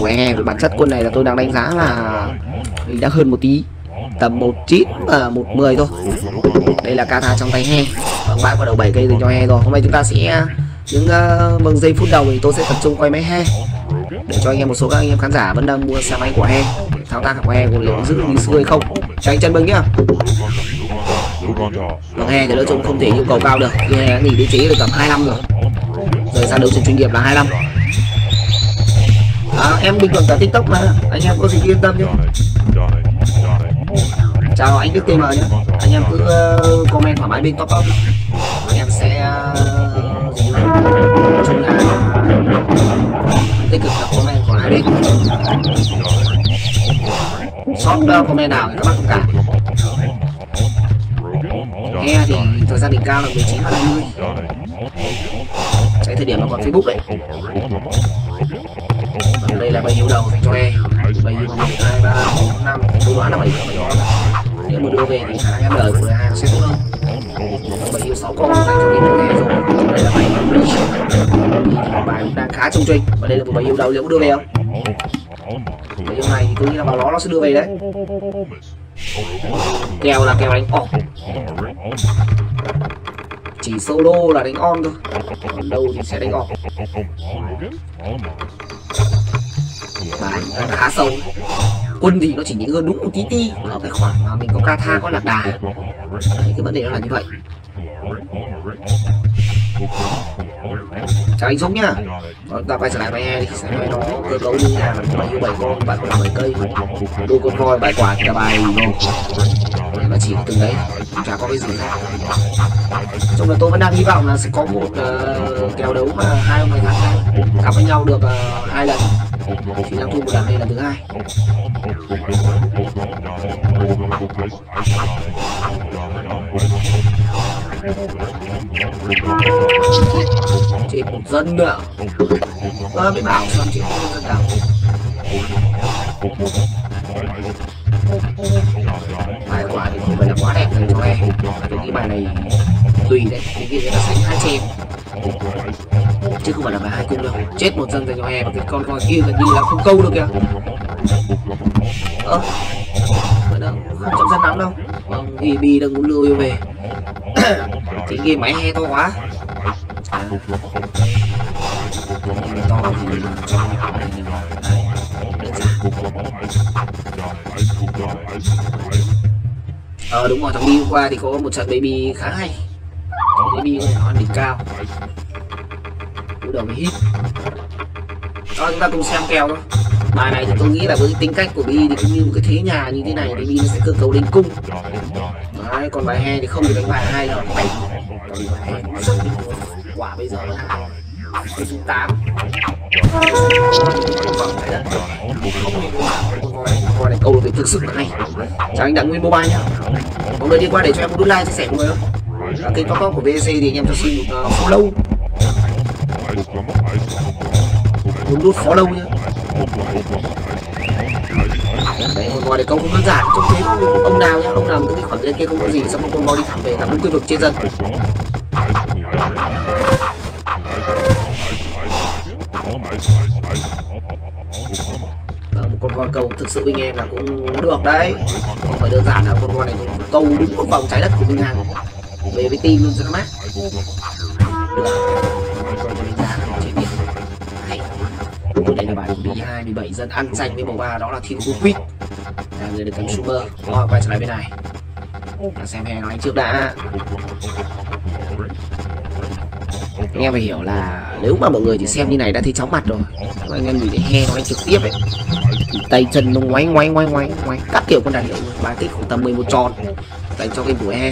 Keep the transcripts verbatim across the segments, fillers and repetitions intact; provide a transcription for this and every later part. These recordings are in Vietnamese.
của he. Bản chất quân này là tôi đang đánh giá là mình đã hơn một tí, tầm một chín và một mười thôi. Đây là Kata trong tay he. Vâng, bãi qua đầu bảy cây dành cho he rồi. Hôm nay chúng ta sẽ những uh, vâng giây phút đầu thì tôi sẽ tập trung quay máy he để cho anh em một số các anh em khán giả vẫn đang mua xe máy của he, thao tác của he của liệu giữ như xưa hay không. Tránh chân bưng nhá. Vâng, he thì nói chung không thể yêu cầu cao được, nhưng he nghỉ đế chế được tầm hai năm rồi, rồi ra đấu trường chuyên nghiệp là hai năm. À, em bình luận cả TikTok mà anh em có gì yên tâm chứ. Chào anh Đức tê em nhé, anh em cứ uh, comment thoải mái bên top up, em sẽ uh, chung là tích cực đọc comment của hai bên. Sót uh, comment nào thì các bác không cả. He thì thời gian đỉnh cao là mười chín và hai mươi, cái thời điểm mà còn Facebook đấy. Đây là bảy hiếu đầu dành cho he, bảy hiếu một hai ba bốn năm, tôi đoán là bảy hiếu bảy. Nếu mà đưa về thì khả năng em lời của hàng sẽ tốt hơn. bảy hiếu sáu con dành cho game he rồi. Đây là bảy bài đang khá trông trinh, và đây là một bảy hiếu đầu, liệu có đưa về không? Bảy hiếu này thì tôi nghĩ là vào đó nó sẽ đưa về đấy. Kèo là kèo đánh off, chỉ solo là đánh on thôi, còn đâu thì sẽ đánh off. Bài khá sâu. Quân thì nó chỉ nghĩ hơn đúng một tí tí ở cái khoảng mà mình có Kata có lạc đà. Đấy, cái vấn đề nó là như vậy. Chào anh Dũng nhá. Chúng ta quay trở lại bài he thì sẽ nói nó cơ cấu như là bảy hiếu bảy con, bài còn là bảy cây, đôi con voi, bài quả thì là bài và chỉ từng đấy, chả có cái gì cả. Trong là tôi vẫn đang hy vọng là sẽ có một uh, kèo đấu mà hai ông này thắng gặp với nhau được uh, hai lần, chỉ đang thua một lần, đây là thứ hai. Chết một dân nữa, ơ mới bảo xong chết một dân nào. Bài quả thì không phải là quá đẹp dành cho em. Tôi nghĩ bài này tùy đấy, cái kia là sánh hai chèm chứ không phải là bài hai cung đâu. Chết một dân dành cho em, cái con con kia gần như là không câu được kìa. Ơ không chậm dân lắm đâu. Vâng, e bê đang muốn lừa yêu về. Cái game máy he to quá. À, to thì Ờ đúng rồi, thằng đi hôm qua thì có một trận baby khá hay. Baby nó đỉnh cao, cú đầu mới hit. Đó, chúng ta cùng xem kèo thôi. Bài này thì tôi nghĩ là với cái tính cách của Bi thì cũng như một cái thế nhà như thế này thì Bi nó sẽ cơ cấu đánh cung. Đấy, còn bài he thì không được đánh bài hai đâu. Còn bài he rất bình thường. Quả bây giờ là cái số tám. Con này câu được thực sự hay. Chào anh Đặng Nguyên Mobile nhá. Mọi người đi qua để cho em một nút like chia sẻ mọi người không? Ở kênh top top của vê xê thì anh em cho xin một uh, follow. Một nút follow nhá. Đấy, con voi này câu không đơn giản, trông thế ông nào nhá, ông nào cái khoảng trên kia không có gì, xong một con voi đi thẳng về thẳng đúng quy vực trên dân. Một con voi câu thực sự anh em là cũng được đấy, không phải đơn giản là con voi này câu đúng một vòng trái đất của Minh Hàng về với team luôn cho nó mát. Đây là bài B hai mươi bảy dân ăn xanh với màu ba, đó là Thiệu Quýt, là người được cầm super. Rồi quay trở lại bên này xem he nó đánh trước đã. Anh em phải hiểu là nếu mà mọi người chỉ xem như này đã thấy chóng mặt rồi, anh em nhìn thấy he nó đánh trực tiếp ấy thì tay chân nó ngoáy ngoáy ngoáy ngoáy ngoáy các kiểu con đàn hiệu. Bài tích khoảng tầm mười một tròn dành cho game của he.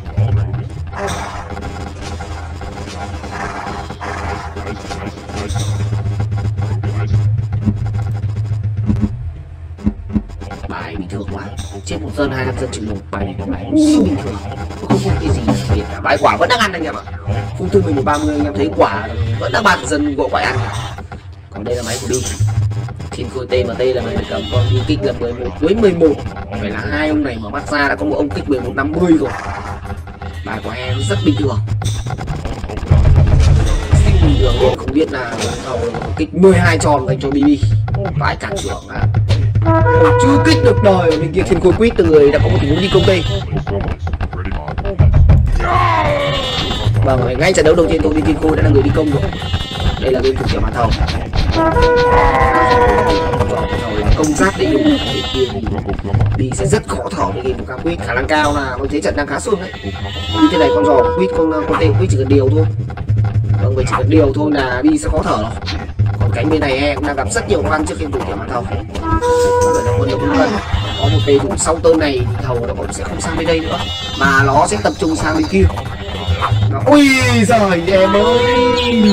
Bài bình thường quá, chết một dân hai năm dân chịu một. Bài này là bài siêu bình thường, không có cái gì đặc biệt cả. Bài quả vẫn đang ăn anh em ạ. Phung thư mười một ba mươi anh em thấy quả vẫn đang bàn dân gỗ quả ăn. Còn đây là máy của Bi. Thiên Khôi tê em tê là người cầm con đi kích là mười một với mười một. Phải là hai ông này mà bắt ra đã có một ông kích mười một năm mươi rồi. Bài của em rất bình thường. Bình thường luôn, không biết là kích mười hai tròn dành cho bê bê. vãi cả trưởng à. Chưa kích được đời ở bên kia Thiên Khôi quýt từ người đã có một tình huống đi công ty. Vâng, ngay trận đấu đầu tiên tôi đi Thiên Khôi đã là người đi công rồi. Đây là game thuộc kiểu màn thầu. Công giáp để dùng để kia đi sẽ rất khó thở với game của Cam Quýt, khả năng cao là với thế trận đang khá sương đấy. Như thế này con giò Quýt con con tên Quýt chỉ cần điều thôi. Vâng, vậy chỉ cần điều thôi là đi sẽ khó thở rồi. Còn cánh bên này em cũng đang gặp rất nhiều khó khăn trước game thuộc kiểu màn thầu. Vậy là con nhiều cũng gần. Có một cây thủ sau tơn này thì thầu nó cũng sẽ không sang bên đây nữa mà nó sẽ tập trung sang bên kia. Ui giời em ơi,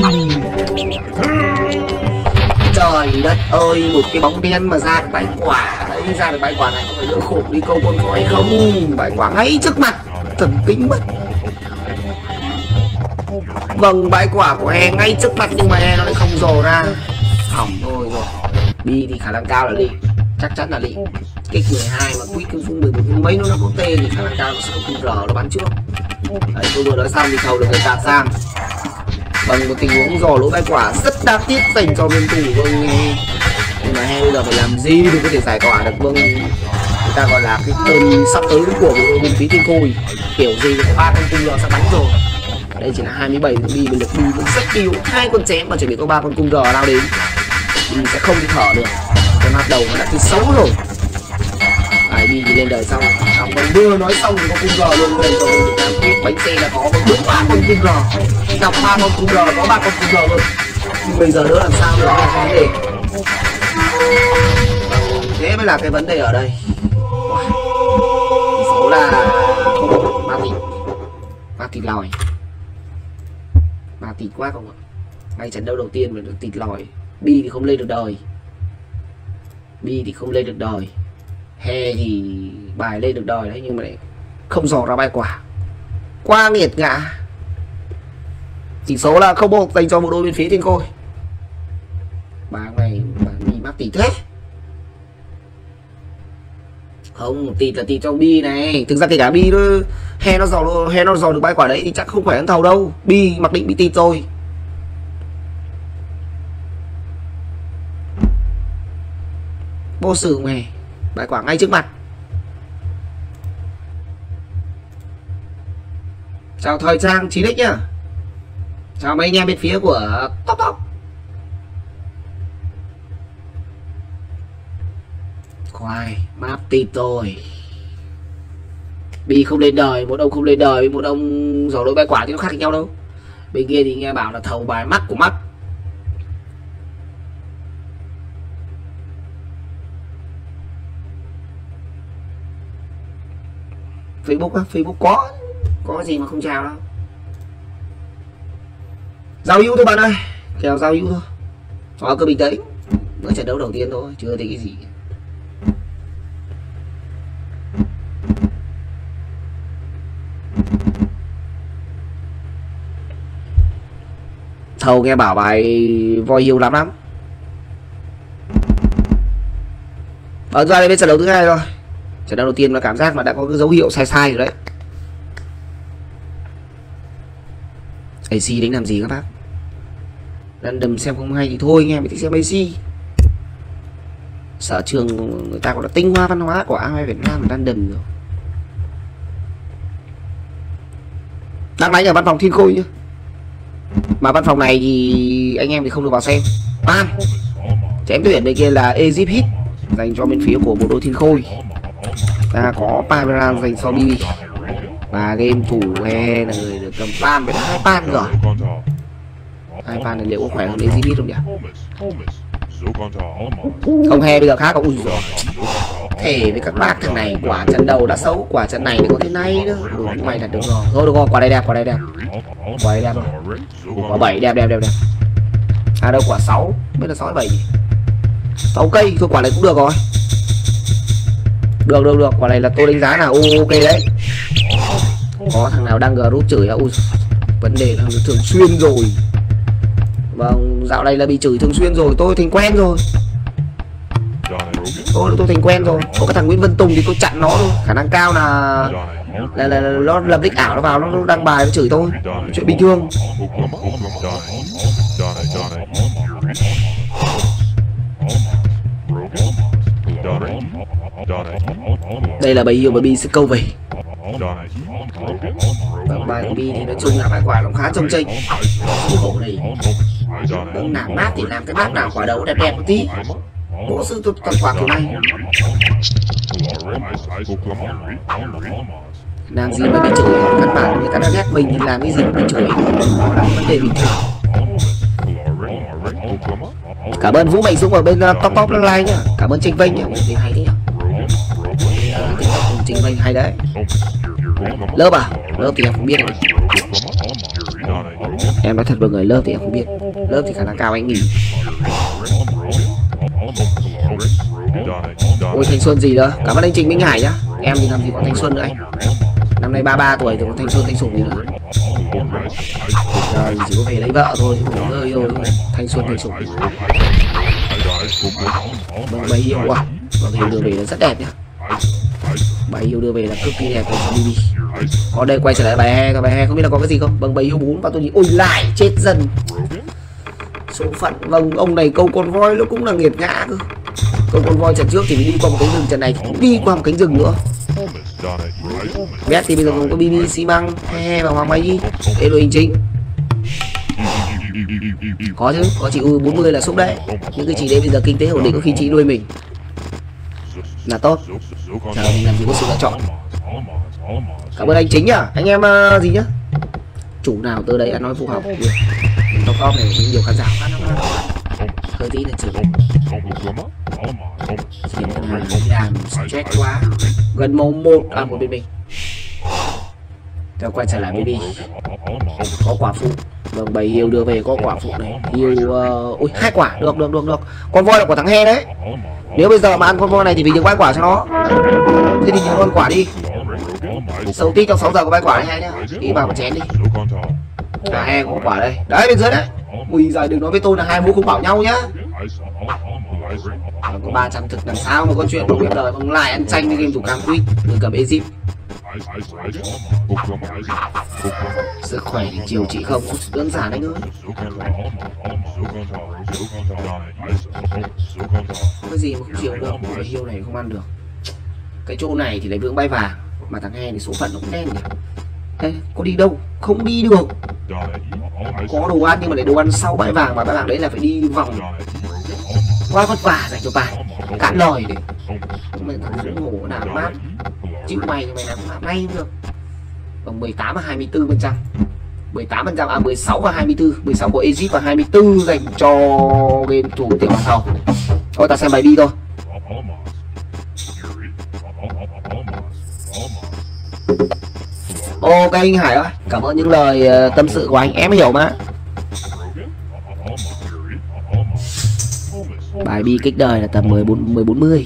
trời đất ơi, một cái bóng đen mà ra được bãi quả đấy, ra được bãi quả này có phải đỡ khổ đi câu con có hay không? Bãi quả ngay trước mặt, thần kinh mất. Vâng, bãi quả của he ngay trước mặt nhưng mà he nó lại không dò ra, hỏng thôi rồi. Bi thì khả năng cao là đi, chắc chắn là đi. Kích mười hai mà Quýt cứ mười một mấy nó là có tê thì khả năng cao nó sẽ không rờ nó bắn trước. Đấy, tôi vừa nói xong thì thầu được người tạt sang bằng một tình huống dò lỗ bãi quả rất đáng tiếc dành cho bên thủ. Vâng, nhưng mà he bây giờ phải làm gì để có thể giải tỏa được vâng người ta gọi là cái cơn sắp tới của bên phía Thiên Khôi, kiểu gì có ba con cung rờ sắp bắn rồi. Đây chỉ là hai mươi bảy bi bên lực bi vẫn rất yếu, hai con chém mà chuẩn bị có ba con cung rờ lao đến thì sẽ không thể thở được. Con hạt đầu nó đã thứ sáu rồi. Ai đi thì lên đời xong, xong còn vừa nói xong thì có cung rờ luôn về cho mình Cam Quýt. Bánh xe là có đúng ba con cung rờ, đọc ba con cung rờ có ba con cung rờ luôn. Nhưng bây giờ nữa làm sao nữa là vấn đề. Thế mới là cái vấn đề ở đây. Số là không ba thịt, ba thịt lòi, ba thịt quá không ạ. Ngay trận đấu đầu tiên mà được thịt lòi. Bi thì không lên được đời, Bi thì không lên được đời. He thì bài lên được đời đấy nhưng mà lại không dò ra bãi quả, quá nghiệt ngã. Tỷ số là không một dành cho bộ đôi bên phía Thiên Khôi. Bảng này bảng Bi mắc tỷ thế. Không, tịt là tịt trong Bi này. Thực ra kể cả Bi nó he nó dò he nó dò được bãi quả đấy thì chắc không phải ăn thầu đâu. Bi mặc định bị tịt rồi. Vô sự mày, bãi quả ngay trước mặt. Chào thời trang chín x nhá. Chào mấy anh em bên phía của Top Top. Khoai, map tịt rồi. Bi không lên đời, một ông không lên đời, một ông giỏ lỗi bãi quả thì nó khác nhau đâu. Bên kia thì nghe bảo là thầu bài mắt của mắt. Facebook á, Facebook có có gì mà không chào đâu. Giao hữu thôi bạn ơi, kèo giao hữu thôi. Cho cứ bình tĩnh, mới trận đấu đầu tiên thôi, chưa thấy cái gì. Thầu nghe bảo bài voi yêu lắm lắm. Ở ra đây bên trận đấu thứ hai rồi. Trận đấu đầu tiên là cảm giác mà đã có cái dấu hiệu sai sai rồi đấy. a xê đánh làm gì các bác? Random xem không hay thì thôi, nghe mới thích xem a xê. Sở trường người ta gọi là tinh hoa văn hóa của a hai Việt Nam là random rồi. Đang đánh ở văn phòng Thiên Khôi nhá. Mà văn phòng này thì anh em thì không được vào xem. Bam. Chém tuyển bên kia là Egypt Hit dành cho bên phía của bộ đôi Thiên Khôi. Ta có Pameran dành cho Bi. Và game thủ he là người được cầm pan với hai pan rồi. Hai pan này liệu có khỏe hơn Egypt không nhỉ? Không he bây giờ khác không? Ui giời. Thể với các bác thằng này quả trận đầu đã xấu, quả trận này thì có thế này nữa. Ừ, mày thật được rồi. Thôi được rồi, quả đây đẹp, quả đây đẹp. Quả đây đẹp rồi. Quả bảy đẹp đẹp đẹp đẹp. À đâu quả sáu, biết là sáu hay bảy gì? sáu cây thôi, quả này cũng được rồi. Được được được, quả này là tôi đánh giá là ok đấy. Có thằng nào đang group chửi à? Ui, vấn đề là thường xuyên rồi. Vâng, dạo này là bị chửi thường xuyên rồi, tôi thành quen rồi. Tôi tôi thành quen rồi. Có cái thằng Nguyễn Văn Tùng thì tôi chặn nó thôi, khả năng cao là là, là, là nó lập nick ảo nó vào nó đăng bài nó chửi tôi, chuyện bình thường. Đây là bầy yêu baby sẽ câu về. Vâng, bài baby thì nói chung là bài quả cũng khá trông chênh. Bộ này đừng làm mát thì làm cái mát nào quả đấu đẹp đẹp một tí. Bộ sư tôi toàn quả kiểu này. Làm gì mà bị chửi, căn bản người ta đã ghét mình thì làm cái gì mà bị chửi, đó là vấn đề bình thường. Cảm ơn Vũ Mạnh Dũng ở bên uh, top top like nhá. Cảm ơn Trình Vinh nhá. Thì hay đấy nhá. Trình Vinh hay đấy. Lớp à? Lớp thì em không biết rồi. Em nói thật mọi người, lớp thì em không biết. Lớp thì khả năng cao anh nghỉ. Ôi thanh xuân gì đó. Cảm ơn anh Trình Minh Hải nhá. Em thì làm gì có thanh xuân nữa anh. Năm nay ba mươi ba tuổi thì có thanh xuân thanh sủng gì nữa. Giờ chỉ có về lấy vợ thôi, nghỉ ngơi thôi. Thanh xuân thanh sủng. Vâng, bầy yêu quá. Vâng, yêu đưa về là rất đẹp nhá. Bầy yêu đưa về là cực kỳ đẹp của bê bê. Có đây quay trở lại bài he, bài he không biết là có cái gì không. Vâng, bầy yêu bốn và tôi nhìn ôi lại chết dần. Số phận, vâng, ông này câu con voi nó cũng là nghiệt ngã cơ. Câu con voi trận trước thì đi qua một cánh rừng, trận này cũng đi qua một cánh rừng nữa. Bét thì bây giờ còn có bê bê xi măng, he và Hoàng Mai Nhi. Đây là hình chính. Có chứ, có chị U bốn mươi là xúc đấy. Những cái chị đấy bây giờ kinh tế ổn định có khi chị nuôi mình là tốt. Giờ mình làm gì có sự lựa chọn. Cảm ơn anh Chính nhá. Anh em uh, gì nhá. Chủ nào tới đấy ăn nói phù hợp. Top top này nhiều khán giả phát lắm. Hơi tí là chửi. Chỉ là làm stress quá. Gần màu một à một bên mình. Theo quay trở lại bê bê. Có quả phụ. Vâng, bầy yêu đưa về có quả phụ này. Yêu uh, ui hai quả, được được được được. Con voi là quả thằng he đấy. Nếu bây giờ mà ăn con voi này thì mình được ba quả cho nó. Thế thì nhiều con quả đi. Sâu tí trong sáu giờ có ba quả này hay nhá. Đi vào một chén đi. À he có quả đây. Đấy bên dưới đấy. Ui giời đừng nói với tôi là hai bố không bảo nhau nhá. Có ba trăm thực làm sao mà có chuyện của cuộc đời bằng lại ăn chanh với game thủ cam quýt đừng cầm Egypt. Sức khỏe thì chiều chị không đơn giản anh ơi. Cái gì mà không chiều được, cái hiêu này không ăn được. Cái chỗ này thì lấy vượng bay vàng mà thằng he thì số phận nó cũng đen nhỉ. Ê, có đi đâu không đi được. Có đồ ăn nhưng mà để đồ ăn sau bãi vàng mà bãi vàng đấy là phải đi vòng quá vất vả dành cho bạn cạn lời để mày thằng ngủ nào mát chịu mày thì mày làm may cũng được. Bằng mười tám và hai mươi tư phần trăm, mười tám phần trăm à mười sáu và hai mươi tư, mười sáu của Egypt và hai mươi tư dành cho game thủ tiểu hoàng hậu. Thôi ta xem bài đi thôi. Ok anh Hải ơi, cảm ơn những lời uh, tâm sự của anh, em hiểu mà. Bài bi kích đời là tầm mười bốn mười bốn mươi.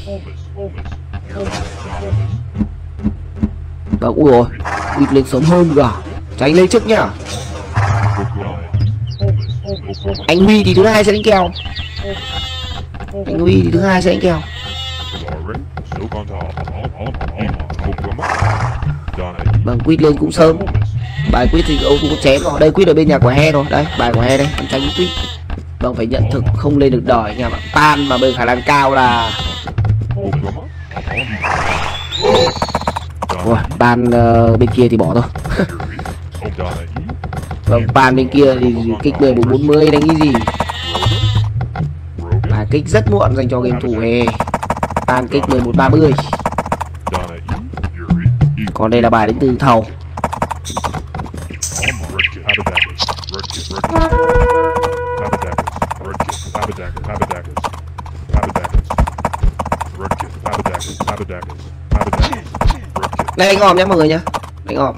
Vâng, ui rồi, bịt lên sớm hơn cả. Cho anh lên trước nhá. Anh Huy thì thứ hai sẽ đánh kèo. Anh Huy thì thứ hai sẽ đánh kèo. Vâng, quýt lên cũng sớm. Bài quýt thì ông cũng có chém rồi. Đây quýt ở bên nhà của he rồi. Đây, bài của he đây, ăn tránh quýt. Vâng, phải nhận thực không lên được đòi nha bạn. Pan mà bên khả năng cao là ủa, pan uh, bên kia thì bỏ thôi. Vâng, pan bên kia thì kích mười bốn bốn mươi đánh cái gì. Bài kích rất muộn dành cho game thủ he. Pan kích mười một ba mươi. Còn đây là bài đến từ thầu. Đây anh òm nhé mọi người nhá. Anh òm.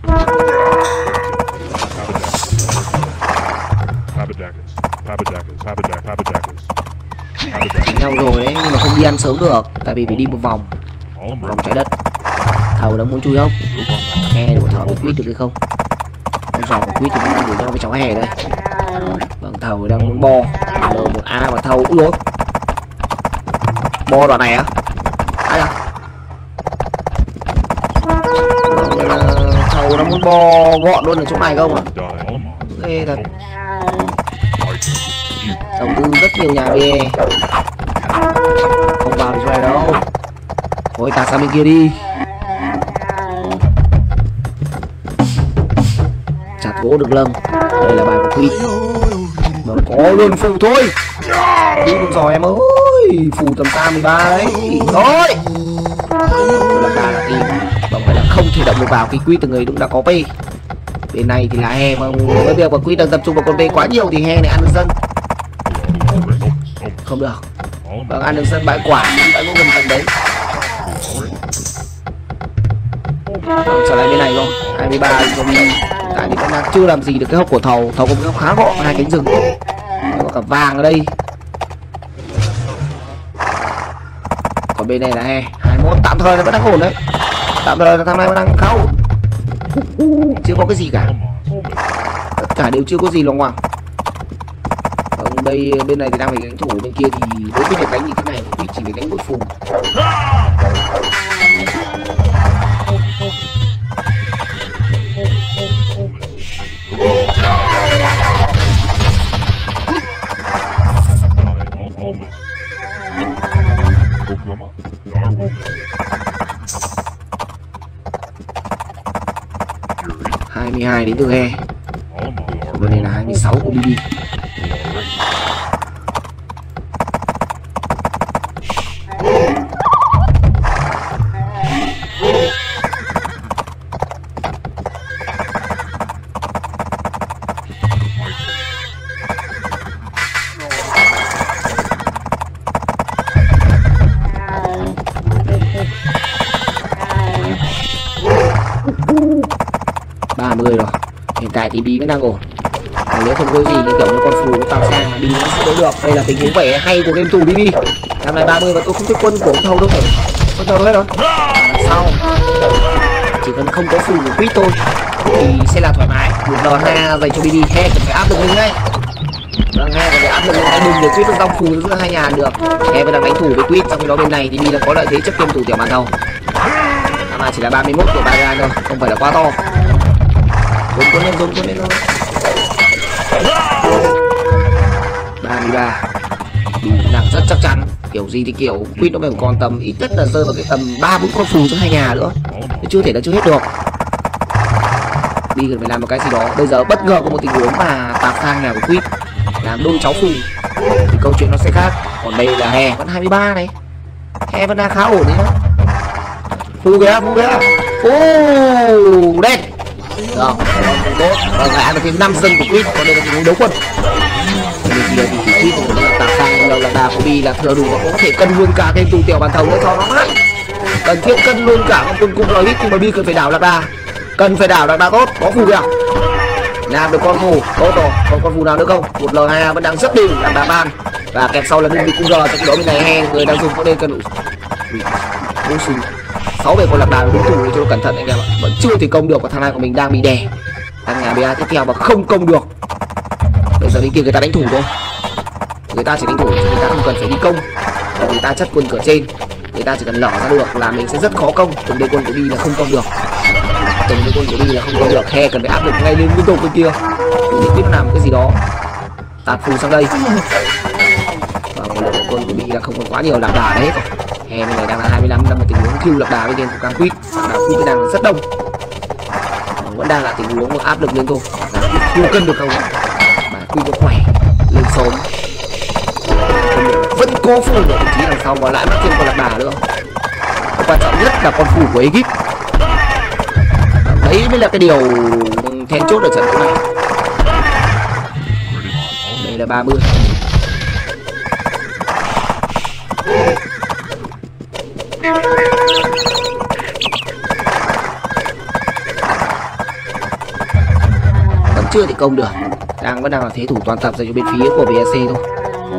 Nhau rồi đấy nhưng mà không đi ăn sớm được. Tại vì phải đi một vòng. Vòng trái đất. Thầu đang muốn chui không? He của thầu quýt được hay không? Con giò của quýt thì cũng đang đuổi nhau với cháu he đây. Vâng, thầu đang muốn bo. L một A và thầu. Úi dồi. Bo đoạn này á? Ai à? Vâng, thầu đang muốn bo gọn luôn ở chỗ này không ạ? Ghê thật. Đầu tư rất nhiều nhà về. Không vào được chỗ này đâu. Rồi tạt sang bên kia đi. Chặt gỗ được lông. Đây là bài của Quýt. Nó có luôn phù thôi. Đi được rồi em ơi. Phù tầm ba mươi ba đấy. Rồi. Là ta là team. Và phải là không thể động được vào cái Quýt từ người cũng đã có P. Bên này thì là He mà với việc mà Quýt đang tập trung vào con P quá nhiều thì He này ăn được dân. Không được. Vâng, ăn được dân bãi quả, bãi gỗ gần tầng đấy. Vâng, trở lại bên này rồi. hai mươi ba rồi đi. Tại vì vẫn đang chưa làm gì được cái hốc của thầu. Thầu cũng khá gọn hai cánh rừng. Có cả vàng ở đây. Còn bên này là He hai mươi mốt, tạm thời là vẫn đang ổn đấy. Tạm thời là thằng này vẫn đang khâu. Chưa có cái gì cả. Tất cả đều chưa có gì loằng ngoằng. Còn đây bên này thì đang phải đánh thủ, bên kia thì đối với việc đánh như thế này thì chỉ phải đánh một phù. hai mươi hai đến từ He. Bên này là hai mươi sáu của bê bê. ba mươi rồi. Hiện tại thì Bí vẫn đang ổn. Còn nếu không có gì thì kiểu như con phù tạo sang Bí vẫn sẽ đối được. Đây là tình huống vẻ hay của game thủ bê bê. Năm nay ba mươi và tôi không thích quân của ông thầu đâu phải. Con thầu hết rồi. Sau chỉ cần không có phù của Quýt thôi thì sẽ là thoải mái. Một lờ hai dành cho bê bê. He cần phải áp lực lên ngay. Vâng, He cần phải áp lực lên ngay. Đừng để Quýt được dòng phù giữa hai nhà được. He vẫn đang đánh thủ với Quýt. Trong khi đó bên này thì Bí đang có lợi thế chấp game thủ tiểu màn thầu. Mà chỉ là ba mươi mốt của Bayern thôi, không phải là quá to. Dồn cuốn lên, dồn cuốn lên thôi. ba mươi ba. Bí đang rất chắc chắn. Kiểu gì thì kiểu Quýt nó phải còn tầm ít nhất là rơi vào cái tầm ba bốn con phù giữa hai nhà nữa. Chứ chưa thể là chưa hết được. Bí cần phải làm một cái gì đó. Bây giờ bất ngờ có một tình huống mà tạt sang nhà của Quýt làm đôi cháu phù thì câu chuyện nó sẽ khác. Còn đây là He vẫn hai mươi ba này. He vẫn đang khá ổn đấy đó. Phù kìa, phù kìa. Ô, đen. Rồi, không tốt. Rồi lại ăn được thêm năm dân của Quýt. Còn đây là tình huống đấu quân. Bên kia thì Quýt cũng đã tạo sang đâu là đà của Bi là thừa đủ và có thể cân luôn cả cái tù tiểu bàn thầu nữa cho nó mãi. Cần thiết cân luôn cả con quân cung Lois nhưng mà Bi cần phải đảo lạc đà. Cần phải đảo lạc đà tốt, có phù kìa. Làm được con phù, tốt rồi. Còn con phù nào nữa không? Một lờ hai vẫn đang rất đều lạc đà ban. Và kẹp sau là bên bị cung R, trong đó bên này He người đang dùng có nên cân đủ. Vô sùng. Sáu về con lạc đà đối thủ cho nó cẩn thận anh em ạ. Vẫn chưa thì công được và thằng này của mình đang bị đè. Thằng nhà bê a tiếp theo và không công được. Bây giờ bên kia người ta đánh thủ thôi. Người ta chỉ đánh thủ, người ta không cần phải đi công. Và người ta chất quân cửa trên. Người ta chỉ cần lở ra được là mình sẽ rất khó công. Từng đây quân của đi là không công được. Từng đây quân của đi là không công được. He cần phải áp lực ngay lên liên tục bên kia. Để tiếp làm cái gì đó. Tạt phù sang đây. Và một lượng quân của đi là không còn quá nhiều lạc đà đấy. He bên này đang là hai mươi lăm, đang là tình huống thiêu lạc đà bên trên của Cam Quýt. Lạc đà Quýt đang rất đông. Vẫn đang là tình huống một áp lực lên thôi. Thiêu cân được không? Mà Quýt có khỏe lên sớm. Vẫn có phù ở vị trí đằng sau và lại mất thêm con lạc đà nữa. Quan trọng nhất là con phù của ekip. Đấy mới là cái điều then chốt ở trận đấu này. Đây là ba mươi. Vẫn chưa thì công được. Đang vẫn đang là thế thủ toàn tập dành cho bên phía của bê a xê thôi.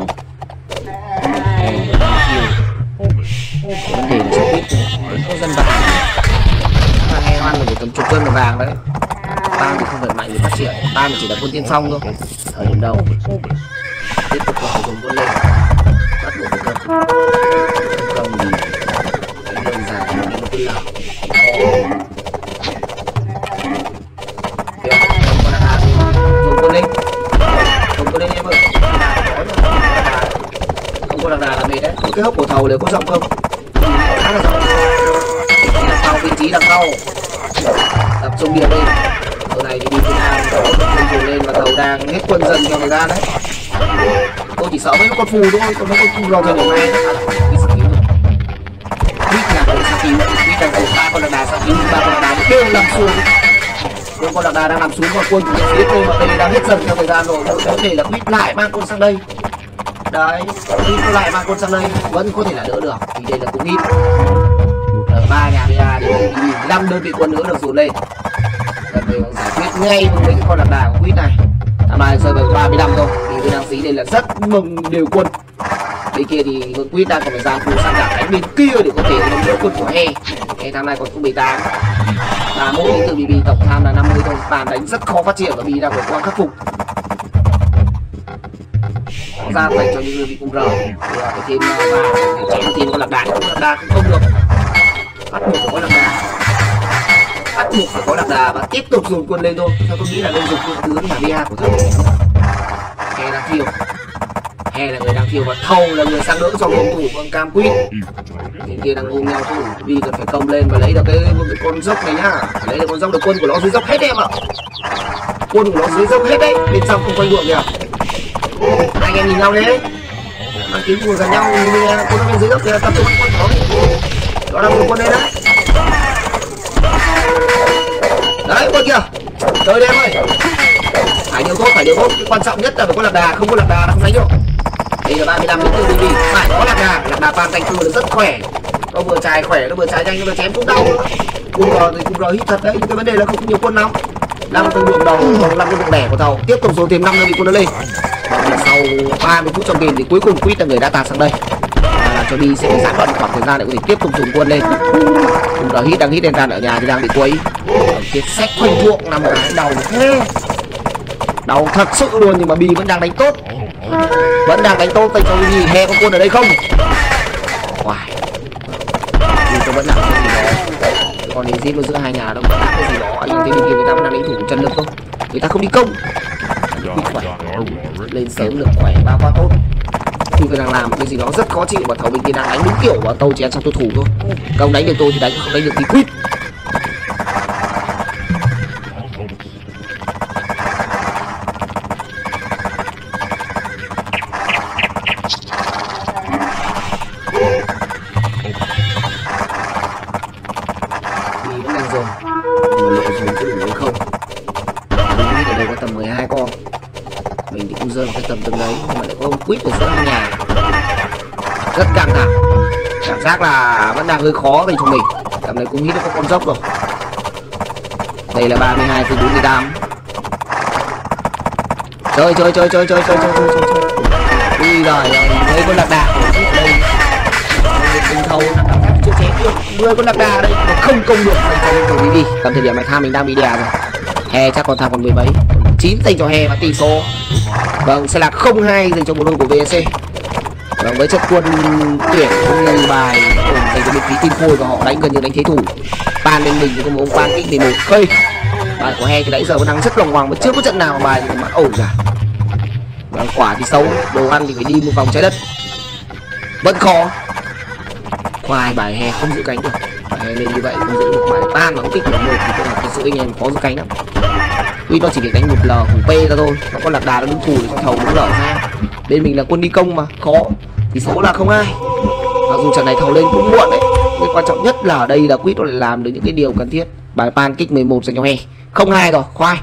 Vấn đề là sẽ biết có dân vàng. Mà nghe hoan là phải tầm chục cân là vàng đấy. Tam thì không phải mạnh để phát triển. Tam chỉ là quân tiên phong thôi. Thời điểm đầu tiếp tục là dùng quân lên. Bắt buộc phải cầm. Cầm thì đánh đơn giản là một quân lở. Dùng quân lên. Dùng quân lên em ơi. Không có lạc đà là mệt đấy. Cái hốc của thầu đều có rộng không? Khá là rộng. vị trí đằng sau, tập trung điểm lên. Tàu này thì đi phía nam, tàu lên và tàu đang hết quân dần theo thời gian đấy. Tôi chỉ sợ mấy con phù thôi, còn mấy con phù vào thời điểm này Quýt là con sao cứu, Quýt đang cùng ba con lạc đà sao cứu, ba con lạc đà đều nằm xuống. Bốn con lạc đà đang nằm xuống và quân của phía tôi mà đây đang hết dần theo thời gian rồi. Có thể là Quýt lại mang con sang đây. Đấy, Quýt lại mang con sang đây vẫn có thể là đỡ được vì đây là cũng ít. Một ba nhà bê a đến năm đơn vị quân nữa được dồn lên. Cần phải giải quyết ngay với cái con lạc đà của Quýt này. Tham này rơi vào ba mươi lăm thôi thì tôi đang xí đây là rất mừng đều quân. Bên kia thì Vương Quýt đang còn phải gian phù sang cả cánh bên kia để có thể nâng đỡ quân của He. He tham này còn không mười tám và mỗi đến từ bê bê tổng tham là năm mươi thôi. Bàn đánh rất khó phát triển và Bì đang phải qua khắc phục. Ra phải cho những người bị cùng rờ thì phải thêm và chém tiền con lạc đà, con lạc đà cũng không được, bắt buộc phải có lạc đà, bắt buộc phải có lạc đà và tiếp tục dùng quân lên thôi. Theo tôi nghĩ là nên dùng quân tướng nhà bê a của thằng He đang thiêu. He là người đang thiêu và Thầu là người sang đỡ cho cầu thủ con Cam Quýt. Bên kia đang ôm nhau thủ vì cần phải công lên và lấy được cái, cái con dốc này nhá, lấy được con dốc được quân của nó dưới dốc hết em ạ. Quân của nó dưới dốc hết đấy, bên trong không quanh ruộng kìa. Anh em nhìn nhau đấy, mang kiếm của gần nhau thì quân nó bên dưới dốc kìa, tập trung quân đó, đó đang quân đây đấy. Đấy quân kìa, tới đây em ơi. Phải điều tốt, phải điều tốt. Quan trọng nhất là phải có lạc đà, không có lạc đà nó không đánh được. Đây là ba mươi lăm đến từ bê bê, phải có lạc đà. Lạc đà pan danh cư là rất khỏe. Nó vừa chài khỏe, nó vừa chài nhanh, nó vừa chém cũng đau. Cung rò thì cung rò hít thật đấy. Nhưng cái vấn đề là không có nhiều quân lắm. năm con đường đầu, còn năm con đường đẻ của Thầu. Tiếp tục dồn thêm năm đơn vị quân nó lên. Và sau ba mươi phút trong game thì cuối cùng Quýt là người đã tạt sang đây. Và làm cho Bi sẽ bị giãn đoạn khoảng thời gian để có thể tiếp tục dùng quân lên. Cung rò hít đang hít lên tràn ở nhà thì đang bị quấy. Cái xét quanh ruộng nằm cái đầu thế. Đầu thật sự luôn nhưng mà Bi vẫn đang đánh tốt, vẫn đang đánh tốt. Tay cho Bi He có quân ở đây không? Wow. Bi cho vẫn làm cái gì đó. Còn đến zip giữa hai nhà đâu có làm cái gì đó. Anh thấy bên kia người ta vẫn đang đánh thủ chân lực không? Người ta không đi công. Khỏe. Lên sớm được khỏe bao quá tốt. Thì phải đang làm cái gì đó rất khó chịu và Thầu bên kia đang đánh đúng kiểu và Tâu chén trong tôi thủ thôi. Không đánh được tôi thì đánh, không đánh được thì quýt. Rơi vào cái tầm tầm đấy nhưng mà lại có ông Quýt ở giữa hai nhà rất căng thẳng, cảm giác là vẫn đang hơi khó về cho mình. Tầm này cũng nghĩ được có con dốc rồi. Đây là ba mươi hai từ bốn mươi tám. Chơi chơi chơi chơi chơi chơi chơi chơi chơi chơi. Ui giời ơi, đây con lạc đà đây. Tình Thầu là cảm giác chưa chém được. mười con lạc đà đây mà không công được dành cho bê bê. Tầm thời điểm này tham mình đang bị đè rồi. He chắc còn tham còn mười mấy. chín dành cho He và tỷ số vâng sẽ là không hai dành cho bộ đôi của vê en xê. Vâng, với trận quân tuyển cũng như bài dành cho bên phía Team Khôi và họ đánh gần như đánh thế thủ. Pan bên mình thì có một ông Pan kích mười một cây. Bài của He thì nãy giờ vẫn đang rất lòng hoàng và chưa có trận nào mà bài mà ổn cả. Vâng, quả thì xấu, đồ ăn thì phải đi một vòng trái đất. Vẫn khó. Khoai bài He không giữ cánh được. Bài He lên như vậy không giữ được bài Pan mà cũng kích mười một thì có là thật sự anh em khó giữ cánh lắm. Tuy nó chỉ việc đánh một L cùng P ra thôi, nó có lạc đà nó đứng thủ để cho Thầu nó lở ra. Bên mình là quân đi công mà khó thì số là không ai. Mặc dù trận này Thầu lên cũng muộn đấy, cái quan trọng nhất là ở đây là Quýt nó lại làm được những cái điều cần thiết. Bài Pan kích mười một dành cho He, không hai rồi, khoai.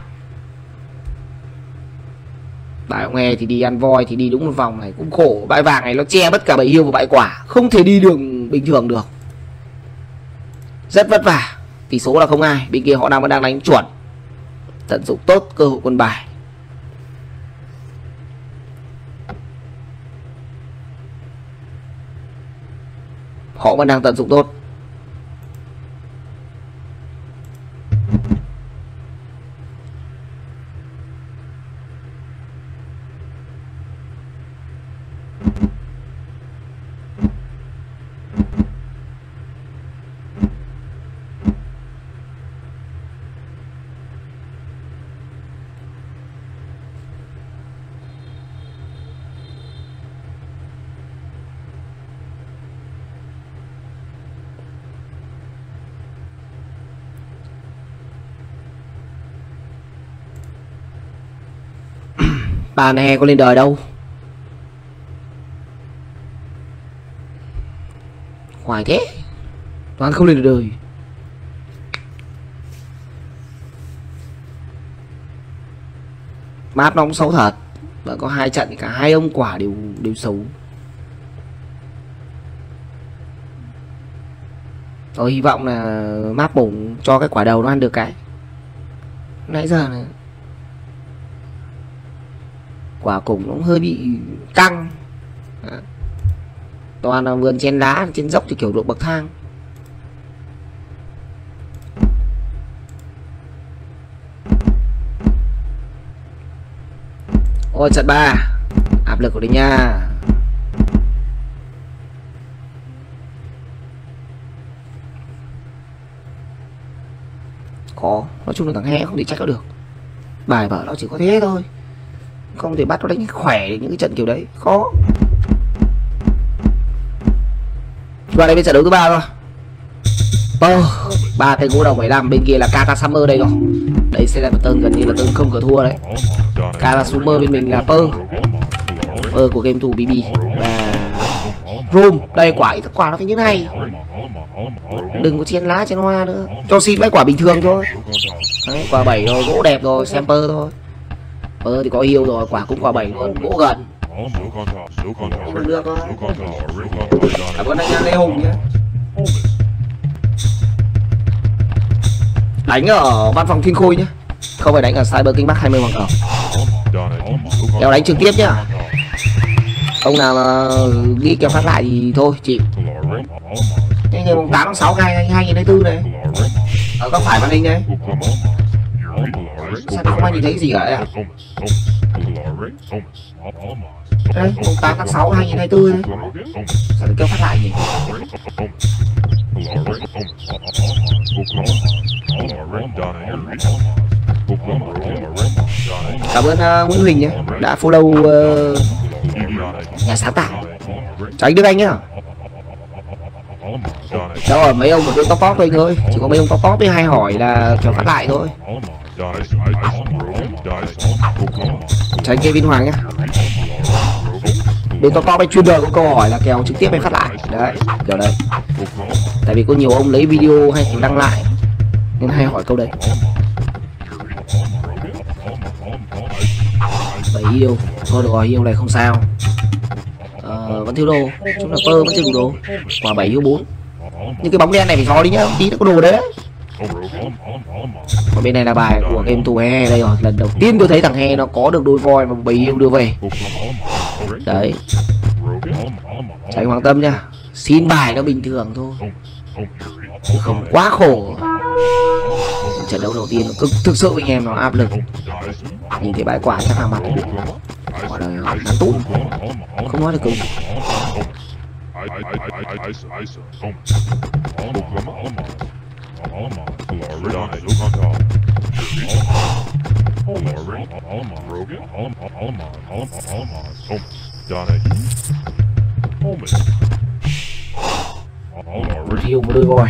Bài ông He thì đi ăn voi thì đi đúng một vòng này cũng khổ. Bãi vàng này nó che bất cả bầy hiêu và bãi quả, không thể đi đường bình thường được, rất vất vả. Tỷ số là không hai. Bên kia họ đang vẫn đang đánh chuẩn, tận dụng tốt cơ hội quân bài. Họ vẫn đang tận dụng tốt. Bà này có lên đời đâu. Hoài thế. Toàn không lên được đời. Map nó cũng xấu thật. Và có hai trận cả hai ông quả đều đều xấu. Tôi hy vọng là map bổng cho cái quả đầu nó ăn được cái. Nãy giờ này quả củng nó cũng hơi bị căng. Đó. Toàn là vườn chen đá trên dốc thì kiểu độ bậc thang. Ôi trận ba áp lực của đấy nha. Có, nói chung là thằng He không thể trách nó được. Bài vở nó chỉ có thế thôi. Không thể bắt nó đánh khỏe những cái trận kiểu đấy. Khó. Và đây bên trận đấu thứ ba rồi. Ờ, ba tay gỗ đầu bảy mươi lăm, bên kia là Kata Summer đây rồi. Đấy sẽ là một tên gần như là tên không cửa thua đấy. Kata Summer bên mình là Pơ. Pơ của game thủ bê bê và Room. Đây quả ít quả nó phải như này. Đừng có chen lá chen hoa nữa. Cho xin mấy quả bình thường thôi. Đấy, quả bảy rồi, gỗ đẹp rồi, xem Pơ thôi. Pơ thì có yêu rồi, quả cũng quả bảy luôn, gỗ gần. Không được thôi. Cảm ơn anh Lê Hùng nhé. Đánh ở văn phòng Thiên Khôi nhé, không phải đánh ở Cyber King Bắc hai mươi bằng ở. Kéo đánh trực tiếp nhá. Ông nào mà nghĩ kéo phát lại thì thôi chịu. Cái ngày mùng tám tháng sáu hai nghìn hai mươi tư này ở góc phải màn hình đấy. Sao không ai nhìn thấy cái gì cả đây à? Đây, mùng tám tháng sáu hai nghìn hai mươi tư đấy. Sao kéo phát lại nhỉ? Cảm ơn uh, Nguyễn Huỳnh nhé, đã follow uh, nhà sáng tạo. Chào anh Đức Anh nhá. Đâu rồi mấy ông một đôi top top thôi thôi, chỉ có mấy ông top top với hai hỏi là kéo phát lại thôi. Chào anh Kevin Hoàng nhá. Bên top top ấy chuyên đời có câu hỏi là kèo trực tiếp hay phát lại đấy, kiểu đấy. Tại vì có nhiều ông lấy video hay thì đăng lại nên hay hỏi câu đấy. Bảy yêu thôi được rồi, yêu này không sao. Ờ, vẫn thiếu đồ, chúng là Pơ vẫn chưa đủ đồ. Quả bảy yêu bốn. Nhưng cái bóng đen này phải so đi nhá, tí nó có đồ đấy. Còn bên này là bài của game thủ He đây rồi, lần đầu tiên tôi thấy thằng He nó có được đôi voi mà bảy yêu đưa về. Đấy. Tránh Hoàng Tâm nhá. Xin bài nó bình thường thôi, chứ không quá khổ. Trận đấu đầu tiên nó cực, thực sự anh em nó áp lực. Nhìn thấy bãi quả chắc là mặt quả đời ngắn tút, không nói được câu. Một hiêu một đôi voi.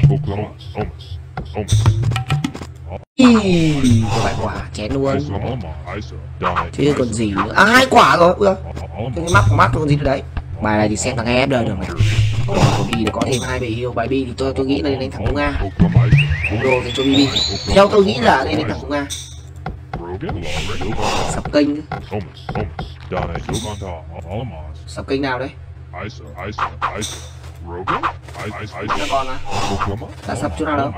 Cái bãi quả chén luôn chứ còn gì nữa. À hai quả rồi. Ui, cái mắt của mắt còn gì nữa đấy. Bài này thì xem thằng e ép đời được này. Còn đi có thêm hai bề hiêu. Bài bi thì tôi tôi nghĩ là lên thẳng Công A. Đồ thì cho bê bê. Theo tôi nghĩ là lên thẳng Công A. Sập kênh. Sập kênh nào đấy? Nó còn à? Đã sập chỗ nào đâu?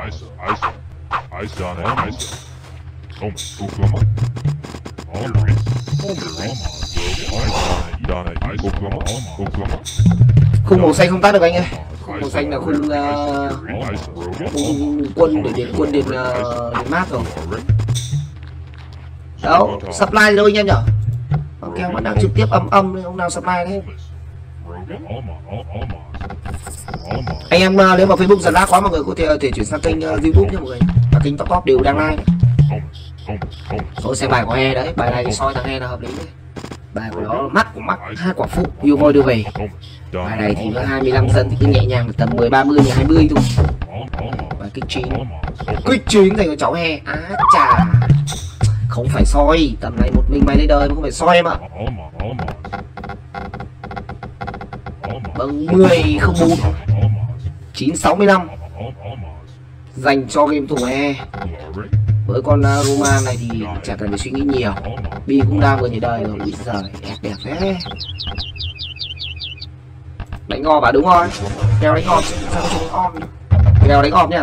Khung màu xanh không tắt được anh ơi. Khung màu xanh là khung, uh, khung quân để điện quân điện, uh, điện mát rồi. Đâu, supply đâu anh em nhở? Ok, vẫn đang trực tiếp âm âm nên ông nào supply đấy. Anh em uh, nếu mà Facebook giật lag quá mọi người có thể, thể chuyển sang kênh uh, YouTube nha mọi người. Và kênh top top đều đang live. Tôi xem bài của He đấy, bài này thì soi thằng He là hợp lý đấy. Bài của nó mắt của mắt hai quả phụ yêu voi đưa về. Bài này thì có hai mươi lăm dân thì cứ nhẹ nhàng tầm mười ba mươi hai mươi thôi. Bài kích chín. Kích chín thì có cháu He. Á chà. Không phải soi, tầm này một mình mày lấy đời mà không phải soi em ạ. Vâng, mười không bốn chín sáu mươi lăm dành cho game thủ E. Với con uh, Roman này thì chả cần phải suy nghĩ nhiều. Bi cũng đang vừa nhảy đời rồi. Bây giờ đẹp đẹp thế. Đánh ngọt à? Đúng rồi. Kèo đánh ngọt, sao có chúng on. Kèo đánh ngọt nhá.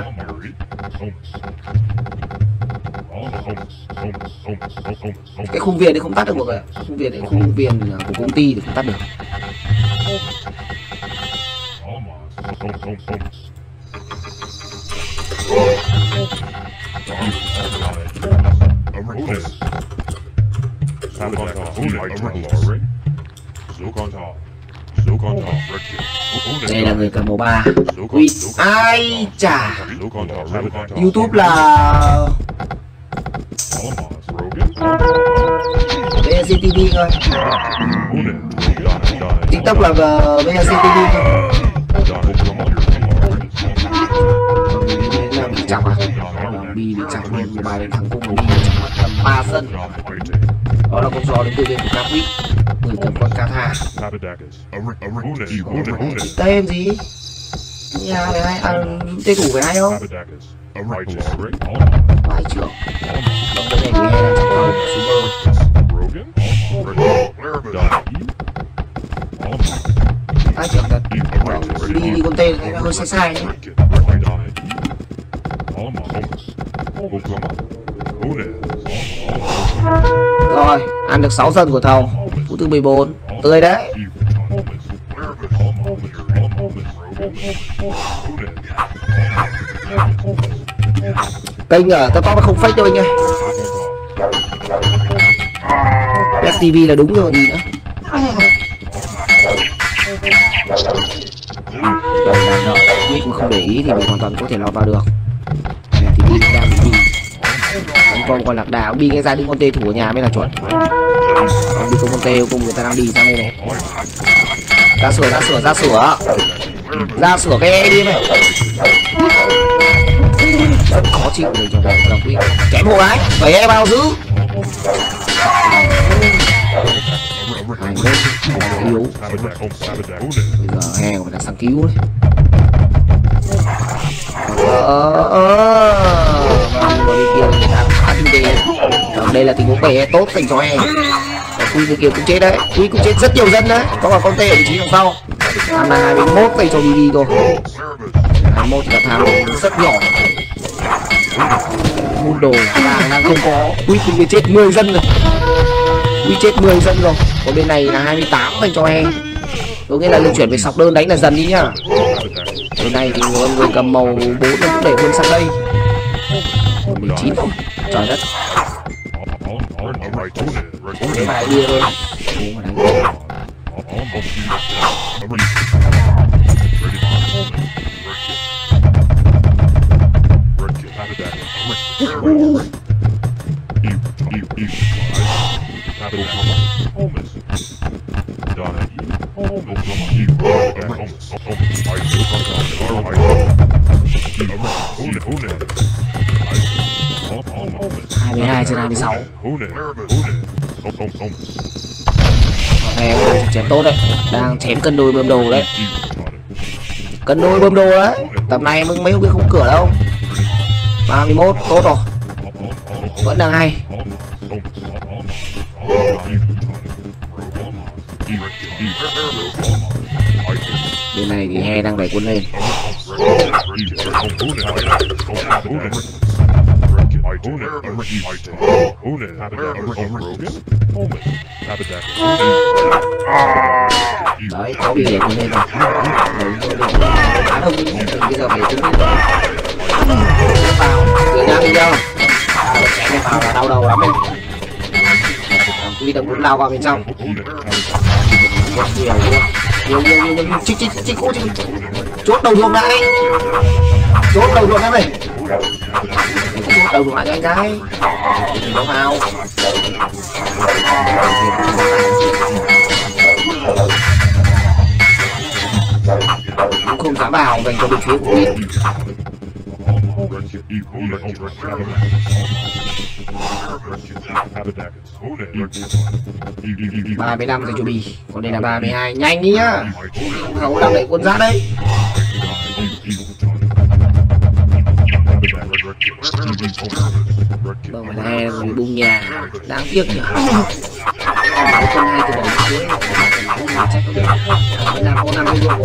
Cái khung viền thì không tắt được mọi người. Khung viền, khung viền của công ty thì không tắt được. Đây là người cầm màu ba. Ui, ai chà. YouTube là vê xê tê vê thôi. TikTok là vê xê tê vê thôi. Bị chọc à? Bi bị chọc luôn, bài đến thằng cung của Bi chọc tầm ba sân. Đó là con gió đến từ bên của Capri. Người cầm con Kata. Tên gì? Nhà này ai? À, tên thủ với ai không? Vai trưởng. Đồng cái này thì nghe là trong đầu ai trưởng thật. Đi đi con tên hơi sai sai nhé. Rồi, ăn được sáu dân của thầu. Phút thứ mười bốn. Tươi đấy. Kênh ở tao có không fake đâu anh ơi. ép tê vê là đúng rồi gì nữa. Rồi là nợ, Quýt không để ý thì mình hoàn toàn có thể lọt vào được. Thì Bi đang bị tấn công con lạc đà. Bi nghe ra đứng con tê thủ ở nhà mới là chuẩn. Còn đi công con tê cùng người ta đang đi sang đây này. Ra sửa, ra sửa, ra sửa. Ra sửa cái e đi mày. Rất khó chịu để cho đồng Quýt. Chém hộ đấy, phải e bao giữ. Hai mét, hai yếu. Bây giờ he còn phải sang cứu đấy. Ờ, ờ, và bên kia người ta khá kinh tế. Còn đây là tình huống bể tốt dành cho he. Quy bên kia cũng chết đấy. Quy cũng chết rất nhiều dân đấy. Có cả con tê ở vị trí đằng sau. Tham là hai mươi mốt dành cho bê bê thôi. hai mươi mốt là tham rất nhỏ. Môn đồ vàng đang không có. Quy bên kia chết mười dân rồi. Quy chết mười dân rồi. Còn bên này là hai mươi tám dành cho he. Có nghĩa là lưu chuyển về sọc đơn đánh là dần đi nhá. Bên này thì người, người cầm màu bốn nó cũng để quân sang đây. mười chín không? Trời đất. Thế mà lại đi thôi. hai mươi hai trên hai mươi sáu. Em đang chém tốt đấy, đang chém cân đôi bơm đồ đấy, cân đôi bơm đồ đấy. Tầm này mấy mấy cái không cửa đâu. ba mươi mốt tốt rồi, vẫn đang hay. Bên này thì he đang đẩy quân lên. Đấy, có bị đẩy quân lên rồi. Đá đông bây giờ phải tính vào tự nhiên đi đâu. Chạy vào là đau đầu lắm đấy. Quy động cũng lao vào bên trong. Nhiều nhiều nhiều nhiều nhiều chích chích chích cô chích. Chốt đầu ruộng lại. Chốt đầu ruộng em này. Chốt đầu ruộng lại cho anh cái. Nó vào. Không dám vào dành cho bên phía của mình. ba mươi lăm rồi chuẩn bị, còn đây là ba mươi hai, nhanh đi nhá. Hậu đang đẩy quân ra đây. Vâng, phải này rồi bung nhà, đáng tiếc nhỉ. Con hai từ đầu đến cuối, chắc có được. Làm có năm mươi độ.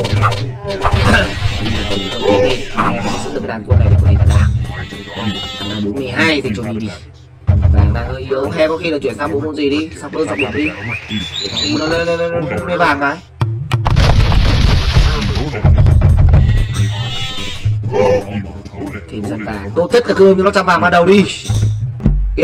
Sự tập đàn quân này có thể là làm. Là bốn mươi hai thì cho mình đi. Vàng đang hơi yếu, hay có khi là chuyển sang bộ môn gì đi, sắp bơm sắp bột đi. Nó lên lên lên lên lên vàng cái. Thêm dân vàng, tốt nhất là cơm cho nó trăm vàng ban đầu đi. Kìa.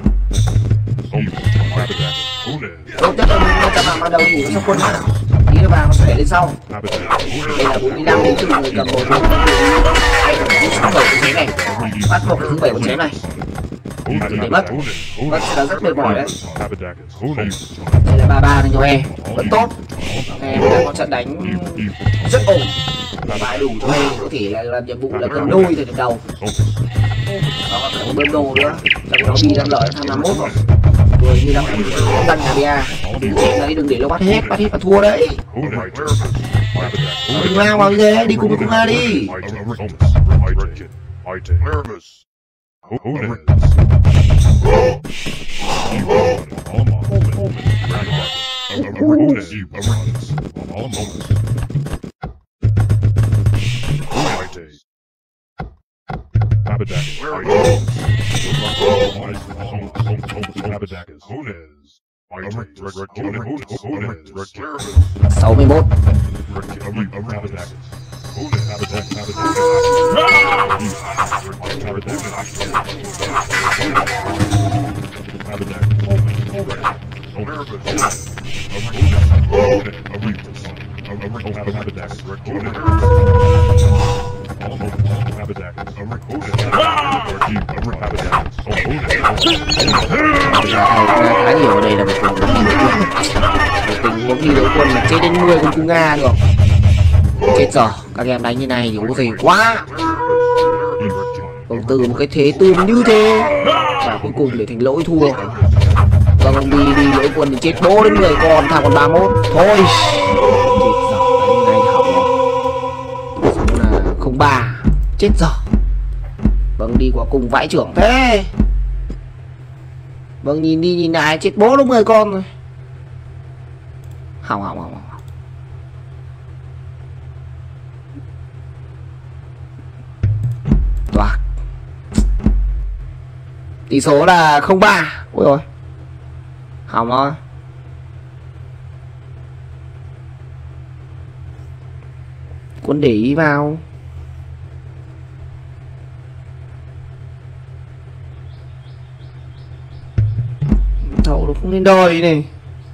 Tốt nhất là nó trăm vàng ban đầu ngủ trong quân á. Tí nó vàng nó sẽ lên sau. Đây là bốn mươi lăm đến từ người cầm một. Thứ bảy con chém này. Bắt một cái thứ bảy con chém này. Để mất. Mất sẽ là rất mệt mỏi đấy. Đây là ba ba cho e. Vẫn tốt. Em đang có trận đánh rất ổn. Phải đủ cho em có thể là làm nhiệm vụ là cân đôi từ trận đầu. Đó, còn bơm đồ nữa. Trong đó bị đang lợi tham năm mốt rồi. Rồi như đang tăng nhà bia. Chuyện đấy đừng để nó bắt hết, bắt hết và thua đấy. Đừng lao vào như thế, đi cùng với cung A đi. sáu mươi mốt. Khá nhiều ở đây là một tình tình huống đi đấu quân mà chết đến mười con cung Nga rồi. Chết rồi, các em đánh như này thì có thể quá. Còn từ một cái thế tương như thế và cuối cùng để thành lỗi thua. Còn ông đi đi lỗi quân thì chết bố đến mười con, thằng còn ba mươi mốt. Thôi. Chết rồi, đánh như này thì hỏng rồi. Xong là không ba. Chết rồi. Vâng, đi qua cùng vãi trưởng thế. Vâng, nhìn đi nhìn lại chết bố lúc mười con rồi. Hỏng hỏng hỏng hỏng. Toạc. Tỷ số là không ba. Ôi rồi. Hỏng rồi. Quân để ý vào. Thầu nó không lên đòi này.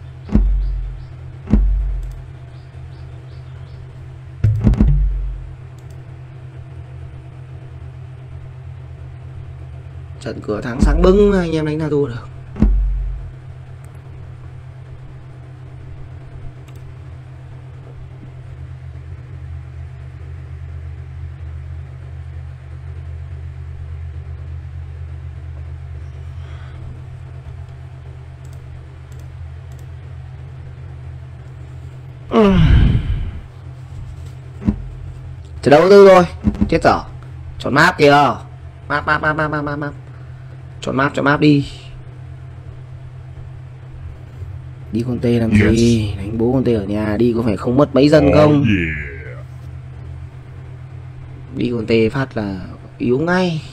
Trận cửa thắng sáng bưng anh em đánh nào thua được. Ừ. Trận đấu tư rồi. Chết dở. Chọn map kìa. Map map map map map map. Chọn map chọn map đi. Đi con tê làm yes. gì? Đánh bố con tê ở nhà đi có phải không mất mấy dân không? Oh, yeah. Đi con tê phát là yếu ngay.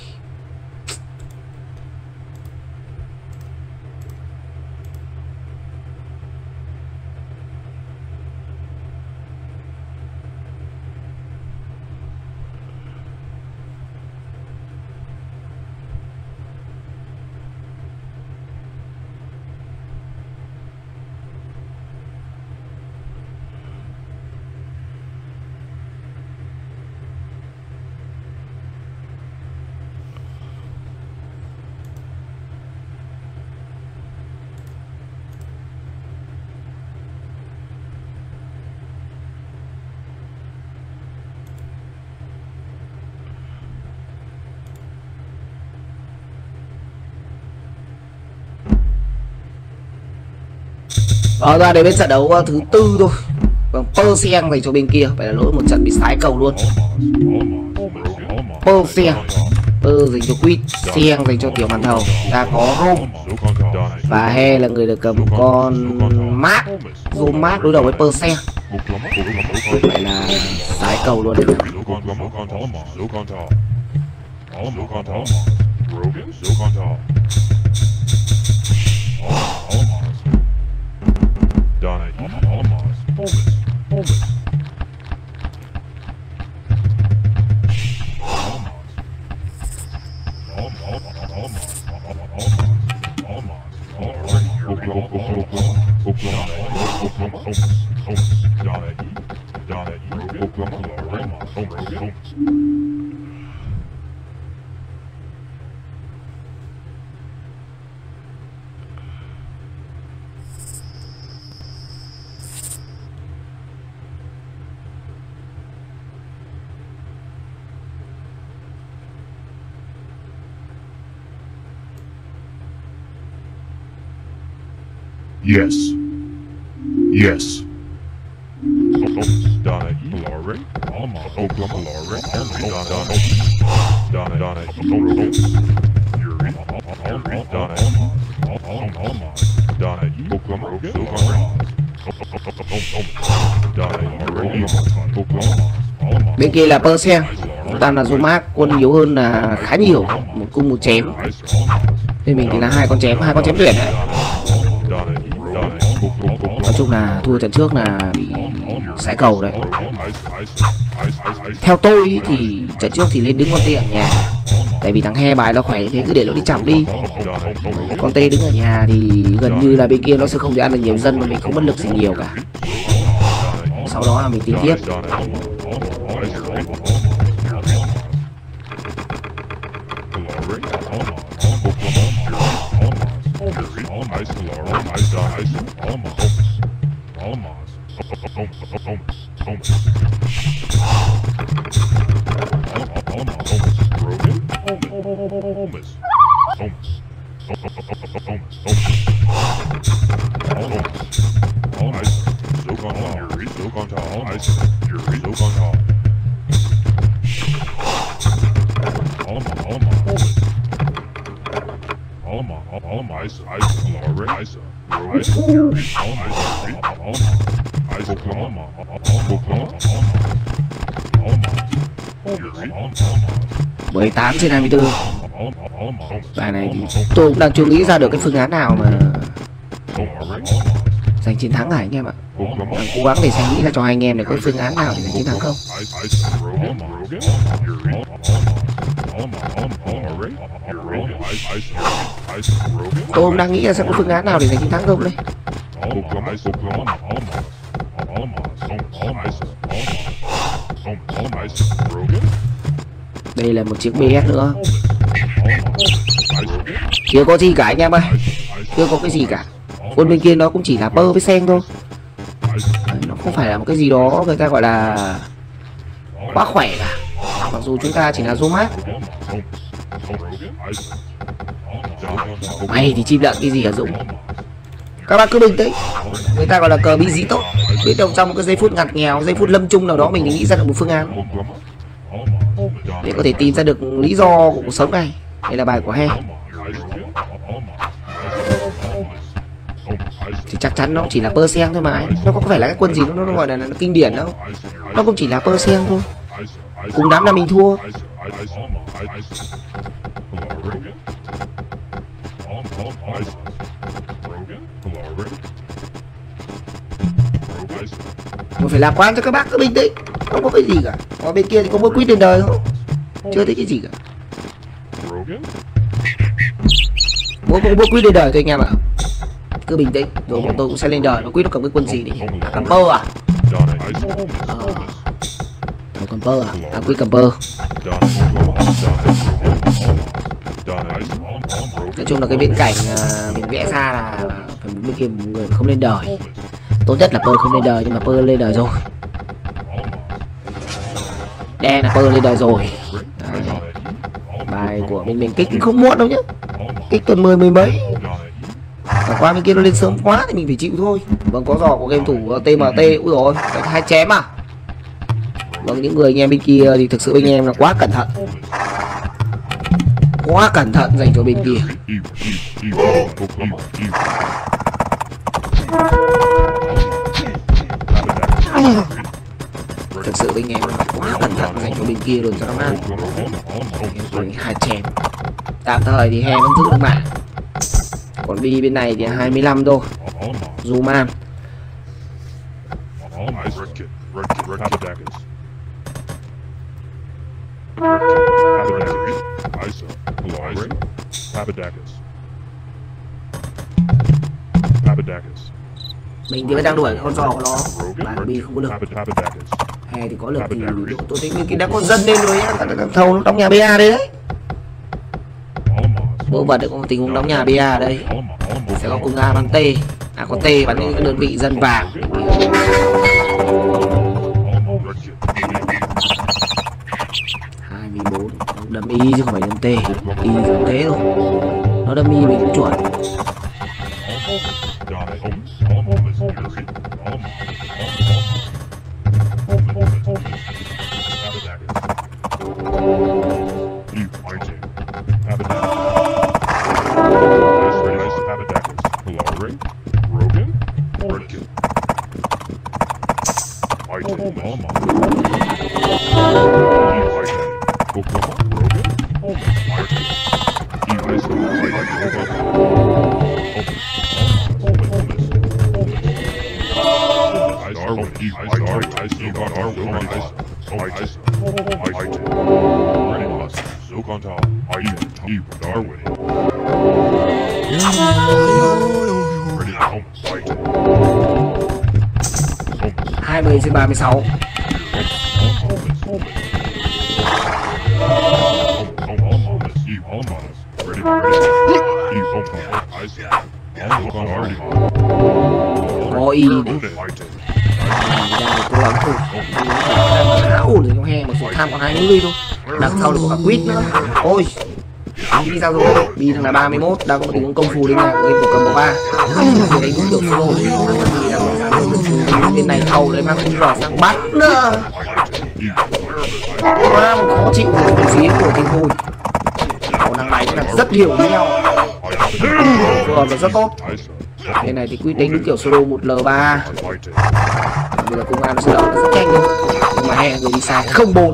Đó, ra đến bên trận đấu thứ tư thôi. Còn Persian dành cho bên kia, phải là lỗi một trận bị sái cầu luôn. Persian Pơ dành cho Quýt, Sieng dành cho tiểu màn thầu. Ta có Rome và He là người được cầm con Mark. Zoom Mark đối đầu với Persian. Vậy là sái cầu luôn. Yes. Yes. Donna Lorry, almost Oklahoma Lorry, Donna Donna Donna Yuri, Donna Donna Oklahoma Oklahoma. Bên kia là Persian, chúng ta là Zomac, quân yếu hơn là khá nhiều, một cung một chém. Bên mình thì là hai con chém, hai con chém tuyển đấy. Nói chung là thua trận trước là bị sái cầu đấy. Theo tôi thì trận trước thì lên đứng con tê ở nhà, tại vì thằng He bài nó khỏe thế cứ để nó đi chậm đi. Con tê đứng ở nhà thì gần như là bên kia nó sẽ không thể ăn được nhiều dân mà mình không mất lực gì nhiều cả. Sau đó là mình tính tiếp. mười tám trên hai mươi tư. Bài này thì tôi cũng đang chưa nghĩ ra được cái phương án nào mà giành chiến thắng hả anh em ạ. Đang cố gắng để xem nghĩ ra cho hai anh em để có phương án nào để giành chiến thắng không. Tôi cũng đang nghĩ ra xem có phương án nào để giành chiến thắng không đây. Đây là một chiếc bê ét nữa. Chưa có gì cả anh em ơi. Chưa có cái gì cả. Quân bên kia nó cũng chỉ là bơ với sen thôi. Nó không phải là một cái gì đó người ta gọi là quá khỏe cả. Mặc dù chúng ta chỉ là Zomac. Mày thì chim lợn cái gì cả Dũng. Các bạn cứ bình tĩnh. Người ta gọi là cờ bí dĩ tốt. Biết đâu trong một cái giây phút ngặt nghèo, giây phút lâm chung nào đó mình nghĩ ra được một phương án để có thể tìm ra được lý do của cuộc sống này. Đây là bài của He. Thì chắc chắn nó chỉ là Persian thôi mà anh. Nó có phải là cái quân gì nó, nó gọi là nó kinh điển đâu. Nó cũng chỉ là Persian thôi. Cùng đám là mình thua. Mình phải lạc quan cho các bác, cứ bình tĩnh. Không có cái gì cả. Ở bên kia thì có mỗi Quýt lên đời không? Chưa thấy cái gì cả. Mỗi mỗi Quýt lên đời thôi anh em ạ. Cứ bình tĩnh, rồi bọn tôi cũng sẽ lên đời. Nó Quýt nó cầm cái quân gì đi? À, cầm Pơ à? Ờ. Nó cầm Pơ à? À, Quýt cầm Pơ. Nói chung là cái viễn cảnh uh, mình vẽ ra là phải bên kia một người không lên đời. Tốt nhất là Pơ không lên đời, nhưng mà Pơ lên đời rồi. Đen là Pơ lên đời rồi. Đấy. Bài của mình mình kích không muộn đâu nhá. Kích tuần mười mười mấy. Và qua bên kia nó lên sớm quá thì mình phải chịu thôi. Vâng, có giỏ của game thủ tê em tê. Úi rồi, hai chém à. Vâng, những người anh em bên kia thì thực sự anh em là quá cẩn thận. Quá cẩn thận dành cho bên kia. Thực sự anh em là quá cẩn thận dành cho bên kia luôn cho nó mát. Hai chém. Tạm thời thì he vẫn giữ được mạng. Còn đi bên này thì hai mươi lăm thôi. Zuman. Mình thì vẫn đang đuổi con giò của nó. Bạn bi không có lực. Hè thì có lực thì tôi thấy cái đã có dân lên rồi nhá. Thầu nó đóng nhà bê a đấy đấy. Bố vật được có một tình huống đóng nhà bê a ở đây. Sẽ có cùng A bắn T. À có T bắn những đơn vị dân vàng. hai mươi bốn đâm y chứ không phải đâm T. Y giống thế thôi. Nó đâm y mình cũng chuẩn. hai mươi trên ba mươi sáu. Có y này. Cố gắng thôi. Khá ổn ở trong he mà số tham còn hai mươi thôi. Đằng sau được có cả quýt nữa. Ôi. Đi sao rồi? Đi thằng là ba mươi mốt, đang có một tình huống công phu đến nhà game của cầm bộ ba. Thì đấy cũng được solo. Bên này thầu đấy mang cũng rõ sang bắt nữa. Quá một khó chịu về phía của team thôi. Còn thằng này cũng rất hiểu với nhau. Phù hợp rất tốt. Bên này thì quyết đánh đúng kiểu solo một L ba. Bây giờ công an sẽ đỡ rất nhanh thôi. Nhưng mà he người đi sai không bốn.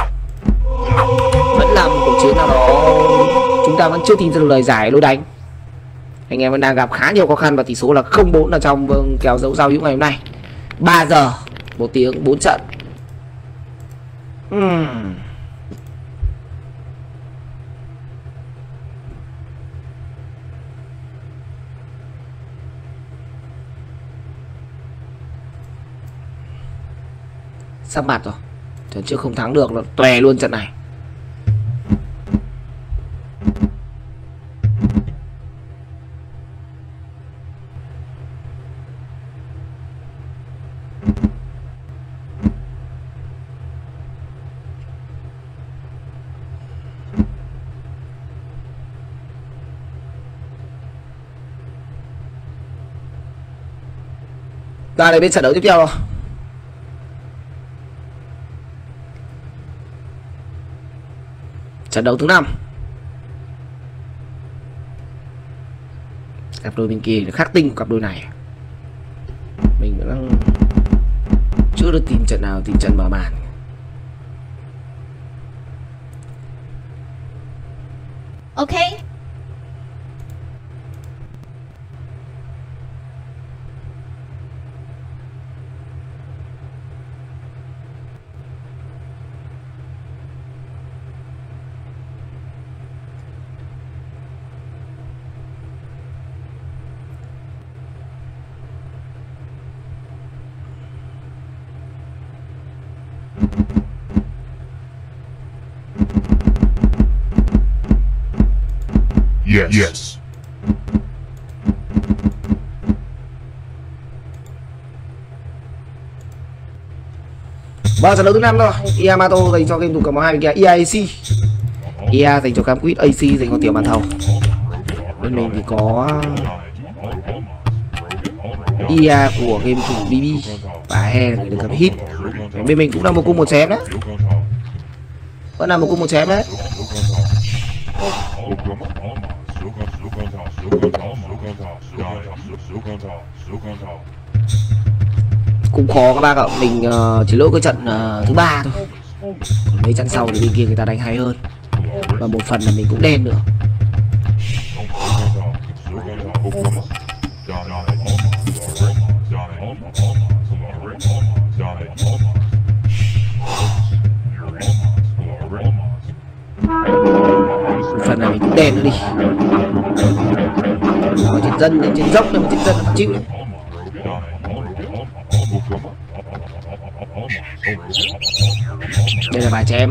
Vẫn là một cuộc chiến nào đó chúng ta vẫn chưa tìm ra được lời giải lối đánh. Anh em vẫn đang gặp khá nhiều khó khăn và tỷ số là không bốn ở trong vương kèo dấu giao hữu ngày hôm nay. Ba giờ một tiếng bốn trận. uhm. Sắp mặt rồi. Trận trước không thắng được là tòe luôn trận này. Ta đây bên trận đấu tiếp theo rồi. Trận đấu thứ năm. Cặp đôi bên kia khắc tinh của cặp đôi này. Mình vẫn đang chưa được tìm trận nào tìm trận mở màn. Ok. Yes. Yes. Và trận đấu thứ năm rồi. Yamato dành cho game thủ cầm hai bên kia e a xê. e a dành cho cam quýt, a xê dành cho tiểu bàn thầu. Bên mình thì có i a của game thủ bê bê và He là người được cầm hit. Bên mình cũng là một cung một chém đấy, vẫn là một cung một chém đấy. Cũng khó các bác ạ, mình uh, chỉ lỗi cái trận uh, thứ ba thôi. Còn mấy trận sau thì bên kia người ta đánh hay hơn, và một phần là mình cũng đen nữa. Một phần là mình cũng đen nữa đi. Ở trên dân, trên dốc nhưng mà trên dân là chịu đấy. Đây là bài chém.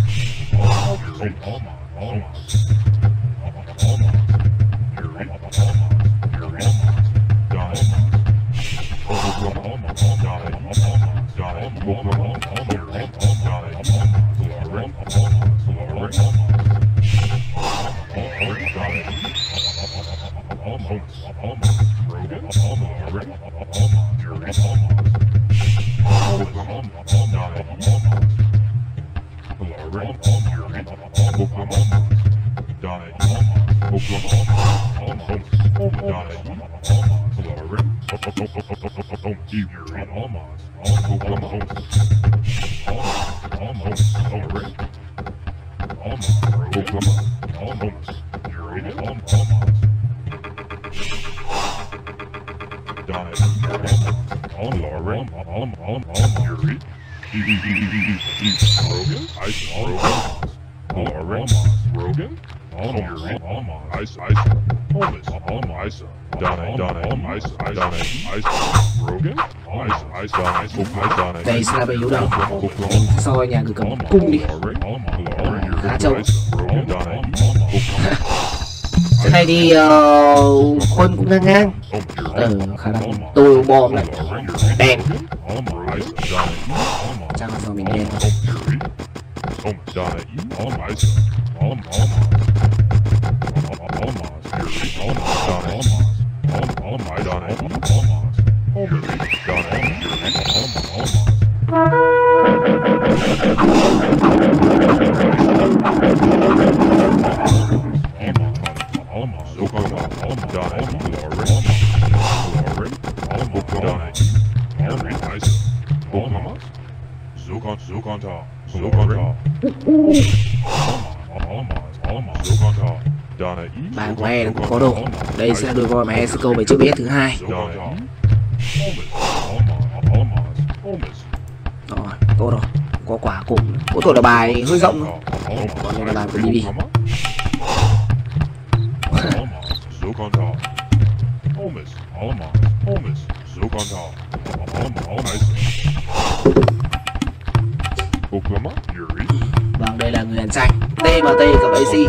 Đây sẽ là bài yếu đầu. Soi nhà người cầm cung đi. Khá trâu. Trận này thì uh, Quân cũng ngang ngang. Ừ, khả năng tôi bom này đen. Chắc là do mình đen. Bài của He cũng có đồ. Đây sẽ là đôi voi mà He sẽ câu về chiếc bê ét thứ hai. Rồi, tốt rồi. Có quả cùng. Có tội là bài hơi rộng thôi. Còn đây là bài của bê bê. Vâng, đây là người ăn xanh. tê em tê cộng a xê.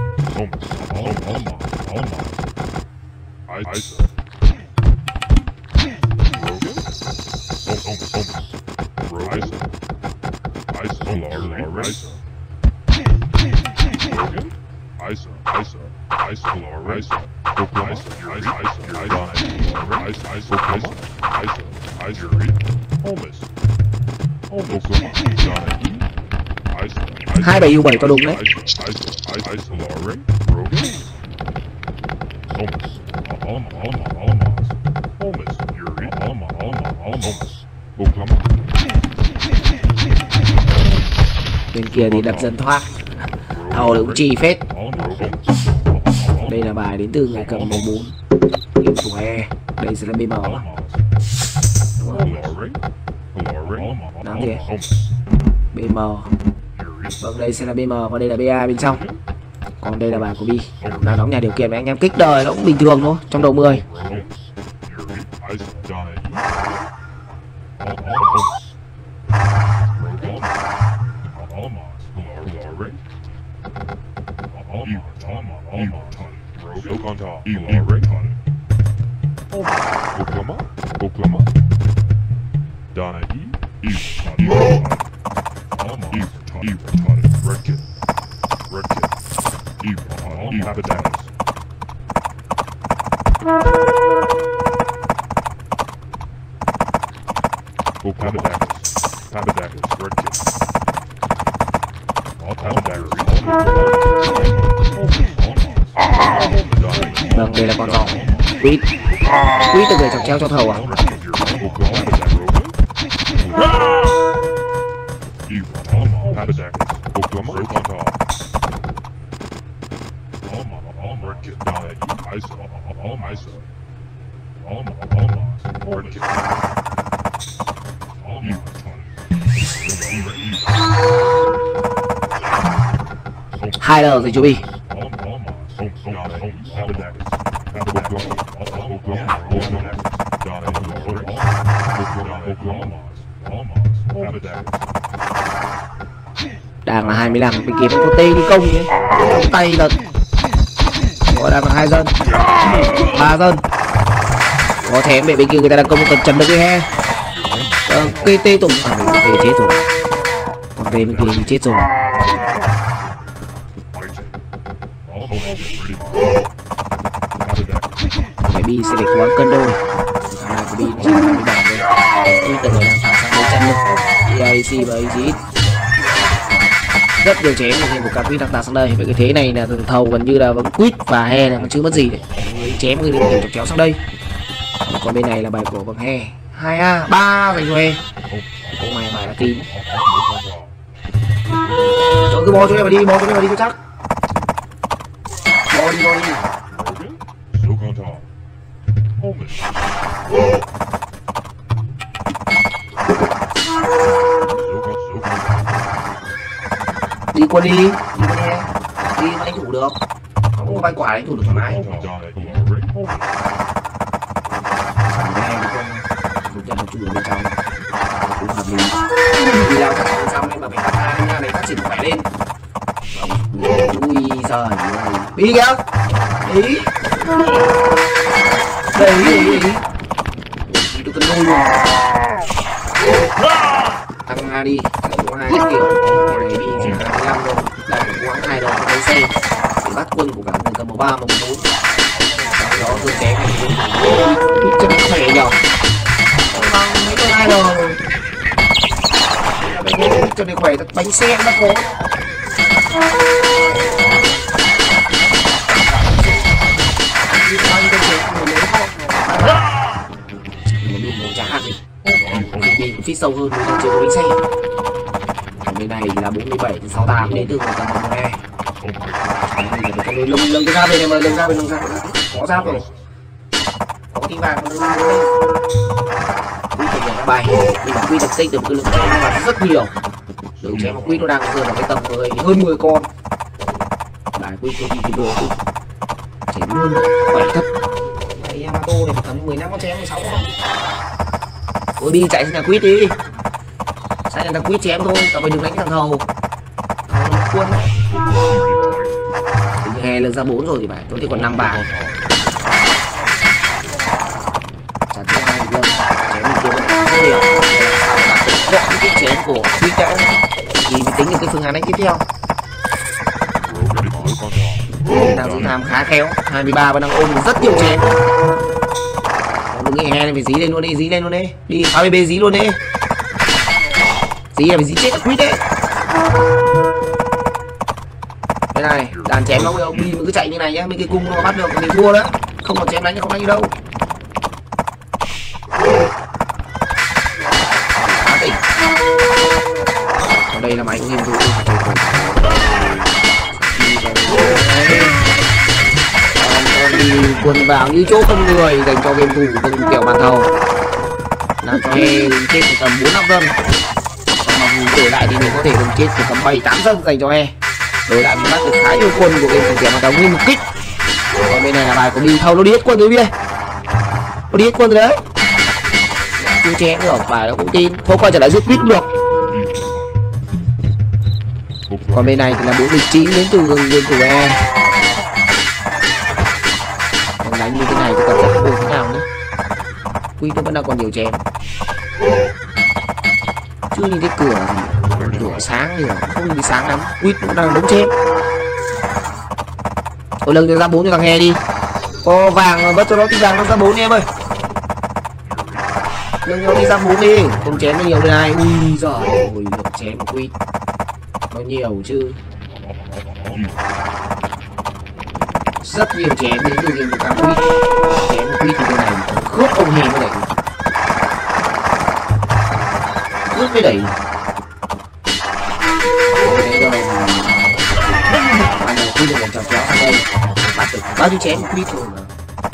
Hai bảy u bảy có đúng đấy. Bên kia thì đập dần thoát. Hầu cũng chi phết. Đây là bài đến từ người cầm màu bốn. Game của He. Đây sẽ là bê em. Đáng gì? bê em. Vâng, đây sẽ là bê em và đây là bê a bên trong. Còn đây là bài của B. Đang đóng nhà điều kiện với anh em kích đời nó cũng bình thường thôi, trong đầu mười. Go Tabadackers. Tabadackers. Red kit. All Tabadackers. Vâng, đây là con giỏ. Quýt. Quýt từ người chọc treo cho thầu à? Hai đờ rồi chú Bi. Đang là hai mươi lăm, bên kia vẫn có tê đi công nhé. Tay là có đang là hai dân, ba dân. Có thém về bên kia người ta đang công một tần trần được cái he. Ờ, cây tê tùng à, mình tê chết rồi. Còn tê bên kia chết rồi. Phải Bi sẽ để cố gắng cân đôi. À, Bi chỉ là cái bảng thôi. Tuy từng người đang phá sang mấy chân nữa. e a xê và a giê rất nhiều chém nhưng của các quýt đang đặt sang đây. Vậy cái thế này là thầu gần như là vẫn quýt và he là chưa mất gì đấy. Chém người điểm chọc kéo sang đây. Còn bên này là bài của bằng he. Hai a ba dành cho he. Không may bài là tím. Rồi cứ bó cho em vào đi, bó cho em vào đi cho chắc. Bó đi, bó đi. Đi quân đi, đi quân đi, đi mà đánh thủ được, không có vai quả đánh thủ được thoải mái. Một trận chủ bên trong cũng hợp lý. Đi lao thẳng bên trong nên mà phải cắt hai nha để phát triển khỏe lên. Ui giời ơi, đi kìa, đi, đây đi, đi, tôi cần nuôi luôn. Tăng A đi, có hai kiểu này đi chỉ là hai mươi lăm thôi, là cũng quăng hai đầu cái xe để bắt quân của cả người cầm một ba một bốn. Đó tôi chém này chân khỏe nhở, vâng mấy con hai rồi, cho nên khỏe bánh xe bắt cố. Đi phía sâu hơn mình chưa có bánh xe. Còn bên này là bốn mươi bảy đến sáu mươi tám đến từ tầm một nghe. Lưng lưng ra bên này mà lưng ra bên lưng ra có giáp rồi, có tí vàng quy trình là bài nhưng mà quy tập tích được cái lượng chém là rất nhiều. Lượng chém mà quy nó đang rơi vào cái tầm mười hơn mười con. Bài quy quy thì đồ chém luôn khỏe thật. Cái Yamato này tầm mười lăm con chém mười sáu con. Ôi đi chạy sang nhà quýt đi. Sang nhà thằng quýt chém thôi, tao phải đừng đánh thằng hầu. Thằng quân đấy. Thì hè lần ra bốn rồi thì phải, tôi thì còn năm bảng. Chặt thứ hai lần, chém mình kia vẫn rất nhiều. Gọn cái chém của quýt đã. Thì mình tính được cái phương án đánh tiếp theo. Đang giữ tham khá khéo, hai mươi ba vẫn đang ôm rất nhiều chém. Đừng nghĩ hè này phải dí lên luôn đi, dí lên luôn đi. Đi a bê bê dí luôn đi. Dí là phải dí chết quýt đấy. Đây này, đàn chém nó đâu, đi cứ chạy như này nhá, bên cái cung nó bắt được mình thua đó. Không còn chém đánh không đánh đi đâu. Á tỉnh. Còn đây là máy của game thủ. Đi quân vào như chỗ không người dành cho game thủ từng kiểu bàn thầu làm cho he chết từ tầm bốn năm dân. Còn mà đổi lại thì mình có thể dùng chết từ tầm bảy tám dân dành cho he. Đổi lại mình bắt được khá nhiều quân của game thủ kiểu bàn thầu nguyên một kích. Còn bên này là bài của đi thâu, nó đi hết quân rồi bia, nó đi hết quân rồi đấy, chưa chém được bài nó cũng tin thôi, quay trở lại giết quýt được. Còn bên này thì là bốn mươi chín đến từ game thủ e. Đánh như thế này thì còn rất là thế nào nữa. Quy nó vẫn đang còn nhiều chém. Chưa nhìn thấy cửa gì, cửa sáng thì không nhìn thấy sáng lắm. Quy cũng đang đống chém. Ôi lần ra bốn cho thằng nghe đi. Có vàng mất cho nó tí vàng nó ra bốn em ơi. Đừng nhau đi ra bún đi, không chém nó nhiều thế này. Ui giời ơi, lượng chém của Quýt nó nhiều chứ. Rất nhiều chém đến từ game của cả Quýt. Chém của Quýt thì cái này khớp ông hề mới đẩy. Khớp mới đẩy. Thế rồi. Ban đầu Quýt được một chọc kéo sang đây. Bắt được bao nhiêu chém của Quýt rồi mà.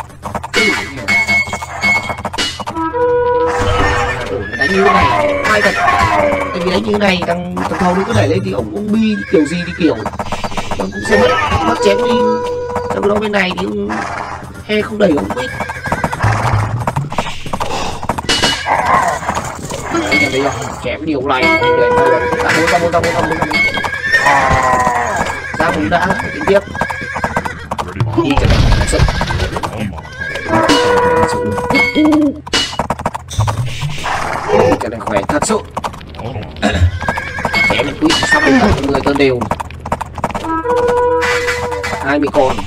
Đánh như thế này may thật, tại vì đánh như thế này thằng thằng thầu nó cứ đẩy lên thì ổng cũng bi kiểu gì thì kiểu nó cũng sẽ mất mất chém đi. Trong đó bên này thì he không đẩy ổng Quýt. Anh em thấy không, chém nhiều này để ta muốn ta muốn ta muốn ta muốn ra cũng đã tính tiếp đi cho nó thật sự. Cái này khỏe thật sự. Chém Quýt sắp đến tận người cơn đều. Hai mươi con.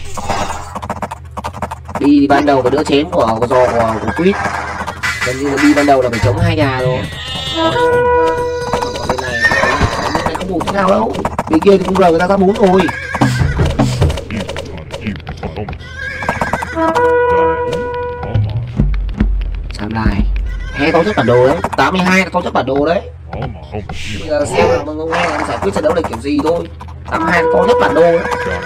Đi ban đầu và đỡ chém của của giò của, của Quýt. Gần như là đi ban đầu là phải chống hai nhà rồi. Còn bên này, bên này không đủ thế nào đâu. Bên kia thì cũng rờ người ta ra bốn rồi. Sam lại. He có chất bản đồ đấy, tám mươi hai là có chất bản đồ đấy. Bây giờ xem là mọi người nghe là giải quyết trận đấu này kiểu gì thôi. tám mươi hai là có chất bản đồ đấy.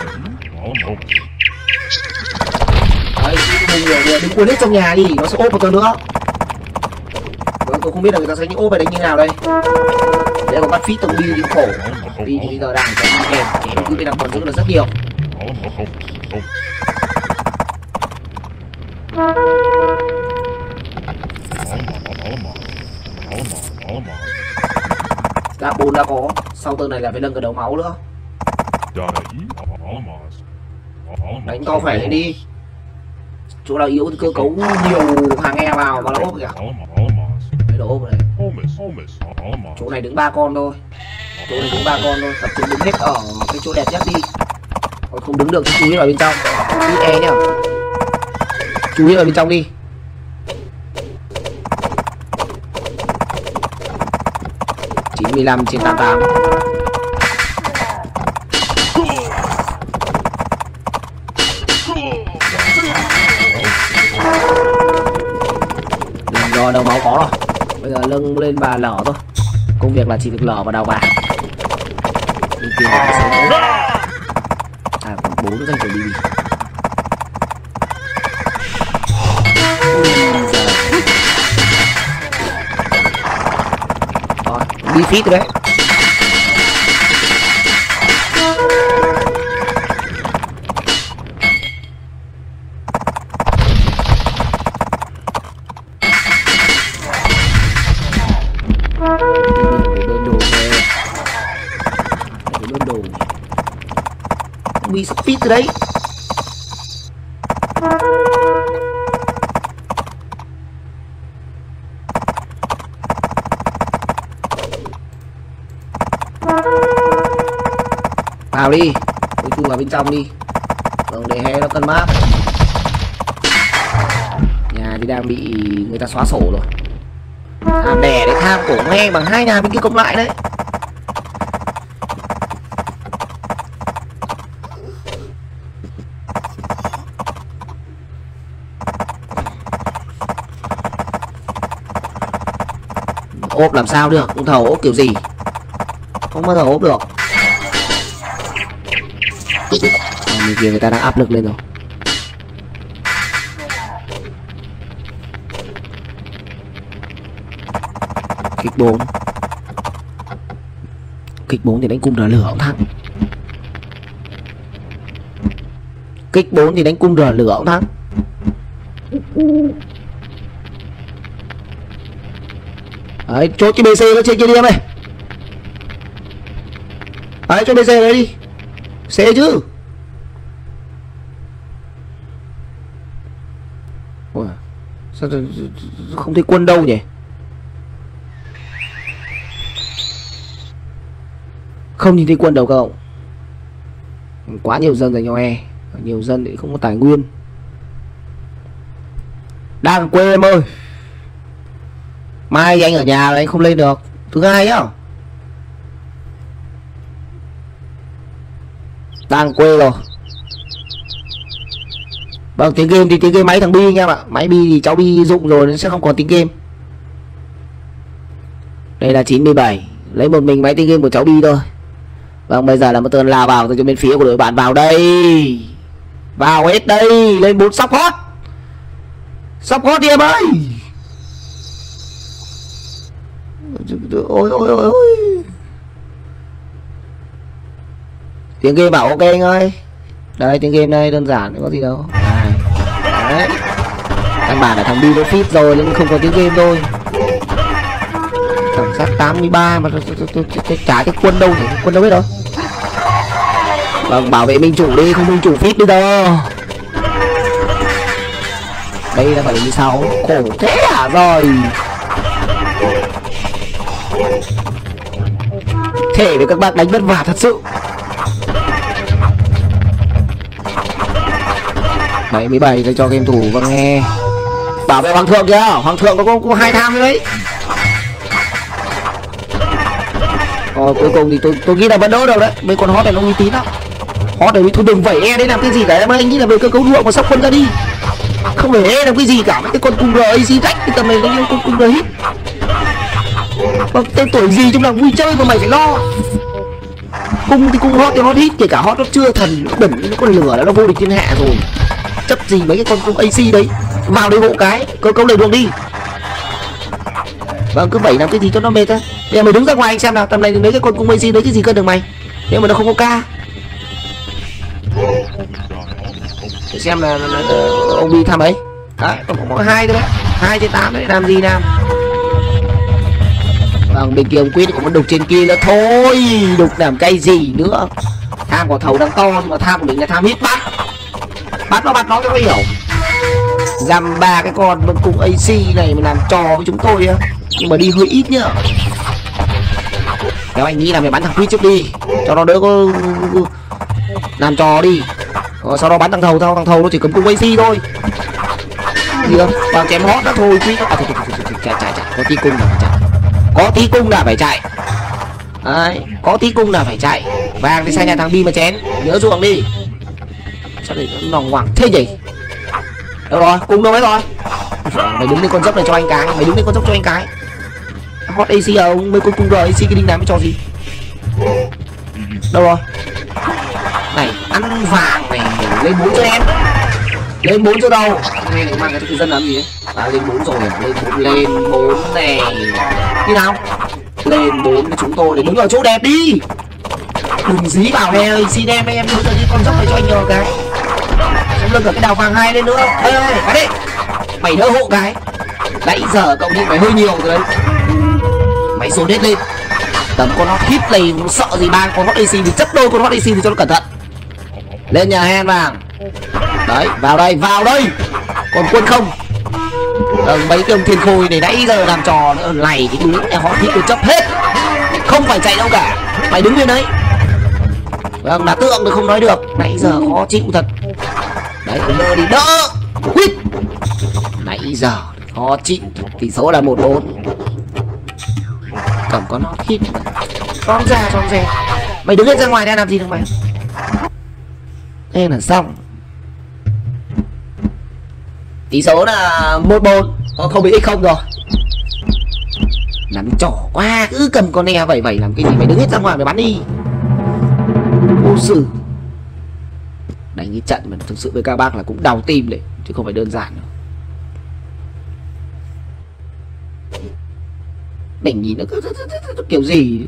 Đấy, đừng, đừng quên hết trong nhà đi, nó sẽ ốp một tờ nữa. Vâng, tôi không biết là người ta sẽ những ốp này đánh như nào đây. Để còn bắt phít tầm đi thì khổ. Đi thì bây giờ đang chạy đi kèm, kèm cứ bên nào còn giữ là rất nhiều. Đã bốn đã có, sau tường này là phải nâng cái đấu máu nữa. Đánh to khỏe lên đi. Chỗ nào yếu thì cơ cấu nhiều hàng e vào mà nó ốp kìa. Đấy nó ốp này. Chỗ này đứng ba con thôi. Chỗ này đứng ba con thôi, tập trung đứng hết ở cái chỗ đẹp nhất đi. Còn không đứng được thì chú ý vào bên trong. Chú ý e nhá. Chú ý vào bên trong đi. chín mươi lăm trên tám mươi tám. Rồi đầu máu có rồi. Bây giờ lưng lên và lở thôi. Công việc là chỉ được lở và đào vàng. À còn bốn nữa dành cho đi. Rồi, đi fit rồi đấy. Bị speed từ đấy. Vào đi, cuối cùng vào bên trong đi. Còn để he nó cân map. Nhà thì đang bị người ta xóa sổ rồi. Tham đẻ đấy, tham cổ nghe bằng hai nhà bên kia cộng lại đấy. Ốp làm sao được, không thầu ốp kiểu gì. Không bao giờ ốp được. Bên kia người ta đang áp lực lên rồi. Kích bốn. Kích bốn thì đánh cung rờ lửa ông thắng. Kích bốn thì đánh cung rờ lửa ông thắng. Đấy, chốt cái bê xê nó trên kia đi em ơi. Đấy, cho bê xê đấy đi. Xê chứ. Ủa, sao không thấy quân đâu nhỉ? Không nhìn thấy quân đâu cậu. Quá nhiều dân dành cho e. Nhiều dân thì không có tài nguyên. Đang quê em ơi. Mai anh ở nhà anh không lên được. Thứ hai á. Đang quê rồi. Vâng, tiếng game thì tiếng game máy thằng Bi anh em ạ. Máy Bi thì cháu Bi dụng rồi nó sẽ không còn tiếng game. Đây là chín mươi bảy. Lấy một mình máy tiếng game của cháu Bi thôi. Vâng, bây giờ là một tơn lao vào từ bên phía của đội bạn vào đây. Vào hết đây. Lên bốn sóc hot. Sóc hot đi em ơi. Ôi ôi ôi ôi. Tiếng game bảo ok anh ơi. Đây tiếng game đây đơn giản có gì đâu. Đấy. Căn bản là thằng Bi nó fit rồi nhưng không có tiếng game thôi. Cảm giác tám mươi ba mà trả cái quân đâu thì quân đâu biết đâu. Vâng, bảo vệ minh chủ đi, không minh chủ fit bây giờ. Đây là bảy mươi sáu, khổ thế à rồi. Thể với các bác đánh vất vả thật sự. bảy mươi bảy cho game thủ vâng nghe. Bảo vệ hoàng thượng kìa, hoàng thượng có, có, có hai tham đấy. Rồi cuối cùng thì tôi tôi nghĩ là vẫn đỡ được đấy. Mấy con hot này nó uy tín lắm. Hot này thôi đừng vẩy e đấy làm cái gì cả em ơi, anh nghĩ là về cơ cấu ruộng mà sóc quân ra đi. Không phải e làm cái gì cả, mấy cái con cung r a xê rách cái tầm này nó như con cung r hit. Vâng, tên tuổi gì trong làng vui chơi mà mày phải lo. Cung thì cung hot thì hot hit, kể cả hot nó chưa thần nó đỉnh nó con lửa nó vô địch thiên hạ rồi. Chấp gì mấy cái con cung a xê đấy. Vào đây hộ cái cơ cấu đầy đường đi. Vâng, cứ vẩy làm cái gì cho nó mệt á. Bây giờ mày đứng ra ngoài anh xem nào, tầm này mấy cái con cung a xê đấy cái gì cân được mày. Nếu mà nó không có ca. Để xem là, là, là, là ông Bi tham ấy. Đấy, còn có hai thôi đấy. hai trên tám đấy, làm gì làm. Vâng, bên kia ông Quyết cũng có đục trên kia nữa thôi. Đục làm cái gì nữa. Tham của thầu đang to nhưng mà tham của mình là tham hit bắt. Bắt nó bắt nó cho nó hiểu. Dăm ba cái con cung a xê này mà làm trò với chúng tôi á. Nhưng mà đi hơi ít nhá. Nếu anh nghĩ là mày bắn thằng Quyết trước đi cho nó đỡ có làm trò đi. Rồi sau đó bắn thằng thầu thôi, thằng thầu nó chỉ cầm cung a xê thôi. Gì không? Vào chém hot đó thôi Quyết. À thôi thôi thôi chạy chạy chạy, có tí cung là phải chạy. Có tí cung là phải chạy. Đấy, có tí cung là phải chạy. Vàng thì sang nhà thằng Bi mà chén, nhớ ruộng đi. Sao để nó nòng ngoằng thế gì? Đâu rồi, cung đâu hết rồi. Mày đứng lên con dốc này cho anh cái, mày đứng lên con dốc cho anh cái. Hot a xê ông, mấy con cung r a xê cái đinh làm cái trò gì? Đâu rồi? Này, ăn vàng này, lên bốn cho em. Lên bốn cho đâu? Nghe cái mang cái cư dân làm gì ấy? À, lên bốn rồi, lên bốn, lên bốn này. Như nào? Lên bốn với chúng tôi để đứng ở chỗ đẹp đi. Đừng dí vào hè, xin em em đứng ở đi con dốc này cho anh nhờ cái. Xong lưng ở cái đào vàng hai lên nữa. Ê ơi, cái đi. Mày đỡ hộ cái. Nãy giờ cậu đi mày hơi nhiều rồi đấy. Mày dồn hết lên. Tầm con hot hit này cũng sợ gì ba con hot a xê thì chấp đôi con hot a xê thì cho nó cẩn thận. Lên nhà hen vàng. Đấy, vào đây, vào đây. Còn quân không. Ờ, mấy cái ông thiên khôi này nãy giờ làm trò nữa này thì đứng nhà họ hit tôi chấp hết. Không phải chạy đâu cả. Mày đứng bên đấy. Vâng, là tượng thì không nói được. Nãy giờ khó chịu thật. Đấy, đỡ đi, đỡ. Quýt. Nãy giờ khó chịu. Tỷ số là một bốn. Cầm con hot hit. Con ra, con ra. Mày đứng hết ra ngoài đây làm gì được mày. Thế là xong. Tỷ số là một bốn. Không bị x không rồi. Nắm trỏ quá. Cứ cầm con e vậy vậy làm cái gì. Mày đứng hết ra ngoài mày bắn đi. Vô sự. Đánh cái trận mà thực sự với các bác là cũng đau tim đấy. Chứ không phải đơn giản đâu. Mình nhìn nó cứ kiểu gì.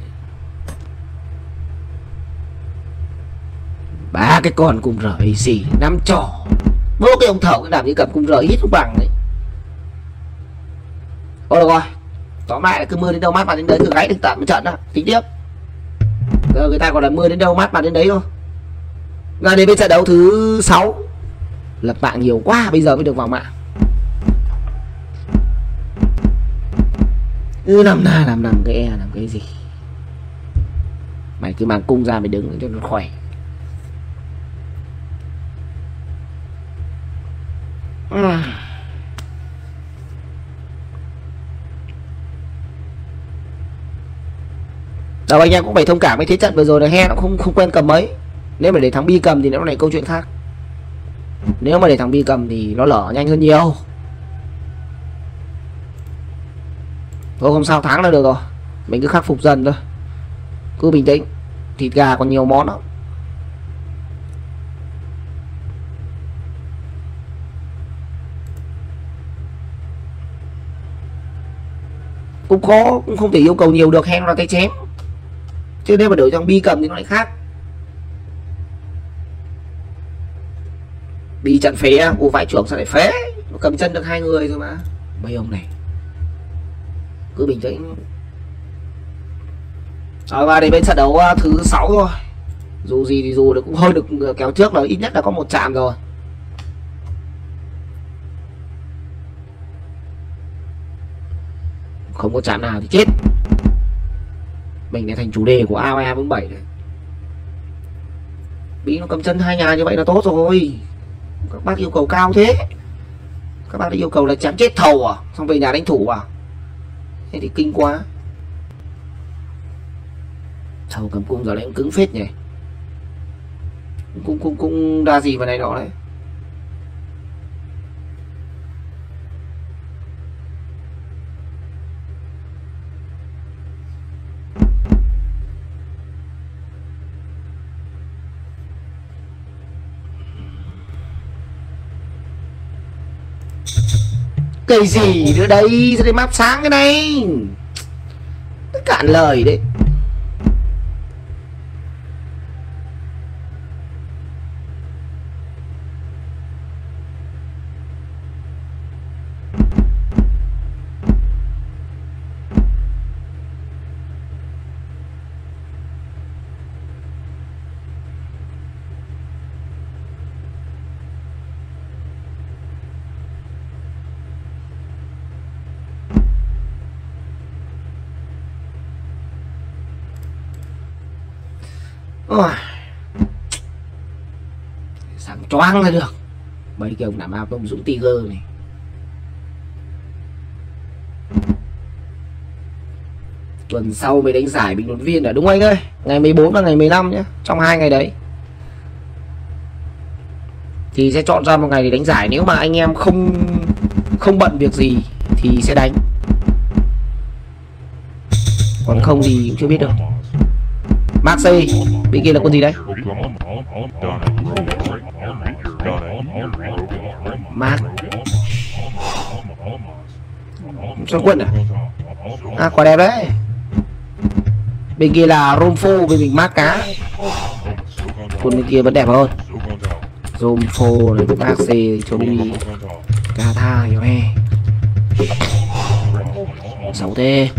Ba cái con cùng rở xì năm trò. Vô cái ông thầu cái làm như cầm cung rời hít không bằng đấy. Thôi được rồi. Tóm lại là cứ mưa đến đâu mát mà đến đấy, cứ gáy được tạm trận đó. Tính tiếp. Giờ người ta còn là mưa đến đâu mát mà đến đấy thôi. Và đến bên trận đấu thứ sáu. Lập mạng nhiều quá bây giờ mới được vào mạng. Cứ nằm na làm nằm cái e làm cái gì. Mày cứ mang cung ra mày đứng cho nó khỏe. Đâu anh em cũng phải thông cảm với thế trận vừa rồi là he nó không không quen cầm mấy. Nếu mà để thằng Bi cầm thì nó lại câu chuyện khác. Nếu mà để thằng Bi cầm thì nó lở nhanh hơn nhiều. Thôi không sao, thắng là được rồi. Mình cứ khắc phục dần thôi. Cứ bình tĩnh. Thịt gà còn nhiều món lắm. Cũng khó, cũng không thể yêu cầu nhiều được, hen là tay chém. Chứ nếu mà đổi trong Bi cầm thì nó lại khác. Bi chặn phế, u vãi trưởng sao lại phế. Nó cầm chân được hai người rồi mà. Mấy ông này cứ bình tĩnh. Rồi và đến bên trận đấu thứ sáu rồi. Dù gì thì dù cũng hơi được kéo trước, là ít nhất là có một chạm rồi. Không có chạm nào thì chết. Mình lại thành chủ đề của a o e bốn bảy đấy. Bí nó cầm chân hai nhà như vậy là tốt rồi. Các bác yêu cầu cao thế. Các bác đã yêu cầu là chém chết thầu à, xong về nhà đánh thủ à. Thế thì kinh quá. Thầu cầm cung giờ lại cũng cứng phết nhỉ. Cũng cũng cũng đa gì vào này đó đấy. Cái gì nữa đây, sao đây map sáng cái này. Tất cạn lời đấy. Ôi, sáng choáng ra được. Mấy cái ông đảm bảo ông Dũng Tiger này. Tuần sau mới đánh giải bình luận viên ở, đúng anh ơi. Ngày mười bốn và ngày mười lăm nhé. Trong hai ngày đấy thì sẽ chọn ra một ngày để đánh giải. Nếu mà anh em không không bận việc gì thì sẽ đánh. Còn không thì cũng chưa biết được. Maxi, bên kia là con gì đấy? Mark Xuân Quân à? À, quả đẹp đấy. Bên kia là Romfo, bên mình Mark cá. Con bên kia vẫn đẹp hơn. Romfo này, Maxi, Chobi, Kata, hiểu he. Xấu thế.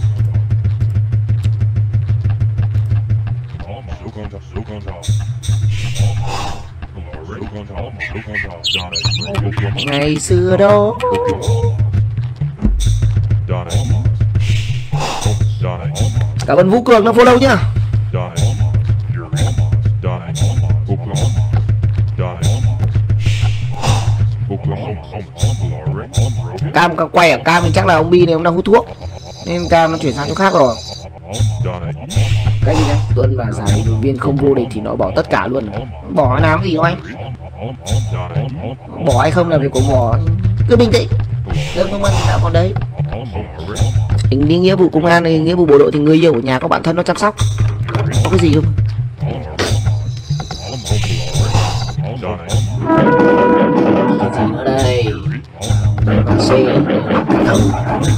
Ngày xưa đó. Cảm ơn Vũ Cường đã follow nhá. Cam quay ở Cam thì chắc là ông Bi này ông đang hút thuốc nên Cam nó chuyển sang chỗ khác rồi. Cái gì đấy? Tuân và giải bình luận viên không vô địch thì nó bỏ tất cả luôn. Bỏ làm gì đâu anh? Bỏ hay không là việc của bỏ. Cứ bình tĩnh. Lương công an thì nào còn đấy. Tính đi nghĩa vụ công an này, nghĩa vụ bộ đội thì người yêu của nhà có bạn thân nó chăm sóc. Có cái gì không? Cái gì nữa đây? Bác sĩ thầu.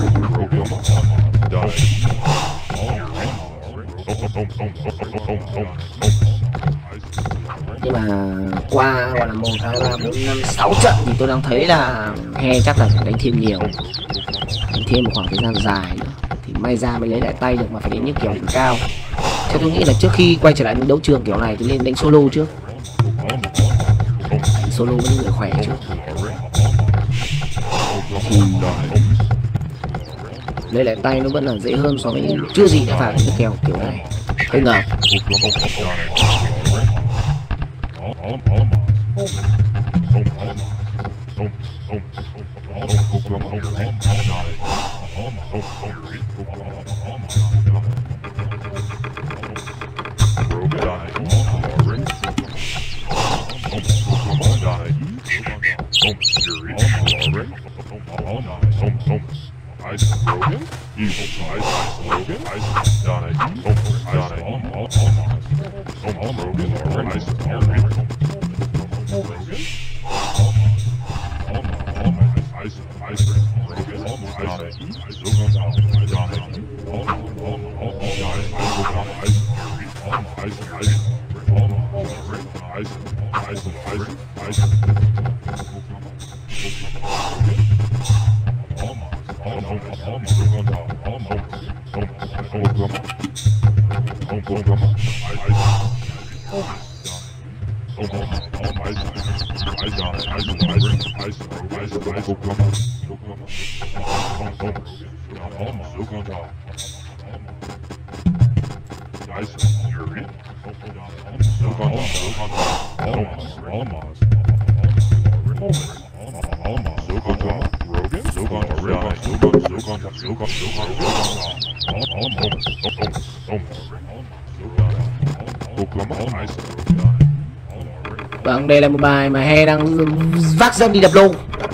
Nhưng mà qua gọi là một hai ba bốn năm sáu trận thì tôi đang thấy là he chắc là phải đánh thêm nhiều, đánh thêm một khoảng thời gian dài nữa thì may ra mới lấy lại tay được, mà phải đến những kiểu cao. Thế tôi nghĩ là trước khi quay trở lại những đấu trường kiểu này thì nên đánh solo trước, đánh solo với những người khỏe trước thì lấy lại tay nó vẫn là dễ hơn so với chưa gì đã vào những kèo kiểu này. Hơi ngờ. Rogan, evil side, Rogan, Donna, Donna, Almost, Almost, Rogan, Rogan, Vâng, đây là một bài mà He đang vác dâm đi đập lô.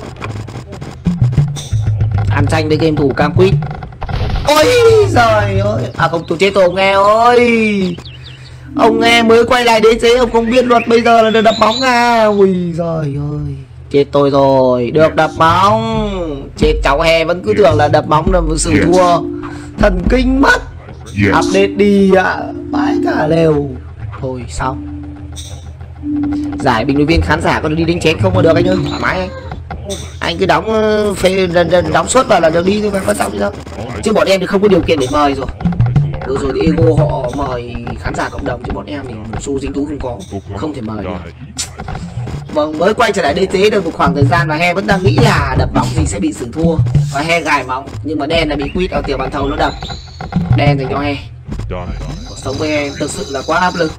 Ăn tranh với game thủ cam quýt. Ôi giời ơi. À không, tôi chết tôi ông Nghe ơi. Ông Nghe mới quay lại đế chế, ông không biết luật bây giờ là được đập bóng à. Ui giời ơi. Chết tôi rồi. Được đập bóng. Chết cháu He vẫn cứ tưởng là đập bóng là một sự thua. Thần kinh mất. Update đi ạ. À. Bãi cả lều. Thôi xong. Giải bình luận viên khán giả có đi đánh chén không mà được anh ơi, thoải mái anh. Anh cứ đóng phê đóng suất vào là được đi thôi, mà quan trọng gì đâu. Chứ bọn em thì không có điều kiện để mời rồi. Vừa rồi thì ego họ mời khán giả cộng đồng, chứ bọn em thì một xu dính túi không có, không thể mời được. Vâng, mới quay trở lại đê tế được một khoảng thời gian mà He vẫn đang nghĩ là đập bóng thì sẽ bị xử thua và He gài bóng, nhưng mà đen là bị quýt ở tiểu bàn thầu nó đập. Đen dành cho He. Cuộc sống với em thực sự là quá áp lực.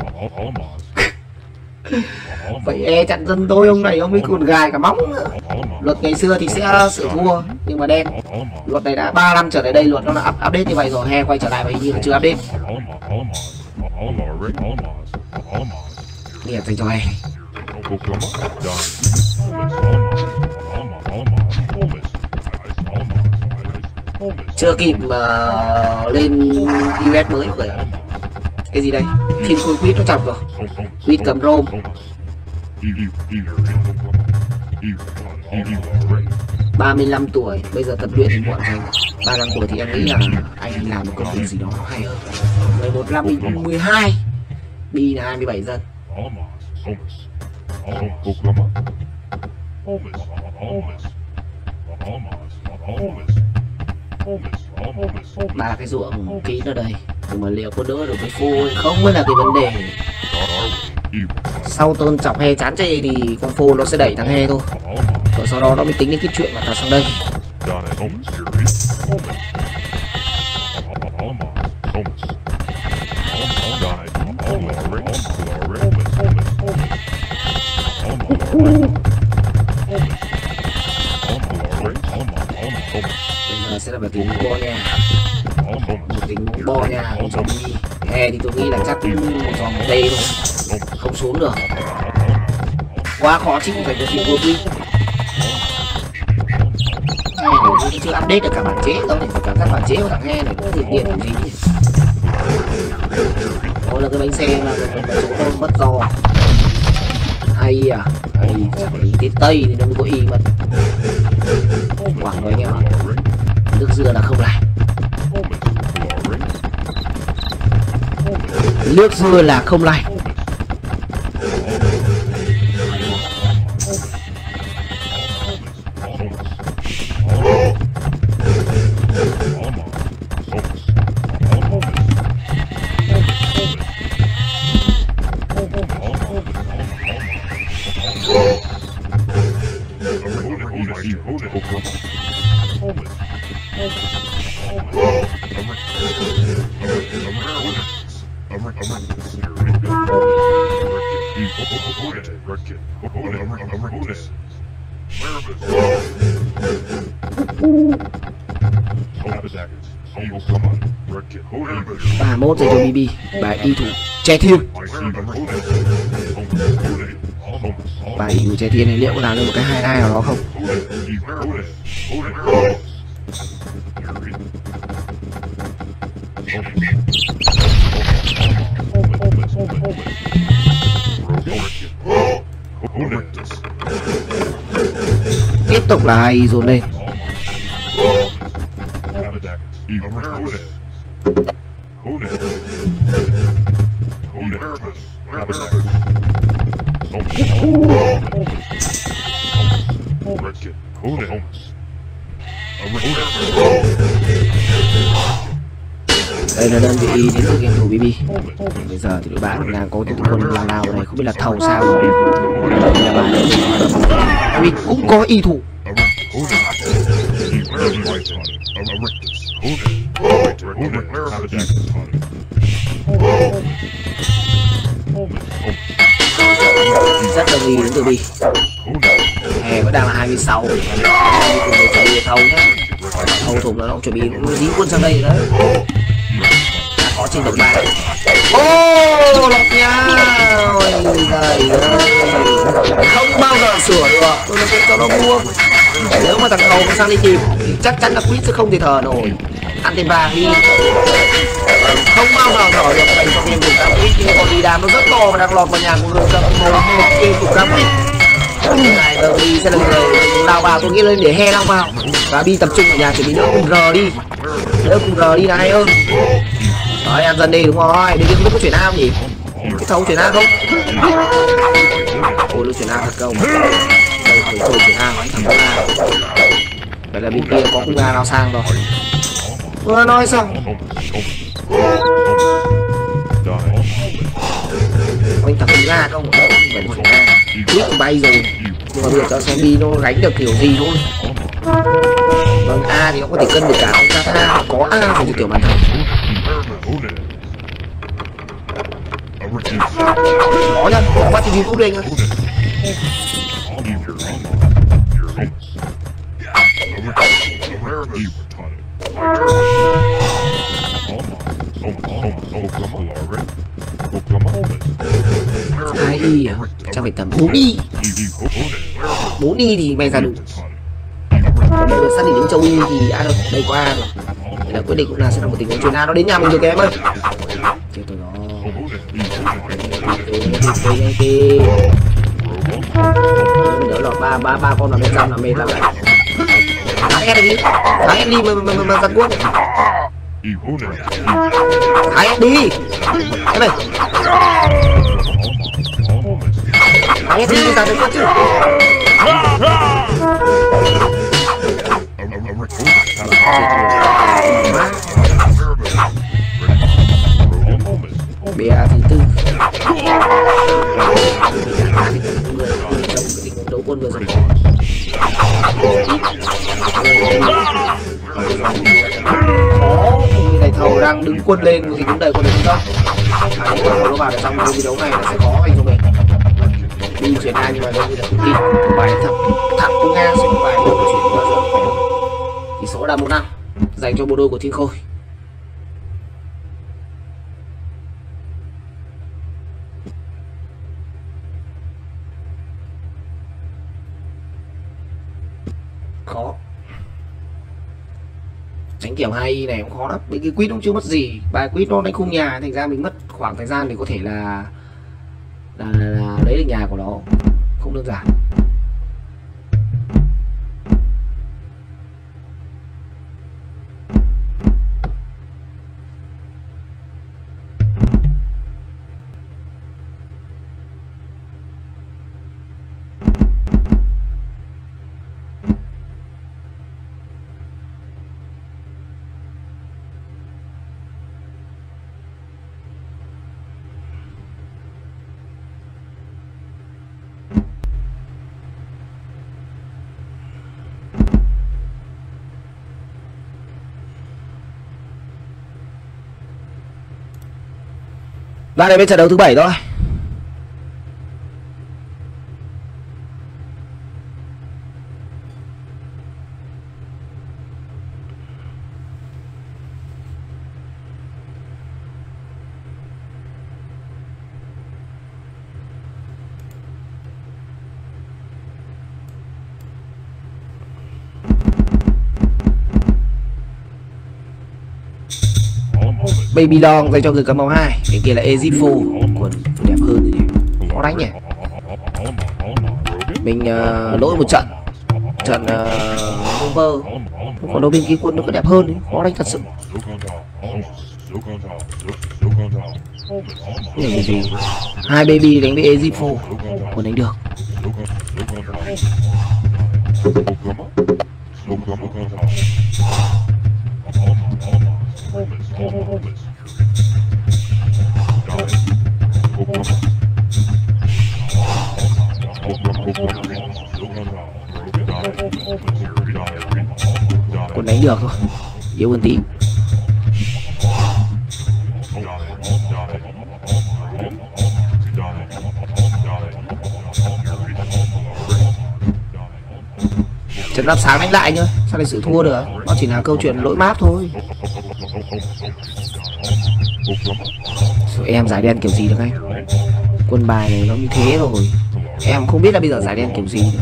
Vậy e chặn dân tôi, ông này ông ấy còn gài cả móng nữa. Luật ngày xưa thì sẽ sửa thua, nhưng mà đen luật này đã ba năm trở lại đây luật nó là up, update như vậy rồi. He quay trở lại và hình như là chưa update. Điểm dành cho He. Chưa kịp mà lên u ét mới rồi. Cái gì đây? Thiên khôi quýt nó chọc rồi. Quýt cầm rôm. ba mươi lăm tuổi, bây giờ tập luyện đến muộn rồi. ba mươi lăm tuổi thì em nghĩ là anh làm một công việc gì đó hay hơn. mười một năm bị mười hai. Bi là hai mươi bảy dân. Ba cái ruộng kín ở đây, nhưng mà liệu có đỡ được cái phô hay không mới là cái vấn đề. Sau tôn chọc He chán chê thì con phô nó sẽ đẩy thằng He thôi, rồi sau đó nó mới tính đến cái chuyện mà thằng sang đây. Bây giờ sẽ là bài tính bo nha, một tính bo nha, một dòng đi. He thì tôi nghĩ là chắc một dòng D thôi, không xuống được, quá khó chịu phải được thì vô quy. Này này chưa update được cả bản chế đâu, này cả các bản chế của thằng He này cũng thực hiện làm gì nhỉ? Đó là cái bánh xe là số con mất giò. Hay à, hay chẳng lý tới Tây thì nó mới có y mất. Quảng rồi anh em ạ. Nước dưa là không làm. Nước dưa là không lành. ba mươi mốt dành cho bê bê, bài y thủ che thiên. Bài y thủ che thiên này liệu có làm được một cái hai hai nào đó không? Tiếp tục là hai dồn lên. Đây là đơn vị đến từ game thủ bê bê. Bây giờ thì đội bạn đang có những quân lao lao này, không biết là thầu sao rồi. Đây là bạn bê bê cũng có y thủ. Rất đồng ý đến từ bê. Hè vẫn đang là hai mươi sáu. Cùng với chuẩn bị thầu nhé. Thầu thủ nó cũng chuẩn bị dí quân sang đây đấy. Đã có trên tổng ba. Ô lọc nha. Ôi giời ơi. Không bao giờ sửa được. Tôi nói cho nó mua. Nếu mà thằng thầu sang đi tìm thì chắc chắn là quýt sẽ không thể thờ nổi. Ăn thêm vàng đi. Không bao giờ thở được mình trong game thủ cam quýt. Nhưng còn đi đám nó rất to và đang lọt vào nhà của người cầm một game thủ cam quýt. Này giờ đi sẽ là người lao vào, tôi nghĩ lên để he lao vào và đi tập trung ở nhà chuẩn bị đỡ cùng R đi, đỡ cùng R đi là hay hơn. Đấy, ăn dần đi đúng rồi. Để không có chuyển A không nhỉ? Cái thấu chuyển A không? Ôi nó chuyển A thật không? Đây phải thôi chuyển A thằng có A. Vậy là bên kia có cung A lao sang rồi. Vừa nói xong anh thằng cung A không? Vẫn chuyển A quýt bay rồi. Nhưng mà bây giờ cho xem đi nó gánh được kiểu gì thôi. Vâng, A thì nó có thể cân được cả ông ta tha. Có A thì kiểu bàn thắng. Có nhá, có bắt thì gì cũng lên nhá. Hai y à? Chắc phải tầm bốn y. bốn y thì may ra đủ. Bây giờ xác định đến châu Y thì A đâu, đây có A rồi. Đây là quyết định cũng là sẽ là một tình huống chuyển A nó đến nhà mình rồi kìa em ơi. Chết tôi đó. Mình đỡ lọt ba ba ba con vào bên trong là mệt lắm lại. Thắng em đi, thắng em đi mà mà mà, mà giật quân. Thắng em đi, em ơi. Thắng em đi giật được quân chứ. Bè thứ tư đấu quân vừa rồi. Này thầu đang đứng quân lên thì cũng đẩy quân lên không? Nó vào để xong cái đấu này nó sẽ khó anh cho mình. Đi chuyển A nhưng mà đâu như là tự tin bài thẳng thẳng của Nga sẽ bài chuyển bao giờ. Thì số là một năm dành cho bộ đôi của Thiên Khôi. Khó. Tránh kiểu hai này cũng khó lắm. Bởi cái quýt cũng chưa mất gì. Bài quýt nó đánh khung nhà thành ra mình mất khoảng thời gian để có thể là là, là, là lấy được nhà của nó. Không đơn giản. Lại đến bên trận đấu thứ bảy thôi. Baby Long dành cho người cầm màu hai. Bên kia là Ezifo, quần đẹp hơn thì khó đánh nhỉ. Mình uh, lỗi một trận trận uh, over. Còn đâu bên kia quân nó cứ đẹp hơn ấy. Khó đánh thật sự. Hai baby đánh với Ezifo còn đánh được. Còn đánh được thôi, yếu hơn tí. Trận đáp sáng đánh lại nhá, sao lại sự thua được? Nó chỉ là câu chuyện lỗi map thôi. Rồi em giải đen kiểu gì được anh? Quân bài này nó như thế rồi, em không biết là bây giờ giải đen kiểu gì nữa.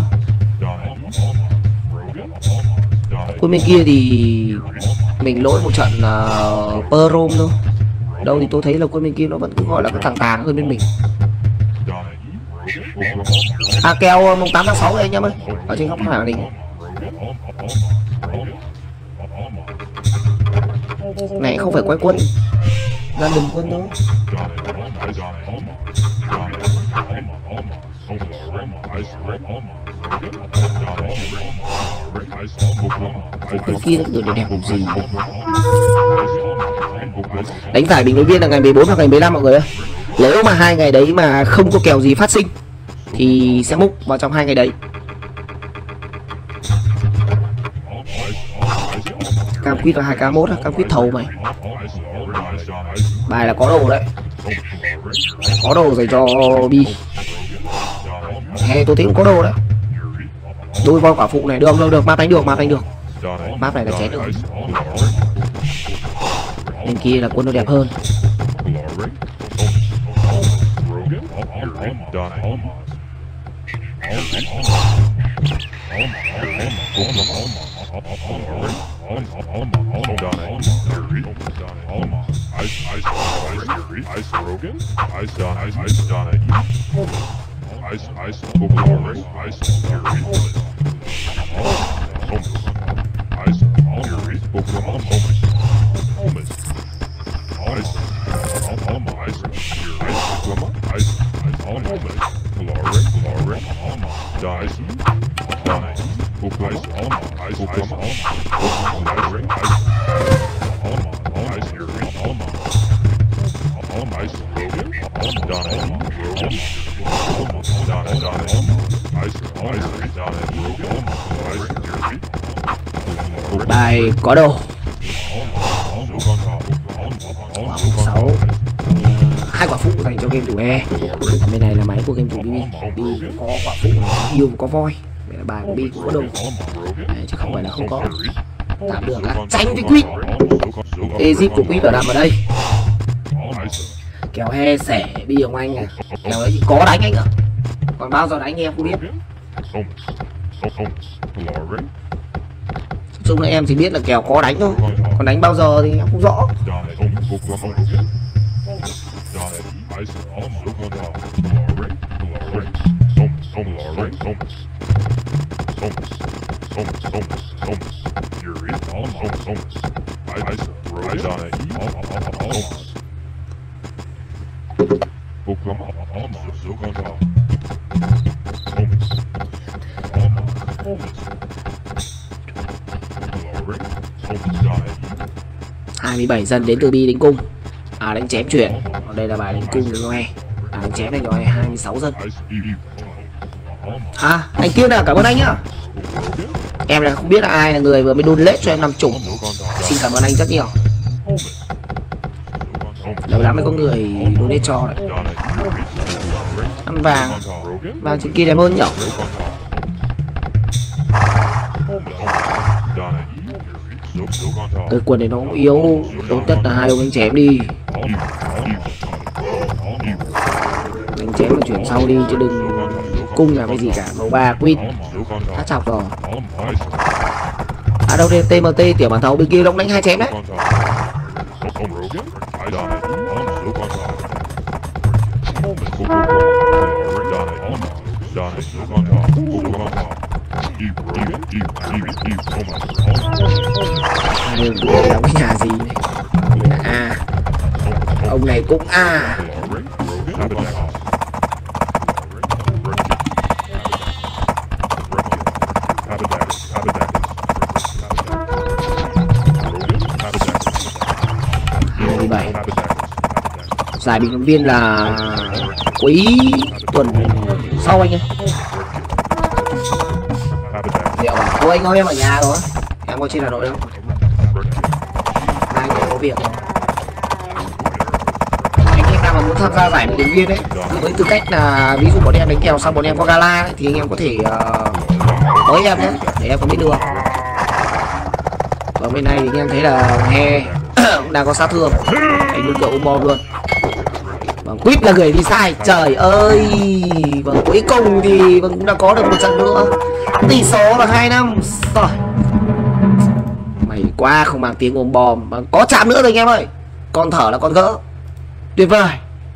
Quân bên kia thì mình lỗi một trận uh, Perom thôi. Đâu thì tôi thấy là quân bên kia nó vẫn cứ gọi là cái thằng tàng hơn bên mình. À kèo mùng tám tháng sáu đây anh em ơi, ở trên góc màn hình. Này không phải quay quân, ra đừng quân đâu. Cái kia nó được đẹp làm gì. Đánh giải bình đối viên là ngày mười bốn hoặc ngày mười lăm mọi người ơi. Nếu mà hai ngày đấy mà không có kèo gì phát sinh thì sẽ múc vào trong hai ngày đấy. Cam quýt là hai k một, cam quýt thầu mày. Bài là có đồ đấy, có đồ dành cho bi. Hey, tôi thấy cũng có đồ đấy. Đôi voi quả phụ này được được được, map đánh được, map đánh được. Map này là chén được. Bên kia là quân nó đẹp hơn. Bài có đồ sáu, hai quả phụ dành cho game thủ E. Bên này là máy của game thủ Bi. Bi có quả phụ, yêu có voi. Đây là bài của Bi cũng có đồ. Đấy, chứ không phải là không có. Tạm được là tránh với quýt. Exit của quýt ở nằm ở đây. Kéo he xẻ Bi Hồng Anh à. Kéo ấy thì có đánh anh ạ. Còn bao giờ đánh em không biết. Chung là em chỉ biết là kèo có đánh thôi, còn đánh bao giờ thì em không rõ. hai mươi bảy dân đến từ Bi đánh cung, à đánh chém chuyển. Còn đây là bài đánh cung cho E, à đánh chém này cho E hai mươi sáu dân. À anh Kiên à, cảm ơn anh nhá. Em là không biết là ai là người vừa mới donate cho em năm chục. Xin cảm ơn anh rất nhiều. Lâu lắm mới có người donate cho đấy. Ăn vàng, vàng trên kia đẹp hơn nhỉ. Cái quần này nó cũng yếu, tốt nhất là hai ông đánh chém đi. Đánh chém mà chuyển sau đi chứ đừng cung làm cái gì cả. Màu ba quýt đã chọc rồi. À đâu đây tê em tê tiểu bản thầu bên kia nó cũng đánh hai chém đấy. Đường đóng cái nhà gì này? À, ông này cũng à. hai mươi bảy. Giải bình luận viên là Quý tuần sau anh ơi. Liệu à? Thôi anh ơi, em ở nhà rồi. Em có trên Hà Nội đâu. Hai người có việc. Anh em nào mà muốn tham gia giải bình luận viên ấy, với tư cách là ví dụ bọn em đánh kèo xong bọn em có gala ấy, thì anh em có thể uh, tới em nhé, để em có biết được. Ở bên này thì anh em thấy là He cũng đang có sát thương, anh đúng kiểu ôm bom luôn. Vâng, quýt là người đi sai, trời ơi. Vâng, cuối cùng thì vâng cũng đã có được một trận nữa. Tỷ số là hai năm rồi. Mày quá không mang tiếng ôm bom. Vâng, có chạm nữa rồi anh em ơi. Con thở là con gỡ. Tuyệt vời.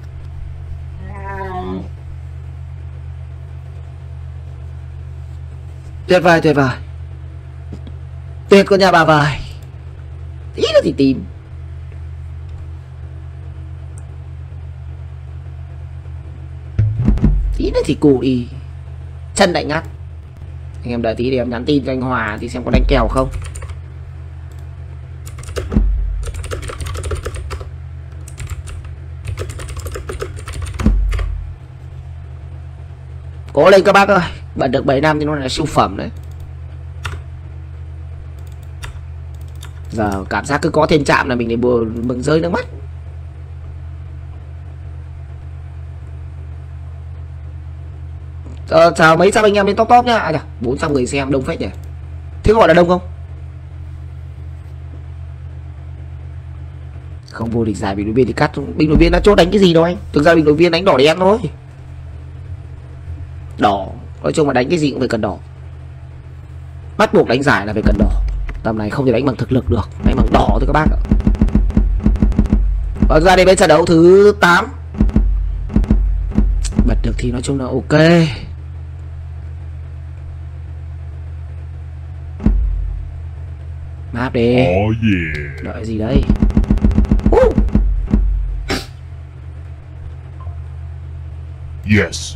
Tuyệt vời, tuyệt vời. Tuyệt con nhà bà vời. Tí nữa thì tìm. Tí nữa thì cụ đi. Chân lại ngắt. Anh em đợi tí để em nhắn tin cho anh Hòa thì xem có đánh kèo không. Cố lên các bác ơi. Bận được bảy năm thì nó là siêu phẩm đấy. Giờ cảm giác cứ có thêm chạm là mình để buồn mừng rơi nước mắt. Ờ, chào mấy trăm anh em đến top top nhá. À, bốn trăm người xem đông phết nhỉ. Thế gọi là đông không? Không vô địch giải bình luận viên thì cắt. Bình luận viên đã chốt đánh cái gì đâu anh. Thực ra bình luận viên đánh đỏ đen thôi. Đỏ, nói chung là đánh cái gì cũng phải cần đỏ. Bắt buộc đánh giải là phải cần đỏ. Tầm này không thể đánh bằng thực lực được, đánh bằng đỏ thôi các bác ạ. Và ra đây bên trận đấu thứ tám. Bật được thì nói chung là ok. Map đi. Oh yeah. Đợi gì đây? Uh. Yes.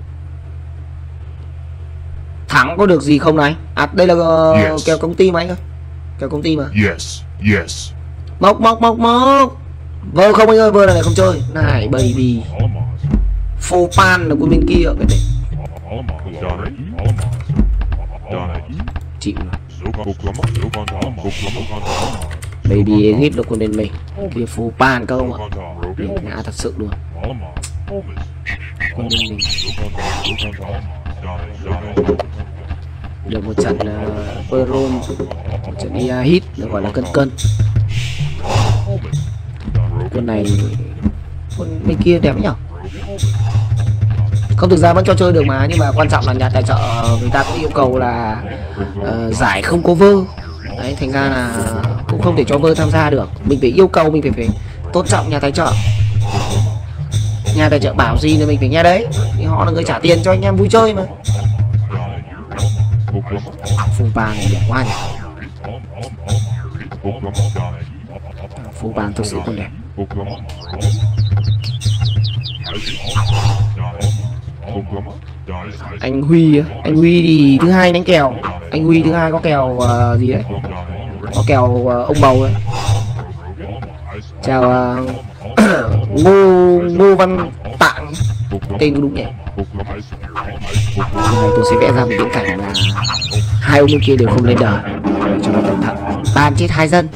Thắng có được gì không này? À đây là uh, Yes. kèo công ty mà anh ơi. Kèo công ty mà. Yes. Yes. Móc móc móc móc. Vơ không anh ơi, vơ này không chơi. Này baby. Phô pan là của bên kia cái này. Chịu rồi. Baby hit được con bên mình. Kia phô pan các ông ạ. Ngã thật sự luôn. Con bên mình. Được một trận uh, Peron, một trận i a hit được gọi là cân cân. Con này con bên kia đẹp nhỉ. Không, thực ra vẫn cho chơi được mà, nhưng mà quan trọng là nhà tài trợ người ta cũng yêu cầu là uh, giải không có vơ. Đấy, thành ra là cũng không thể cho vơ tham gia được. Mình phải yêu cầu, mình phải phải tôn trọng nhà tài trợ. Nhà tài trợ bảo gì thì mình phải nghe đấy. Thì họ là người trả tiền cho anh em vui chơi mà. Phù bàn đẹp quá nhỉ. Phù bàn thực sự còn đẹp. Anh Huy, anh Huy thì thứ hai đánh kèo. Anh Huy thứ hai có kèo uh, gì đấy? Có kèo uh, ông bầu đấy. Chào uh, Ngô Ngô Văn Tạng, tên đúng nhỉ? Hôm nay tôi sẽ vẽ ra một viễn cảnh là hai ông bên kia đều không lên đời để cho nó cẩn thận. Ban chết hai dân.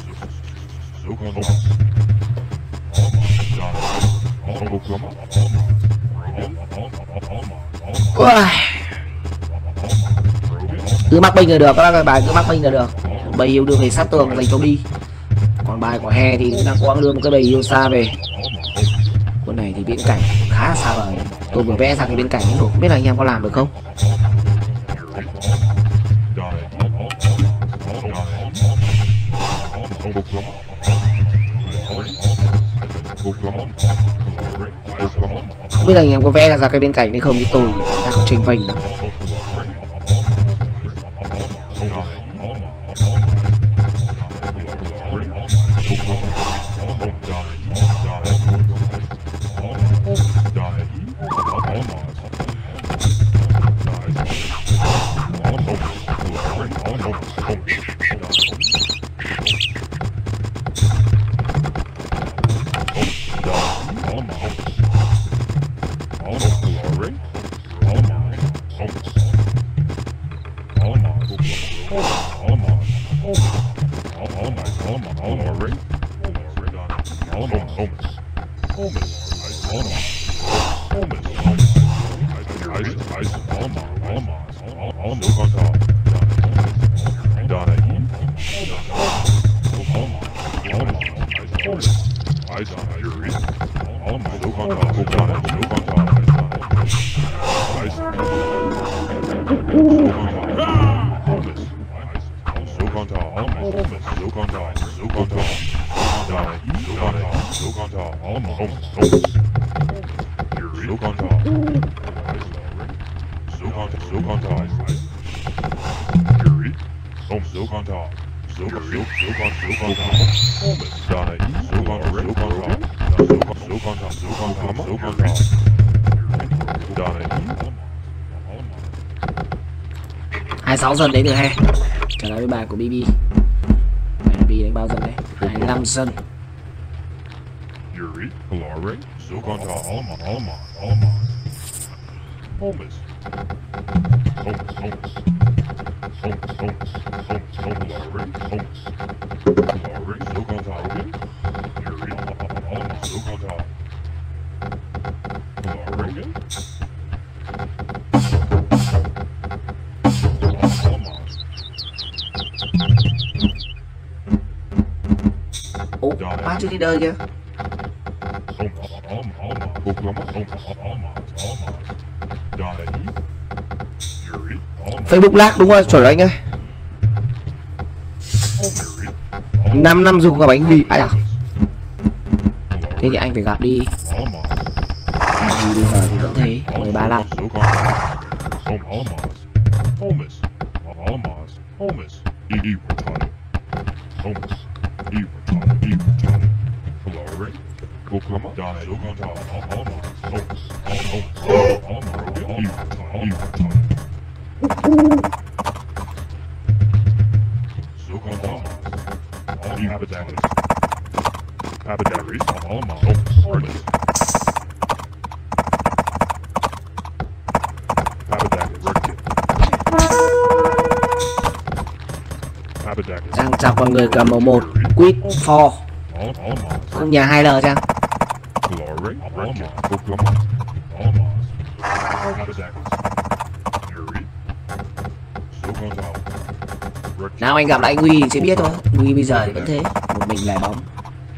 Uầy. Cứ mắc binh là được, các bài cứ mắc binh là được. Bầy yêu đưa về sát tường dành cho đi. Còn bài của He thì đang quăng đưa một cái bầy yêu xa về. Con này thì viễn cảnh khá xa vời. Tôi vừa vẽ ra cái viễn cảnh nhưng không biết là anh em có làm được không. Không biết là anh em có vẽ ra cái bên cạnh hay không, cái tôi đang có tranh vênh lắm. hai mươi sáu dân đấy được he. Trở lại với bài của bê bê. bê bê đánh bao dân đấy? hai mươi lăm dân. Yuri, Kalari, Zokanta, Alma, Alma, Alma. Holmes. Holmes, Holmes. Holmes, Holmes, Holmes, Holmes, Kalari, Holmes. Kalari, Zokanta, Hogan. Yuri, Alma, Zokanta. Kalari. Ủa, ba chưa đi đời kìa. Facebook lag đúng rồi, chuẩn rồi anh ơi. năm năm dùng cả bánh mì ai à? Thế thì anh phải gặp đi. Vì bây giờ thì vẫn thế, mười ba năm. Trang chào con người cầm màu một quýt for không nhà hai L Trang. Nào anh gặp lại anh Huy sẽ biết thôi. Huy bây giờ thì vẫn thế, một mình lại bóng.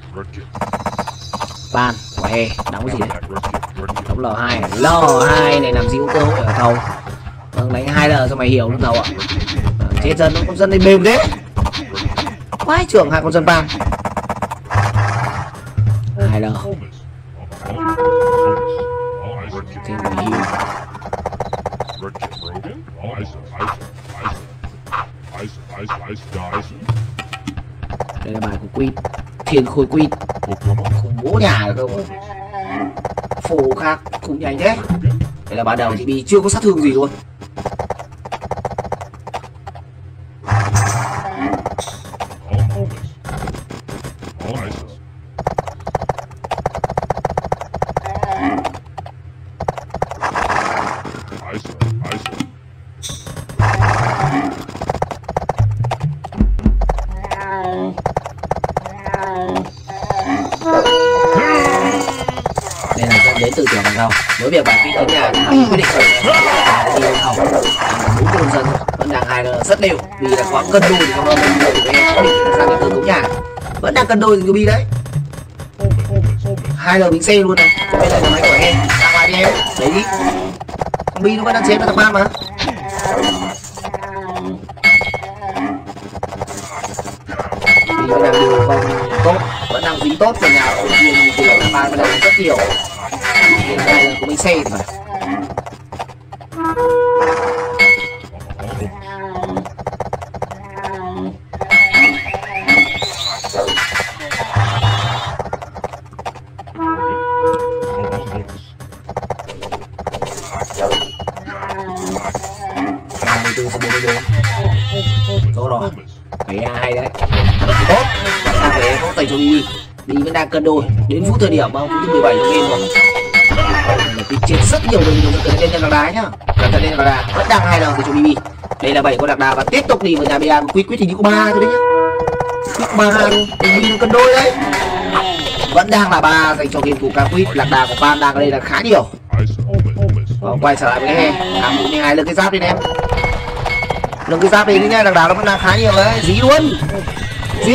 Ban quả hè đóng cái gì đấy, đóng L hai. L hai này làm gì có cơ hội ở thầu. Vâng, đánh hai L cho mày hiểu luôn thầu ạ. Chết dân, con dân này mềm thế. Quái trưởng hai con dân ban. hai L thì người hiểu. Đây là bài của Quýt, Thiên Khôi Quýt. Khủng bố nhà được không? Phổ khác cũng nhanh thế. Đây là ban đầu thì bị chưa có sát thương gì luôn. Đến từ tiểu bằng không với việc bài Quýt đến nhà quyết định khởi đi lên không bốn con dân vẫn đang hai L rất đều vì là có cân đôi thì không mình được cái quyết định ra cái từ cống nhà vẫn đang cân đôi thì bi đấy. hai L mình C luôn này, cho bên này là máy của em ra ngoài đi em đấy đi, bi nó vẫn đang chế vào thằng ban mà. Bi vẫn đang điều không tốt, vẫn đang dí tốt của nhà của viên thì là ba bắt đầu rất nhiều. Hiện nay là của mình xe mà. Tốt rồi, phải hay đấy, tốt, ta phải có tay cho đi, đi vẫn đang cân đôi, đến phút thời điểm mà phút thứ mười bảy cho game rồi, là chết rất nhiều người dùng cẩn thận lên lạc đá nhá, cẩn thận lên lạc đá, vẫn đang hai lần thì cho bê bê, đây là bảy con lạc đá và tiếp tục đi vào nhà bê a, quyết quyết thì như có ba thôi đấy nhá, quyết ba luôn, mình cân đôi đấy, vẫn đang là ba dành cho game của ca quyết, lạc đá của ban đang ở đây là khá nhiều, quay trở lại với he, làm một hai lần cái giáp đi em. Lần cái giáp này nha, đằng đá nó vẫn là khá nhiều đấy, dí luôn, dí,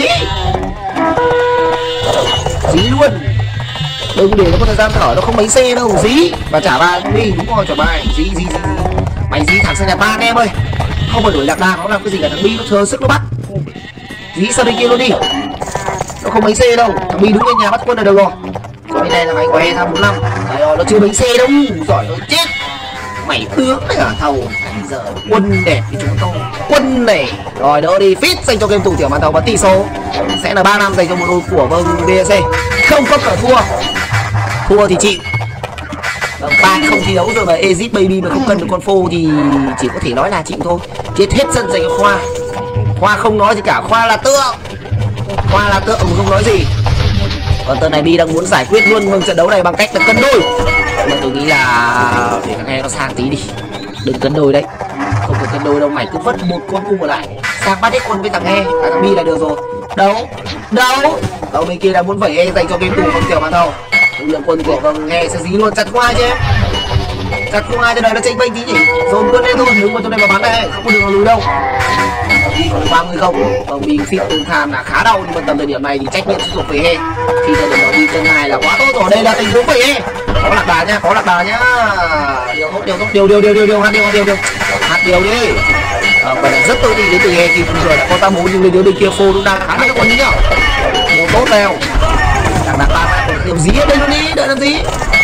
dí luôn, đừng để nó có thời gian thở, nó không mấy xe đâu, dí và trả ba đi, đúng rồi, trả bài, dí, dí, dí, mày dí thẳng sang nhà ba em ơi, không phải đuổi lạc đà nó làm cái gì cả, thằng Bi nó thừa sức nó bắt, dí sang bên kia luôn đi, nó không mấy xe đâu, thằng Bi đúng lên nhà bắt quân là được rồi, còn bên này là mày quay tham bốn năm, rồi nó chưa mấy xe đâu, giỏi nó chết. Mày tướng này hả thầu, giờ quân đẹp thì chúng tôi quân này rồi đỡ đi fit dành cho game thủ tiểu màn thầu và tỷ số sẽ là ba năm dành cho một đôi của vâng bê xê, không có cờ thua, thua thì chịu. Vâng, ba không thi đấu rồi mà Exit Baby mà không cần được con phô thì chỉ có thể nói là chịu thôi, chết hết sân dành cho Khoa, Khoa không nói gì cả, Khoa là tượng, Khoa là tượng không nói gì. Còn tờ này Bi đang muốn giải quyết luôn mừng trận đấu này bằng cách là cân đôi, mà tôi nghĩ là để thằng nghe nó sang tí đi, đừng cân đôi đấy, không cần cân đôi đâu, mày cứ vất một con cung ở lại, sang bắt hết quân với thằng nghe, thằng Bi là được rồi. Đâu, đâu, đâu bên kia đã muốn vẩy e dành cho game thủ không tiểu mà đâu, lực lượng quân của vâng nghe sẽ dí luôn, chặt Khoa chứ em, chặt Khoa cho này nó tranh bênh tí nhỉ, dồn quân lên thôi, đứng vào chỗ này mà bắn này, không có đường lùi đâu. Bi còn ba mươi không, còn Bi fit tương tham là khá đau, nhưng mà tầm thời điểm này thì trách nhiệm sẽ thuộc về he, khi thời điểm đó đi cân hai là quá tốt rồi, đây là tình huống về he, có lạc đà nhá, có lạc đà nhá, điều tốt, điều tốt, điều điều điều điều điều hạt điều hạt điều điều hạt điều đi, à, và rất tự tin đến từ he khi vừa đã có ta muốn nhưng đến bên kia phô cũng đang khá là còn nhá, điều tốt leo, lạc đà ba điều dí ở đây luôn đi, đợi làm gì,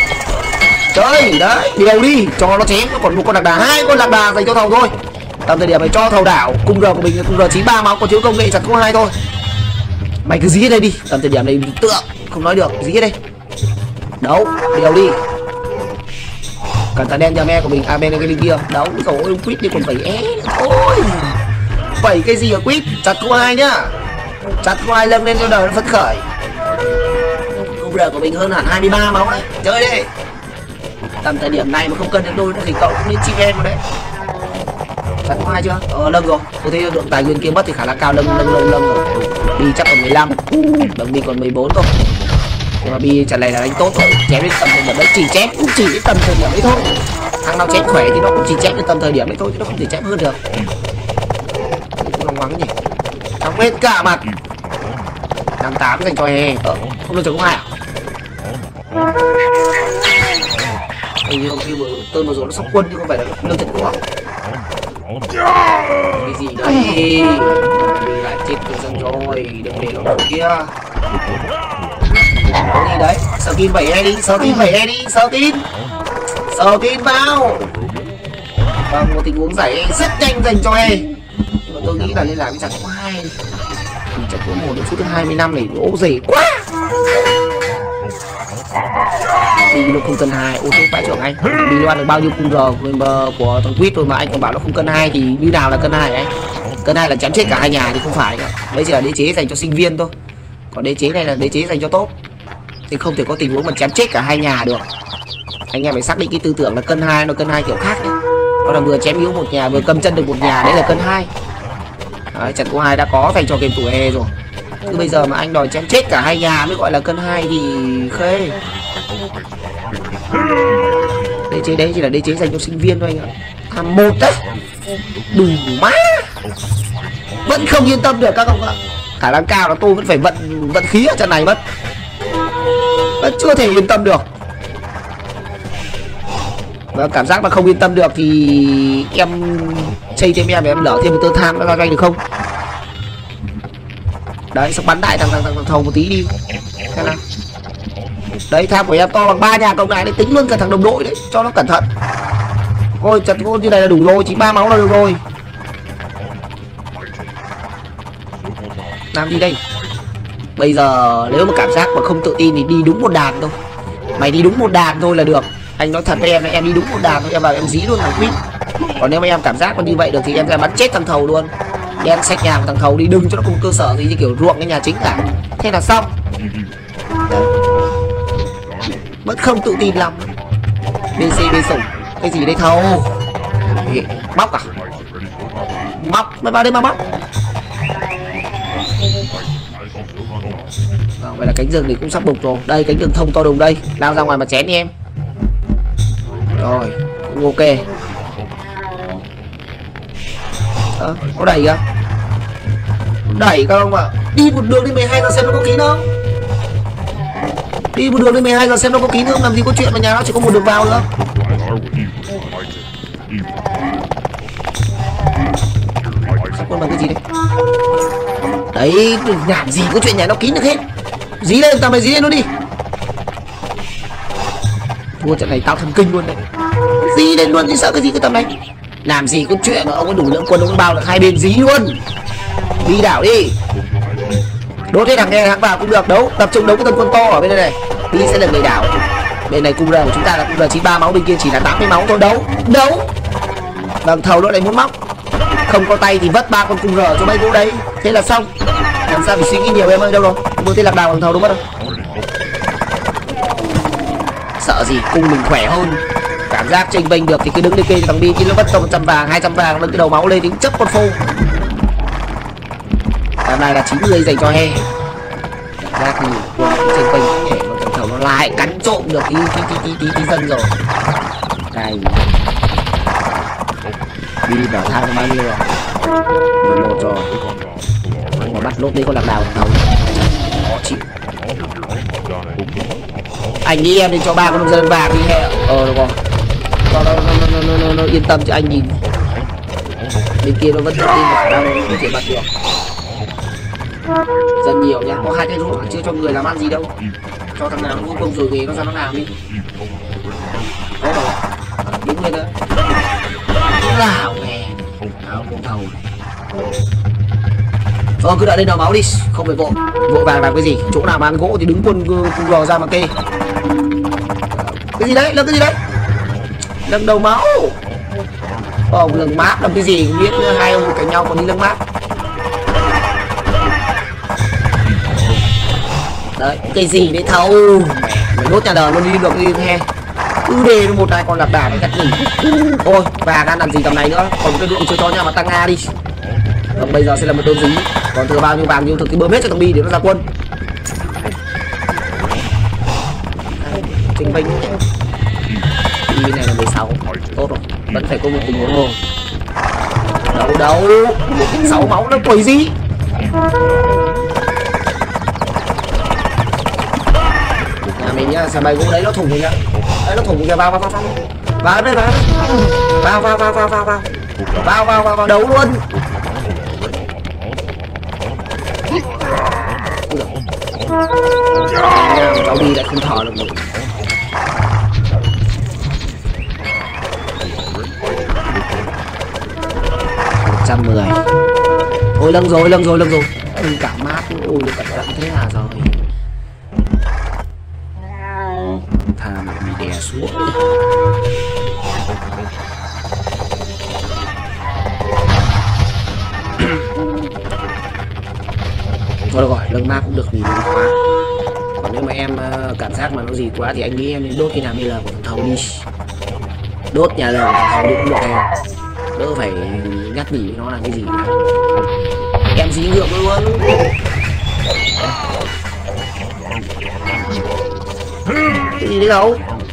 chơi đấy, điều đi, cho nó chém, nó còn một con lạc đà, hai con lạc đà dành cho thầu thôi. Tầm thời điểm này cho thầu đảo, cung R của mình là cung R chín ba máu có chiếu công nghệ chặt có hai thôi. Mày cứ dí ở đây đi, tầm thời điểm này tượng không nói được, dí ở đây. Đấu, đều đi. Cẩn thận đen nhà me của mình, à bên cái bên kia. Đấu rồi, quýt đi còn phải é. Ôi. Vậy cái gì ở quýt, chặt có hai nhá. Chặt có hai lưng lên cho đời nó phấn khởi. Cung R của mình hơn hẳn hai mươi ba máu đấy. Chơi đi. Tầm thời điểm này mà không cần đến đôi nữa thì cậu cũng nên chim em rồi đấy. Chặt có hai chưa? Ờ lâng rồi. Tôi thấy lượng tài nguyên kia mất thì khả năng cao lâng lâng lâng lâng rồi. Đi chắc còn mười lăm. Đồng đi còn mười bốn thôi. Nhưng mà Bi trận này là đánh tốt rồi. Chém đến tầm thời điểm đấy, chỉ chém cũng chỉ đến tầm thời điểm đấy thôi. Thằng nào chém khỏe thì nó cũng chỉ chém đến tầm thời điểm đấy thôi, chứ nó không thể chém hơn được. Cũng lòng ngoắng nhỉ. Thằng hết cả mặt. năm tám dành cho He. Ờ, không được chấm hai à? Hình như khi vừa tên vừa rồi nó sóc quân chứ không phải là lương trận của cái gì đấy. Đi lại chết tự dân rồi, đừng để nó kia. Cái gì đấy, sờ tin bảy e đi, sờ tin bảy e đi, sờ tin sờ tin vào. Vâng, một tình huống giải rất nhanh dành cho E. Nhưng mà tôi nghĩ là lên làm cái chẳng có hai đi. Thì chắc có một đến phút thứ hai mươi lăm này ố dày quá. Đi nó không cân hai, ô tô phải trưởng anh. Đi loan được bao nhiêu cung R của thằng Quýt rồi mà anh còn bảo nó không cân hai thì như nào là cân hai anh? Cân hai là chém chết cả hai nhà thì không phải nữa. Đấy chỉ là đế chế dành cho sinh viên thôi. Còn đế chế này là đế chế dành cho tốt. Thì không thể có tình huống mà chém chết cả hai nhà được. Anh em phải xác định cái tư tưởng là cân hai nó cân hai kiểu khác nhé. Nó là vừa chém yếu một nhà vừa cầm chân được một nhà, đấy là cân hai. Đấy, trận của hai đã có dành cho game thủ E rồi. Cứ bây giờ mà anh đòi chém chết cả hai nhà mới gọi là cân hai thì khê. Đế chế đấy chỉ là đế chế dành cho sinh viên thôi anh ạ. Tham một đấy. Đủ má. Vẫn không yên tâm được các ông ạ. Khả năng cao là tôi vẫn phải vận vận khí ở trận này mất. Vẫn chưa thể yên tâm được. Và cảm giác mà không yên tâm được thì em chơi thêm em để em lỡ thêm một tơ tham nó ra doanh được không? Đấy, xong bắn đại thằng thằng, thằng, thằng thầu một tí đi. Xem nào. Đấy, tham của em to bằng ba nhà cộng lại đấy, tính luôn cả thằng đồng đội đấy, cho nó cẩn thận. Ôi, chặt gôn như này là đủ rồi, chỉ ba máu là được rồi. Làm gì đây? Bây giờ nếu mà cảm giác mà không tự tin thì đi đúng một đàn thôi. Mày đi đúng một đàn thôi là được. Anh nói thật với em là em đi đúng một đàn thôi, em vào em dí luôn thằng quýt. Còn nếu mà em cảm giác mà như vậy được thì em sẽ bắn chết thằng thầu luôn. Đen xách nhà của thằng thầu đi, đừng cho nó cùng cơ sở gì như kiểu ruộng cái nhà chính cả. Thế là xong. Đấy. Vẫn không tự tin lắm. bê xê bê sủng. Cái gì đây thầu? Móc à? Móc, mày vào đây mà móc. Vâng, vậy là cánh rừng thì cũng sắp bục rồi. Đây, cánh rừng thông to đùng đây. Lao ra ngoài mà chén đi em. Rồi, cũng ok. Ờ, có đẩy kìa. Đẩy các ông ạ. À. Đi một đường đi mười hai giờ xem nó có kín không. Đi một đường đi mười hai giờ xem nó có kín không. Làm gì có chuyện mà nhà nó chỉ có một đường vào nữa. Con bằng cái gì đấy? Đấy, làm gì có chuyện nhà nó kín được hết. Dí lên, tao mày dí lên nó đi. Thua trận này tao thần kinh luôn đấy. Dí lên luôn, chứ sợ cái gì cái tầm này. Làm gì có chuyện mà ông có đủ lượng quân, ông bao được hai bên dí luôn. Đi đảo đi. Đốt hết thằng nghe thằng vào cũng được. Đấu, tập trung đấu cái tầm quân to ở bên đây này. Đi sẽ là người đảo. Bên này cung R của chúng ta là cung R chín mươi ba máu, bên kia chỉ là tám mươi máu thôi. Đấu, đấu. Đằng thầu nó lại muốn móc. Không có tay thì vất ba con cung R cho mấy gỗ đấy. Thế là xong. Làm sao phải suy nghĩ nhiều em ơi, đâu rồi. Vừa thế lạc đào thằng thầu đúng không? Sợ gì, cung mình khỏe hơn. Cảm giác chênh vênh được thì cứ đứng đi kê cho thằng Bi, chứ nó vất tầm một trăm vàng, hai trăm vàng, nâng cái đầu máu lên thì cũng chấp con phô. Hôm nay là chín mươi dành cho he. Cảm giác thì quân chênh vênh để mà thằng thầu nó lại cắn trộm được tí tí tí tí tí, tí dân rồi. Đây. Đi vào thang bao nhiêu rồi? mười một rồi. Mà bắt lốt đấy con lạc đào thằng thầu. Khó chịu. Anh nghĩ em nên cho ba con nông dân vàng đi he. Ờ được rồi. Nó, nó, nó, nó, nó, nó, nó yên tâm cho anh nhìn. Bên kia nó vẫn tự tin là đang không thể bắt được. Dân nhiều nha, có hai cái ruộng chưa cho người làm ăn gì đâu. Cho thằng nào nó công rồi về nó ra nó làm đi. Đó rồi. Đứng lên đó. Lào nè. Áo con thầu. Ờ cứ đợi lên đầu máu đi, không phải vội. Vội vàng làm cái gì? Chỗ nào bán gỗ thì đứng quân cung gò ra mà kê. Cái gì đấy? Là cái gì đấy? Nâng đầu máu. Ông lưng mát làm cái gì không biết nữa. Hai ông cạnh nhau còn đi lưng mát. Đấy, cái gì đấy thâu. Mày đốt nhà đời luôn đi được đi he. Cứ đề một hai con lạc đà để cắt gì. Ôi, và đang làm gì tầm này nữa. Còn cái ruộng chưa cho nhau mà tăng Nga đi. Còn bây giờ sẽ là một đơn dí. Còn thừa bao nhiêu vàng nhiêu thực thì bơm hết cho thằng Bi để nó ra quân. Trình Vinh đi bên này là mười sáu. Tốt rồi, vẫn phải có một tình huống rồi. Đâu đâu, một sáu máu nó quỷ gì. Nhà mình nhá, xe bay gỗ đấy nó thủng rồi nhá. Đấy nó thủng kìa, vào vào vào vào. Vào đây vào. Vào vào vào vào vào vào. Vào vào vào vào đấu luôn. Cháu đi lại không thở được nữa. một trăm mười. Ôi lâng rồi, lâng rồi, lâng rồi. Đừng cảm mát. Ôi được cẩn thận thế là rồi. Thà mà bị đè xuống. Thôi được rồi, lâng mát cũng được vì nó quá. Còn nếu mà em uh, cảm giác mà nó gì quá thì anh nghĩ em nên đốt cái nhà bây giờ của thằng thầu đi. Đốt nhà lờ của thằng thầu cũng được em. Đỡ phải nhắc nhỉ nó làm cái gì cả. Em dí ngược luôn. Cái gì đấy đâu.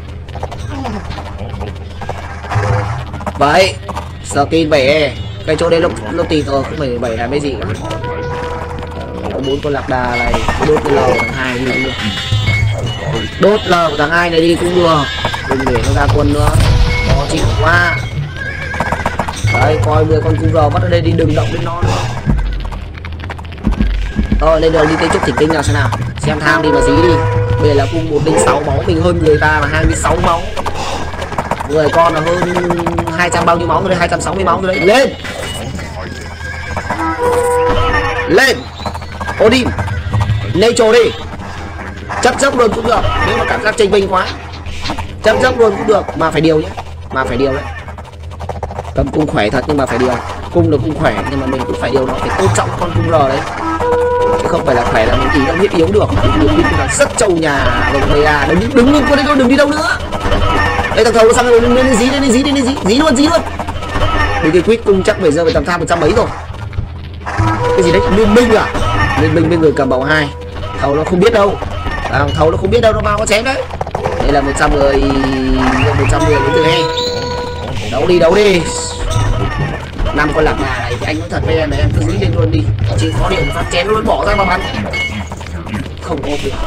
Vậy giờ tin bảy cái chỗ đấy nó nó tìm rồi, không phải bảy là cái gì cả. Bốn con lạc đà này đốt cái lờ của thằng hai đi nữa. Đốt lờ của thằng hai này đi cũng được. Đừng để nó ra quân nữa. Khó chịu quá. Đấy coi mười con cung R bắt ở đây đi, đừng động đến nó nữa. Rồi lên đường đi cây trúc thỉnh kinh nào xem nào. Xem tham đi mà dí đi. Bây giờ là cung một linh sáu máu, mình hơn người ta là hai mươi sáu máu. Người con là hơn hai trăm bao nhiêu máu rồi đấy, hai trăm sáu mươi máu rồi đấy. Lên. Lên. Odin. Nature đi. Chấp chấp luôn cũng được. Nếu mà cảm giác chênh vênh quá. Chấp chấp luôn cũng được. Mà phải điều nhé. Mà phải điều đấy. Cầm cung khỏe thật nhưng mà phải điều. Cung được cung khỏe nhưng mà mình cũng phải điều nó. Phải tôn trọng con cung R đấy. Chứ không phải là khỏe là mình ý đâu biết yếu được. Điều biết là rất trâu nhà. Đừng, đừng, đừng, qua đây đâu, đừng đi đâu nữa. Đây thằng thầu nó sang rồi, lên lên dí, lên lên dí, lên lên dí. Dí luôn, dí luôn. Vì cái quýt cung chắc bây giờ phải tầm tham một trăm mấy rồi. Cái gì đấy? Liên minh à? Liên minh bên người cầm bầu hai. Thầu nó không biết đâu. À, thầu nó không biết đâu, nó vào có chém đấy. Đây là một trăm người, một trăm người đến từ E. Đấu đi, đấu đi. Năm con lạc đà này thì anh nói thật với em này, em cứ dí lên luôn đi. Chứ khó điểm phát chém luôn bỏ ra mà bắn. Không ôm được.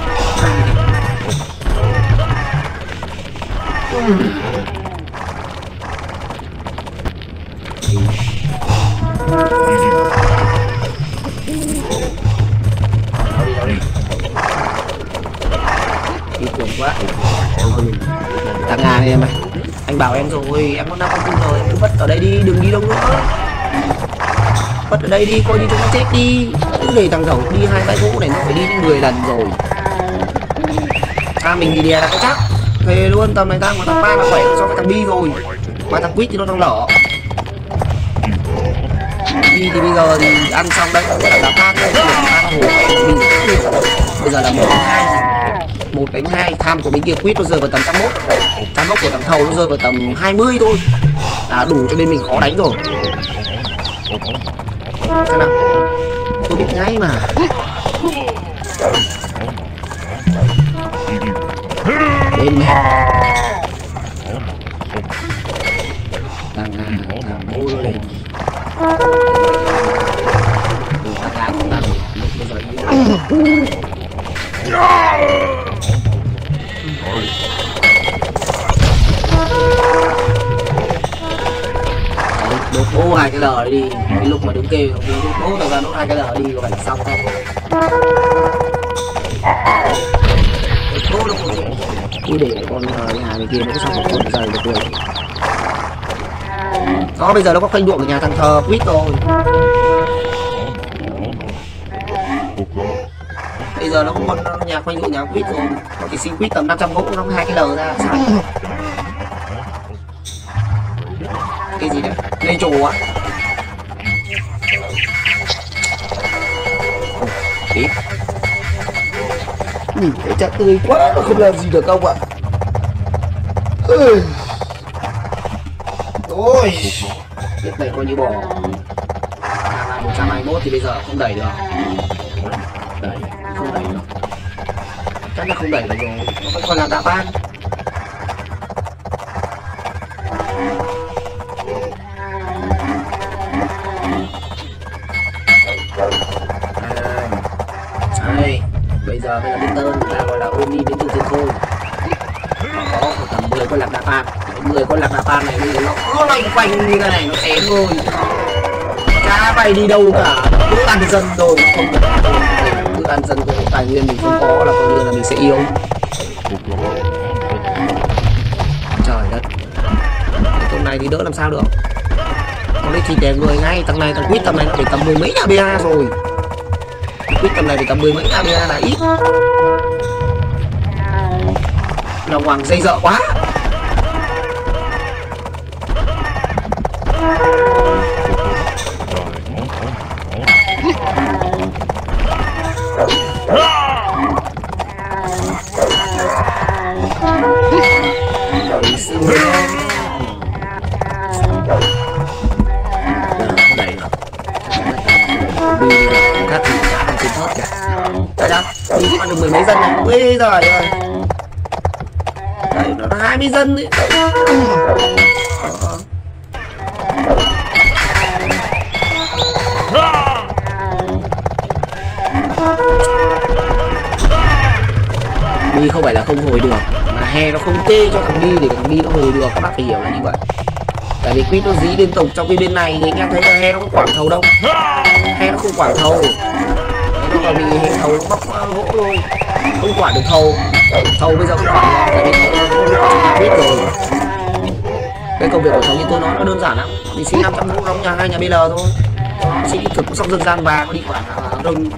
Đi cuồng quá. Thằng Nga này em ơi. Anh bảo em rồi, em có năm con cung rồi, em cứ vất ở đây đi, đừng đi đâu nữa. Vất ở đây đi, coi như chúng nó chết đi. Cứ để thằng thầu đi hai bãi gỗ này nó phải đi mười lần rồi. À mình thì đè là cái chắc. Thề luôn, tầm này tao mà thằng ba là khỏe so với thằng Bi rồi. Mà thằng Quýt thì nó đang lở. Bi thì bây giờ thì ăn xong đấy, là đá phát đấy, bây giờ là một hai, một đánh hai, tham của bên kia Quýt nó rơi vào tầm trăm mốt, trăm mốt của thằng thầu nó rơi vào tầm hai mươi thôi, là đủ cho bên mình khó đánh rồi. Xem nào, tôi biết ngay mà. Bên mẹ thằng thằng bố lên thằng lá của thằng đốt bố hai cái lờ đi, cái lúc mà đứng kêu đốt bố tao ra đốt hai cái lờ đi có phải là xong không? Đốt bố đâu có cứ để con nhà bên kia nó có xong một tuần giờ được rồi. Đó bây giờ nó có khoanh ruộng ở nhà thằng thờ Quýt rồi. Bây giờ nó không còn nhà khoanh ruộng nhà Quýt rồi. Nó chỉ xin Quýt tầm năm trăm gỗ nó hai cái lờ ra sao? Cái gì đấy? Lên trù á? Ít. Nhìn cái chả tươi quá, nó không làm gì được không ạ? Ôi, ôi. Tiếp này coi như bỏ. một trăm hai mươi mốt thì bây giờ không đẩy được. Đẩy, không đẩy được. Chắc là không đẩy được rồi. Nó vẫn còn là đá ban. Đây, bây giờ mới là bên tơn là gọi là ôm đi đến từ trên thôi. Nó có tầm mười con lạc đà pan, mười con lạc đà pan này bây giờ nó cứ loanh quanh như thế này nó xém thôi. Chả bay đi đâu cả, cứ ăn dần rồi, không cứ ăn dần rồi, tài nguyên mình không có là coi như là mình sẽ yếu. Trời đất, cái con này thì đỡ làm sao được. Con đấy thì đè người ngay, thằng này thằng Quýt tầm này nó phải tầm mười mấy a bê a rồi. Quýt tầm này phải tầm mười mấy a bê a là ít. Lòng hoàng dây dợ quá. Các thì đã không trên thớt cả. Đấy đó, đi ăn được mười mấy dân này. Ui giời ơi. Đấy, nó hai mươi dân đấy. Đi không phải là không hồi được, mà he nó không tê cho thằng đi để thằng đi nó hồi được, các bác phải hiểu là như vậy. Tại vì Quýt nó dí liên tục trong cái bên này thì anh em thấy là he nó không quảng thầu đâu. He nó không quảng thầu. còn bị hệ thầu bóc gỗ thôi, không quản được thầu. Thầu bây giờ không quản là tại vì thầu biết rồi. Cái công việc của thầu như tôi nói nó đơn giản lắm, mình xin năm trăm gỗ đóng nhà hai nhà bê lờ thôi, xin thực xong dân gian vàng đi quản rừng.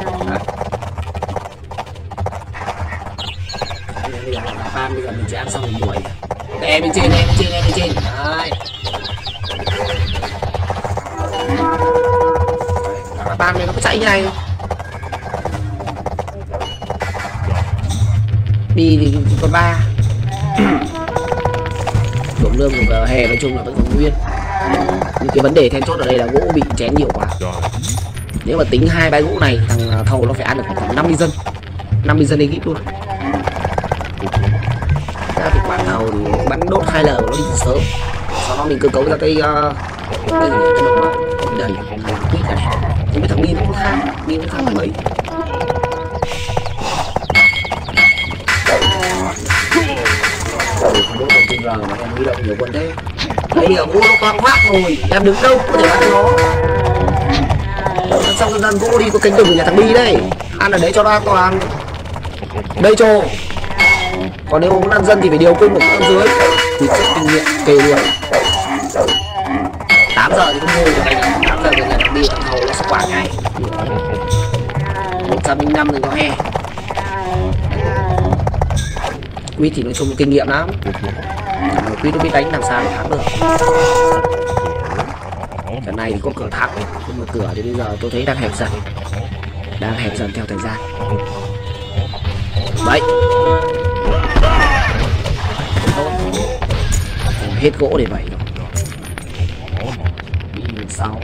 Bây giờ là ban, bây giờ mình sẽ ăn xong mình đuổi. Em bên trên, em bên trên, em bên trên. Đấy. Đấy. Ban này nó có chạy như này. Đi thì còn ba. Đổng lương của hè nói chung là vẫn còn nguyên. Nhưng cái vấn đề then chốt ở đây là gỗ bị chén nhiều quá. Nếu mà tính hai bãi gỗ này, thằng thầu nó phải ăn được khoảng năm mươi dân. năm mươi dân ekip luôn. Ra thì quản thầu thì bắn đốt hai lờ nó đi từ sớm. Sau đó mình cơ cấu ra cây uh, cây gì cây đồng màu đầy quýt này. Nhưng mà thằng Min nó khác, Min nó khác mấy. Đốt một chừng giờ mà em huy động nhiều quân thế. Đấy bây giờ gỗ nó quang hoác rồi, em đứng đâu có thể bắt nó. Xong dần dần gỗ đi có cánh rừng của nhà thằng Bi đây, ăn ở đấy cho nó an toàn. Đây trồ. Còn nếu muốn ăn dân thì phải điều cung ở con dưới thì rất kinh nghiệm kề luôn. Tám giờ thì không ngồi được anh, tám giờ thì nhà thằng Bi thằng Hầu nó sẽ quả ngay. Một trăm linh năm thì có he. Quýt thì nói chung kinh nghiệm lắm. Quýt nó biết đánh làm sao để thắng được. Trận này thì có cửa thắng đấy, nhưng mà cửa thì bây giờ tôi thấy đang hẹp dần, đang hẹp dần theo thời gian. Đấy, hết gỗ để vậy rồi. Đi một sáu.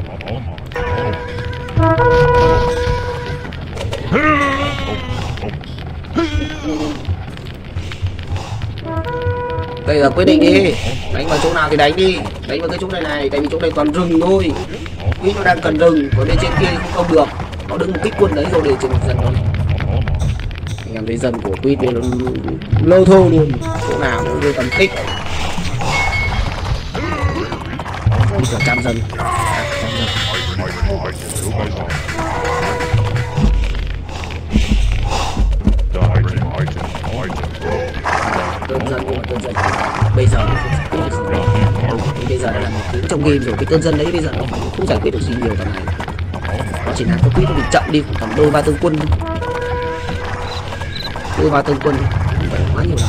Bây giờ quyết định đi, đánh vào chỗ nào thì đánh đi, đánh vào cái chỗ này này, tại vì chỗ này toàn rừng thôi, Quýt nó đang cần rừng, còn bên trên kia không công được, nó đứng một kích quân đấy rồi để chừng dần thôi. Anh em thấy dân của Quýt nó lâu thô luôn, chỗ nào cũng như tầm kích. Đi cả trăm dân, cơn dân nhưng mà cơn dân bây giờ nó không giải quyết được gì. Bây giờ đã là một tiếng trong game rồi, cái cơn dân đấy bây giờ nó không giải quyết được gì nhiều tầm này. Nó chỉ là cái Quýt nó bị chậm đi khoảng đôi ba tương quân, đôi ba tương quân không phải quá nhiều đâu.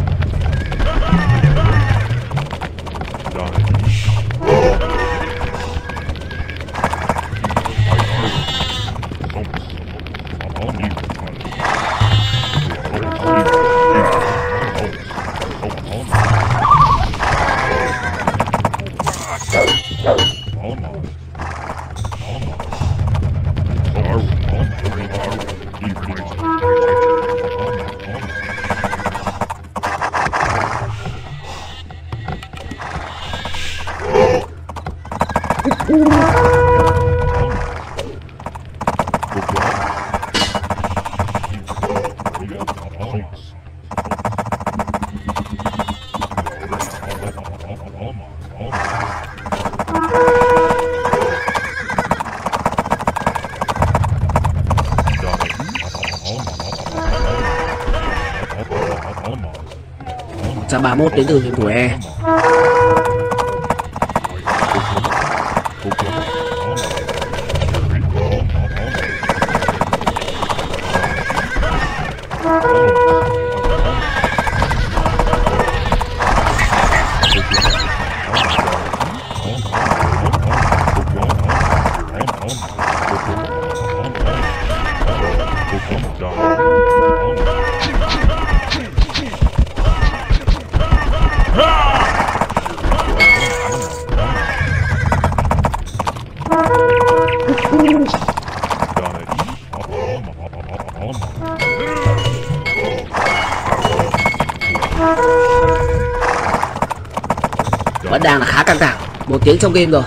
một trăm ba mươi mốt đến từ huyện của E. Vẫn đang là khá căng thẳng, một tiếng trong game rồi.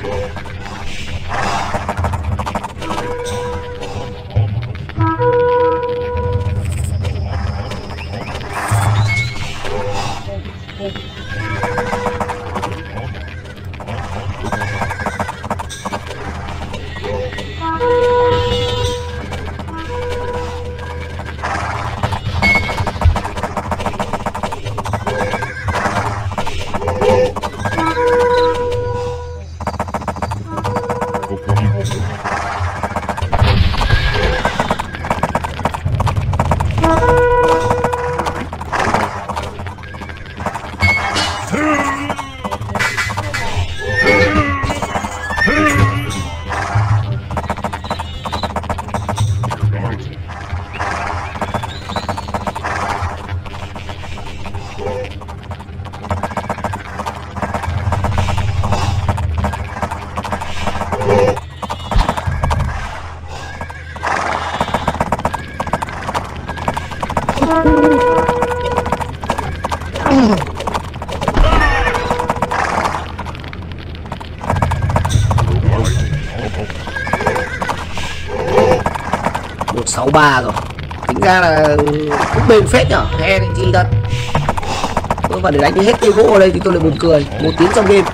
sáu ba rồi. Tính ra là cũng bền phết nhở. He thì chi thật. Tôi mà để đánh hết cây gỗ ở đây thì tôi lại buồn cười. Một tiếng trong game.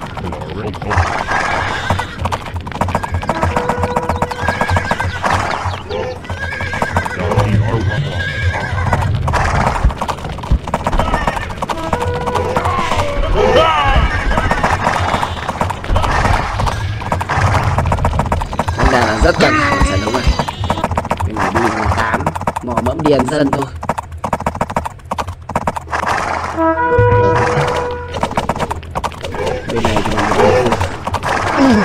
Rất cần trận đấu này. Bên này đi tám mò mẫm điền dân thôi. Bên này thì mình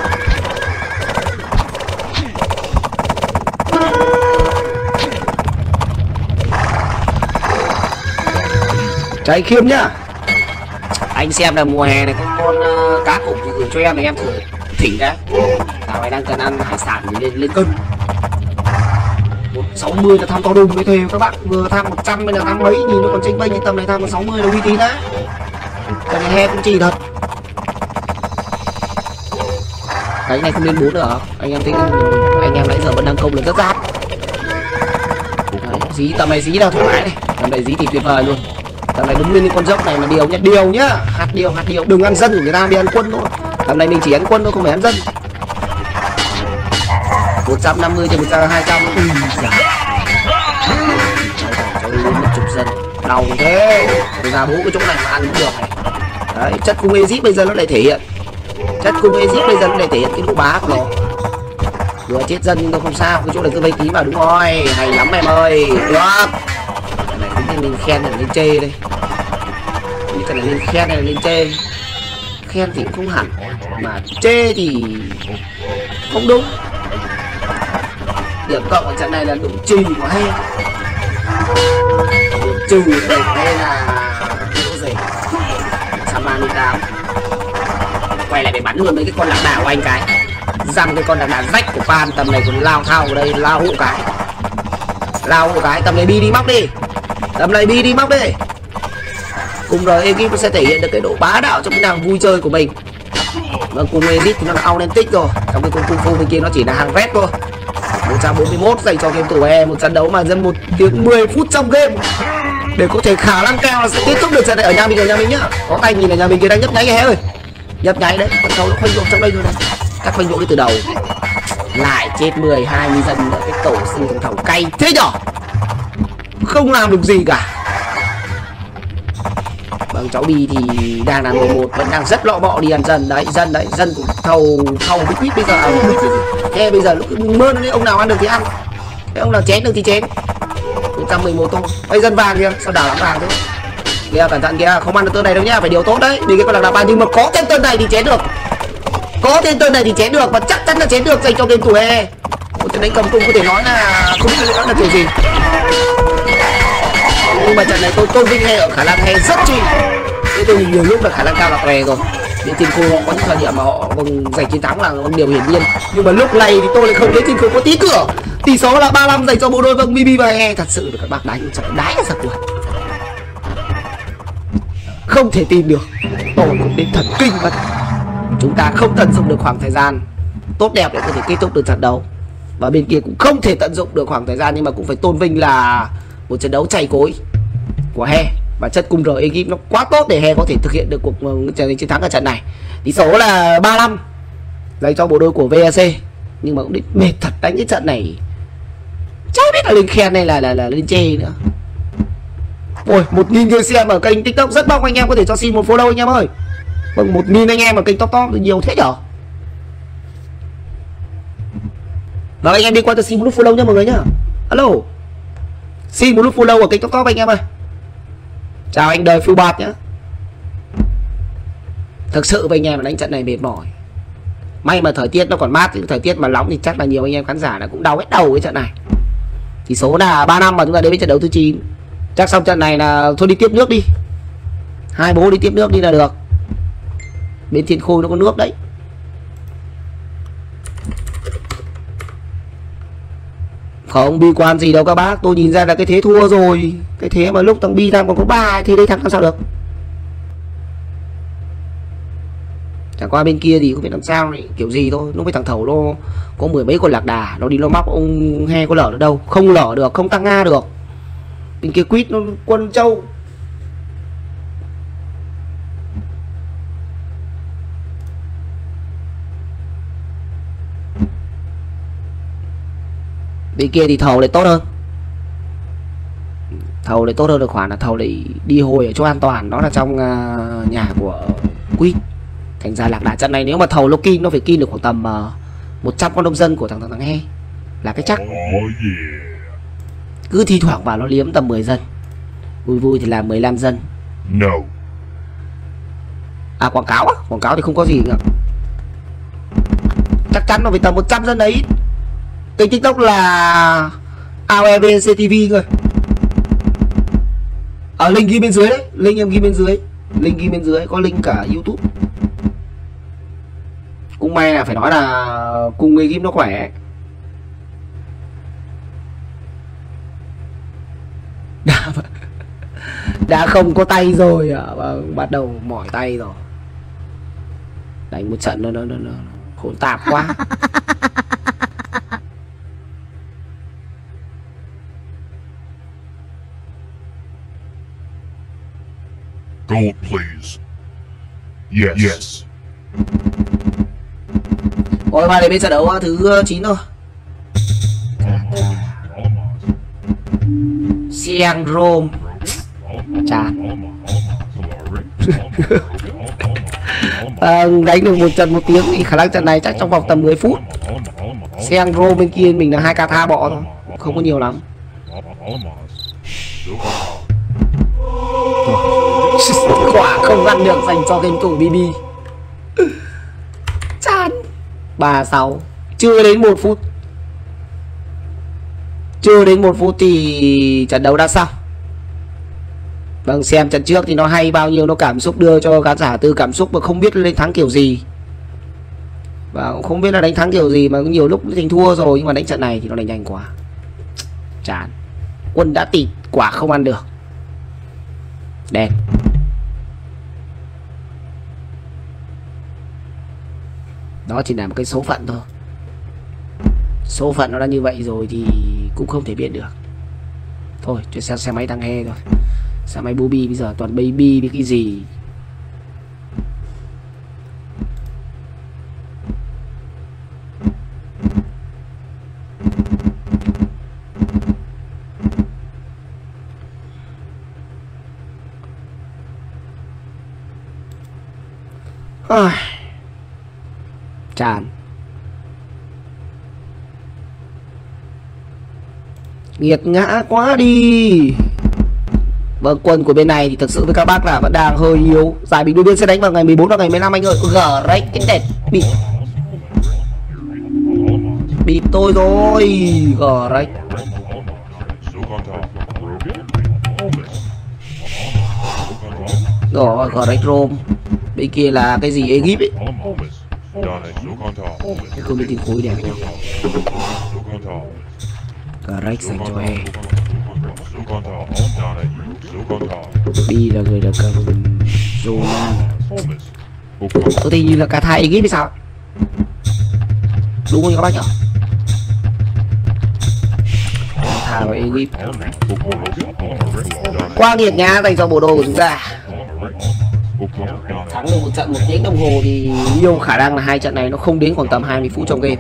cháy khiêm nhá. Anh xem là mùa hè này có con uh, cá cục thì gửi cho em này em thử thỉnh đã. Tao ấy đang cần ăn hải sản thì lên lên cân. Một sáu mươi là tham to đùng với thuê các bạn, vừa tham một trăm mới là tham mấy, nhìn nó còn chênh bênh, tầm này tham một sáu mươi là uy tín đấy. Cái này he cũng chỉ thật. Cái này không lên bốn nữa anh em thấy anh em nãy giờ vẫn đang công là rất giáp. Dí tầm này dí là thoải mái này, tầm này dí thì tuyệt vời luôn. Tầm này đứng lên cái con dốc này mà điều nhá, điều nhá, hạt điều hạt điều, đừng ăn dân của người ta đi ăn quân thôi. Tầm này mình chỉ ăn quân thôi, không phải ăn dân. Một trăm năm mươi cho một trăm hai trăm. Ui giời. Cháu lên một chục dân. Đau thế. Rồi ra bố cái chỗ này mà ăn cũng được này. Đấy, chất cung Egypt bây giờ nó lại thể hiện. Chất cung Egypt bây giờ nó lại thể hiện cái độ bá của nó. Vừa chết dân nhưng nó không sao, cái chỗ này cứ vây tí vào, đúng rồi, hay lắm em ơi. Được. Cái này cũng nên lên khen này lên chê đây. Cái này lên khen này lên chê. Khen thì cũng không hẳn, mà chê thì không đúng. Điểm cộng ở trận này là độ trừ của he. Điểm trừ đây đây là độ gì? một trăm ba mươi tám. Quay lại để bắn luôn mấy cái con lạc đà của anh cái. Dăm cái con lạc đà rách của Pan, tầm này còn lao thao ở đây, lao hộ cái. Lao hộ cái, tầm này đi đi móc đi. Tầm này đi đi móc đi. Cùng rồi ekip sẽ thể hiện được cái độ bá đạo trong cái nàng vui chơi của mình. Và cùng edit thì nó là authentic rồi. Trong cái con cung phu bên kia nó chỉ là hàng red thôi. Một trăm bốn mươi mốt dành cho game thủ e, một trận đấu mà dân một tiếng mười phút trong game để có thể khả năng cao là sẽ kết thúc được trận này ở nhà mình, ở nhà mình nhá. Có tay nhìn ở nhà mình kia đang nhấp nháy hé ơi, nhấp nháy đấy, con trâu nó khoanh dụng trong đây rồi này, cắt khoanh dụng đi từ đầu, lại chết mười hai mươi dân nữa. Cái tổ sinh thằng thầu cay thế nhở, không làm được gì cả. Vâng, cháu Bi thì đang là mười một, vẫn đang rất lọ bọ đi ăn dân đấy, dân đấy, dân của thầu thầu bít bít bây giờ à, thế bây giờ lúc mơ nó ông nào ăn được thì ăn, thế ông nào chén được thì chén. Một trăm mười một thôi. Bây dân vàng kìa, sao đảo lắm vàng thế kìa, cẩn thận kìa, không ăn được tên này đâu nhá, phải điều tốt đấy, vì cái con lạc đà ba nhưng mà có thêm tên này thì chén được, có thêm tên này thì chén được và chắc chắn là chén được dành cho game thủ e. Một trận đánh cầm cung có thể nói là không biết nó là kiểu gì, nhưng mà trận này tôi tôn vinh he ở khả năng he rất chi. Thế tôi nhiều lúc là khả năng cao là què rồi. Những team cô có những thời điểm mà họ còn giành chiến thắng là một điều hiển nhiên, nhưng mà lúc này thì tôi lại không thấy team cô có tí cửa. Tỷ số là ba năm dành cho bộ đôi vâng bê bê và he. Thật sự là các bạn đánh trận đáy ra thật luôn, không thể tin được. Tôi cũng đến thần kinh mất. Chúng ta không tận dụng được khoảng thời gian tốt đẹp để có thể kết thúc được trận đấu, và bên kia cũng không thể tận dụng được khoảng thời gian, nhưng mà cũng phải tôn vinh là một trận đấu chày cối của he và chất cung rồi ekip nó quá tốt để he có thể thực hiện được cuộc chiến thắng ở trận này. Tỷ số là ba năm dành cho bộ đôi của vê a xê, nhưng mà cũng đến mệt thật, đánh cái trận này chả biết là lên khen này là là, là lên chê nữa. Ôi, một nghìn người xem ở kênh TikTok, rất mong anh em có thể cho xin một follow anh em ơi. Vâng, một nghìn anh em ở kênh Top Top thì nhiều thế nhở. Và anh em đi qua cho xin một nút follow nha mọi người nhá. Alo, xin một nút follow ở kênh Top Top anh em ơi. Chào anh đời phiêu bạt nhá. Thực sự với anh em là đánh trận này mệt mỏi. May mà thời tiết nó còn mát, chứ thời tiết mà nóng thì chắc là nhiều anh em khán giả là cũng đau hết đầu cái trận này. Tỷ số là ba năm mà chúng ta đến với trận đấu thứ chín. Chắc xong trận này là thôi đi tiếp nước đi. Hai bố đi tiếp nước đi là được. Bên Thiên Khôi nó có nước đấy. Không bi quan gì đâu các bác, tôi nhìn ra là cái thế thua rồi. Cái thế mà lúc thằng Bi thằng còn có ba thì đây thắng làm sao được. Chẳng qua bên kia thì không biết làm sao này, kiểu gì thôi. Lúc với thằng Thầu nó có mười mấy con lạc đà, nó đi nó móc ông he có lở được đâu, không lở được, không tăng nga được. Bên kia quýt nó quân châu. Bên kia thì Thầu lại tốt hơn. Thầu lại tốt hơn được khoản là Thầu lại đi hồi ở chỗ an toàn, đó là trong uh, nhà của quýt. Thành ra lạc đà trận này nếu mà Thầu nó kin, nó phải kin được khoảng tầm uh, một trăm con nông dân của thằng thằng, thằng he là cái chắc. Oh yeah. Cứ thi thoảng vào nó liếm tầm mười dân, vui vui thì là mười lăm dân. No. À quảng cáo á, quảng cáo thì không có gì nữa. Chắc chắn nó phải tầm một trăm dân đấy. Kênh TikTok là a o e vê xê tê vê thôi. Ở link ghi bên dưới đấy, link em ghi bên dưới, link ghi bên dưới, có link cả YouTube. Cũng may là phải nói là cùng người game nó khỏe. Đã, đã không có tay rồi à, bắt đầu mỏi tay rồi. Đánh một trận nó nó nó, nó hỗn tạp quá. Gold, please. Yes. Yes. Rồi qua đến bên trận đấu thứ chín thôi. Siang Rome. Chán. À, đánh được một trận một tiếng thì khả năng trận này chắc trong vòng tầm mười phút. Siang Rome bên kia mình là hai ca tha bọ thôi, không có nhiều lắm. Quả không ngăn được dành cho game thủ bê bê. Chán. Ba sáu. Chưa đến một phút. Chưa đến một phút thì trận đấu đã xong. Vâng, xem trận trước thì nó hay bao nhiêu, nó cảm xúc đưa cho khán giả từ cảm xúc mà không biết đánh thắng kiểu gì. Và cũng không biết là đánh thắng kiểu gì, mà nhiều lúc thành thua rồi, nhưng mà đánh trận này thì nó đánh nhanh quá. Chán. Quân đã tịt, quả không ăn được. Đen. Đó chỉ là một cái số phận thôi. Số phận nó đã như vậy rồi thì cũng không thể biết được. Thôi, chuyển sang xe máy tăng he thôi. Xe máy Bobby bây giờ toàn baby với cái gì. À, chán. Nghiệt ngã quá đi. Vâng, quân của bên này thì thực sự với các bác là vẫn đang hơi yếu. Giải bình đôi bên sẽ đánh vào ngày mười bốn và ngày mười lăm anh ơi. Gờ rách cái tẹt bị bịp tôi rồi. Gờ rách. Rồi, gờ rách Rome. Bên kia là cái gì Egypt ấy. Không biết tìm khối đẹp nhau. Gờ rách dành cho E. Bi là người được cầm Zolan. Tôi thì như là cả thai Egypt hay sao? Đúng không các bác nhỉ? Thả vào Egypt. Qua nghiệt nhá dành cho bộ đồ của chúng ta. Thắng được một trận một tiếng đồng hồ thì nhiều khả năng là hai trận này nó không đến khoảng tầm hai mươi phút trong game.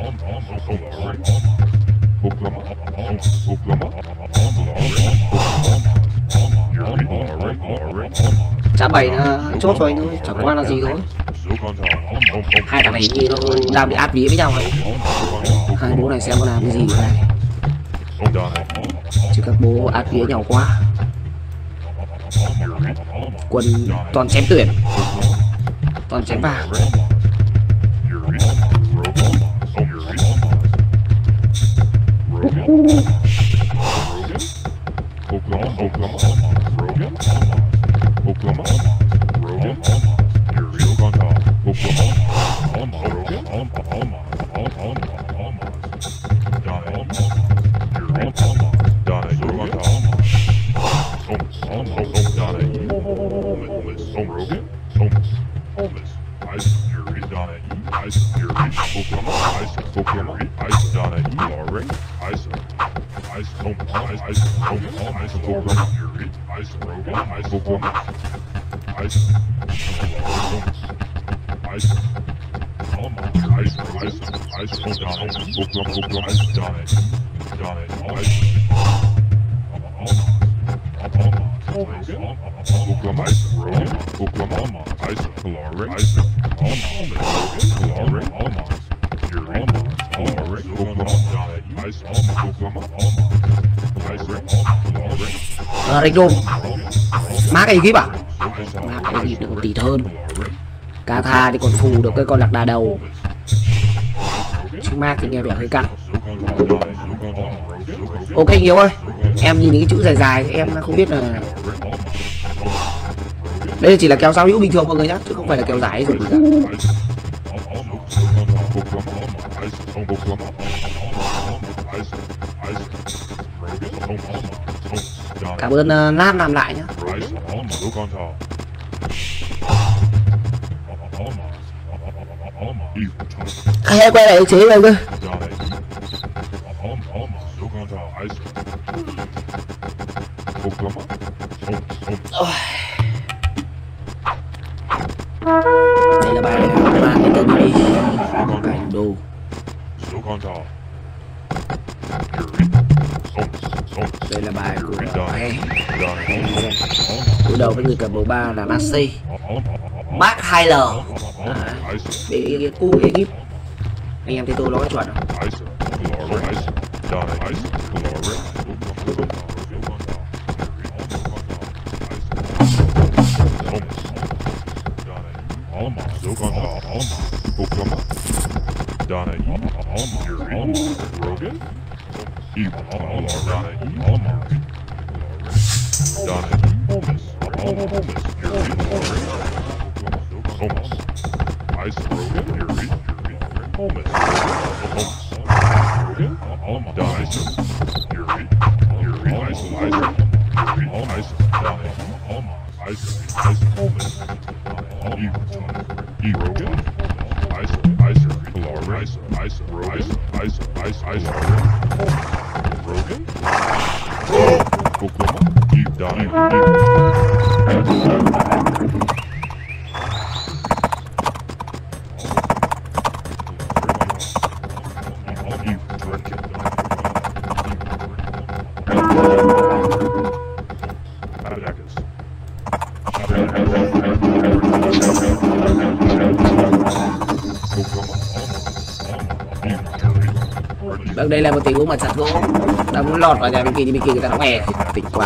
Chả bảy là chốt rồi anh ơi, chẳng qua là gì thôi. Hai thằng này như nó đang bị áp vía với nhau ấy. Hai bố này xem có làm cái gì đây. Chứ các bố áp vía nhau quá. Quân toàn chém tuyển, toàn chém vàng. Almost, almost, almost, almost, almost, almost, almost, À, Rico má cái kíp à? Má cái kíp được một tỷ hơn. Cá tha thì còn phù được cái con lạc đà đầu. Chứ ma thì nghe vẻ hơi căng. Ok Hiếu ơi, em nhìn những cái chữ dài dài em không biết là đây chỉ là kéo giao hữu bình thường mọi người nhá, chứ không phải là kéo dài gì cả. Cảm ơn uh, Lam làm lại nhá. Hay quay lại chế rồi cơ. Đây là bài mà cái tên đi cảnh đồ. Đây là bài của hay đối đầu với người cầm màu ba là Maxi Mark hai L. Để cu ekip anh em thấy tôi nói chuẩn không? Vâng, đây là một tình huống mà chặt gỗ đang muốn lọt vào nhà bên kia thì bên kia người ta nó nghe tỉnh quá.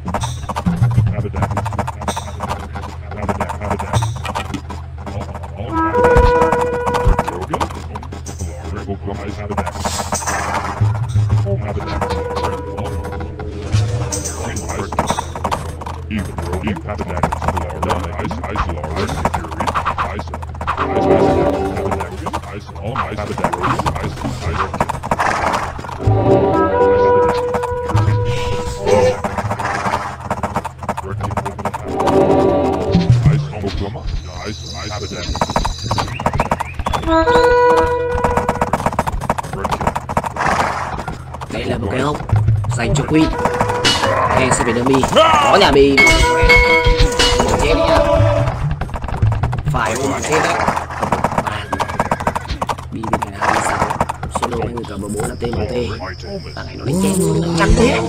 Đây là một cái hốc dành cho Queen. Nghe sẽ phải đưa mi có nhà mi chết đi nhá, phải không mà chết đấy. Bi bên này hai mươi sáu solo với người cầm bốn là T M T. Thằng này nó đánh chết luôn, nó chắc thế.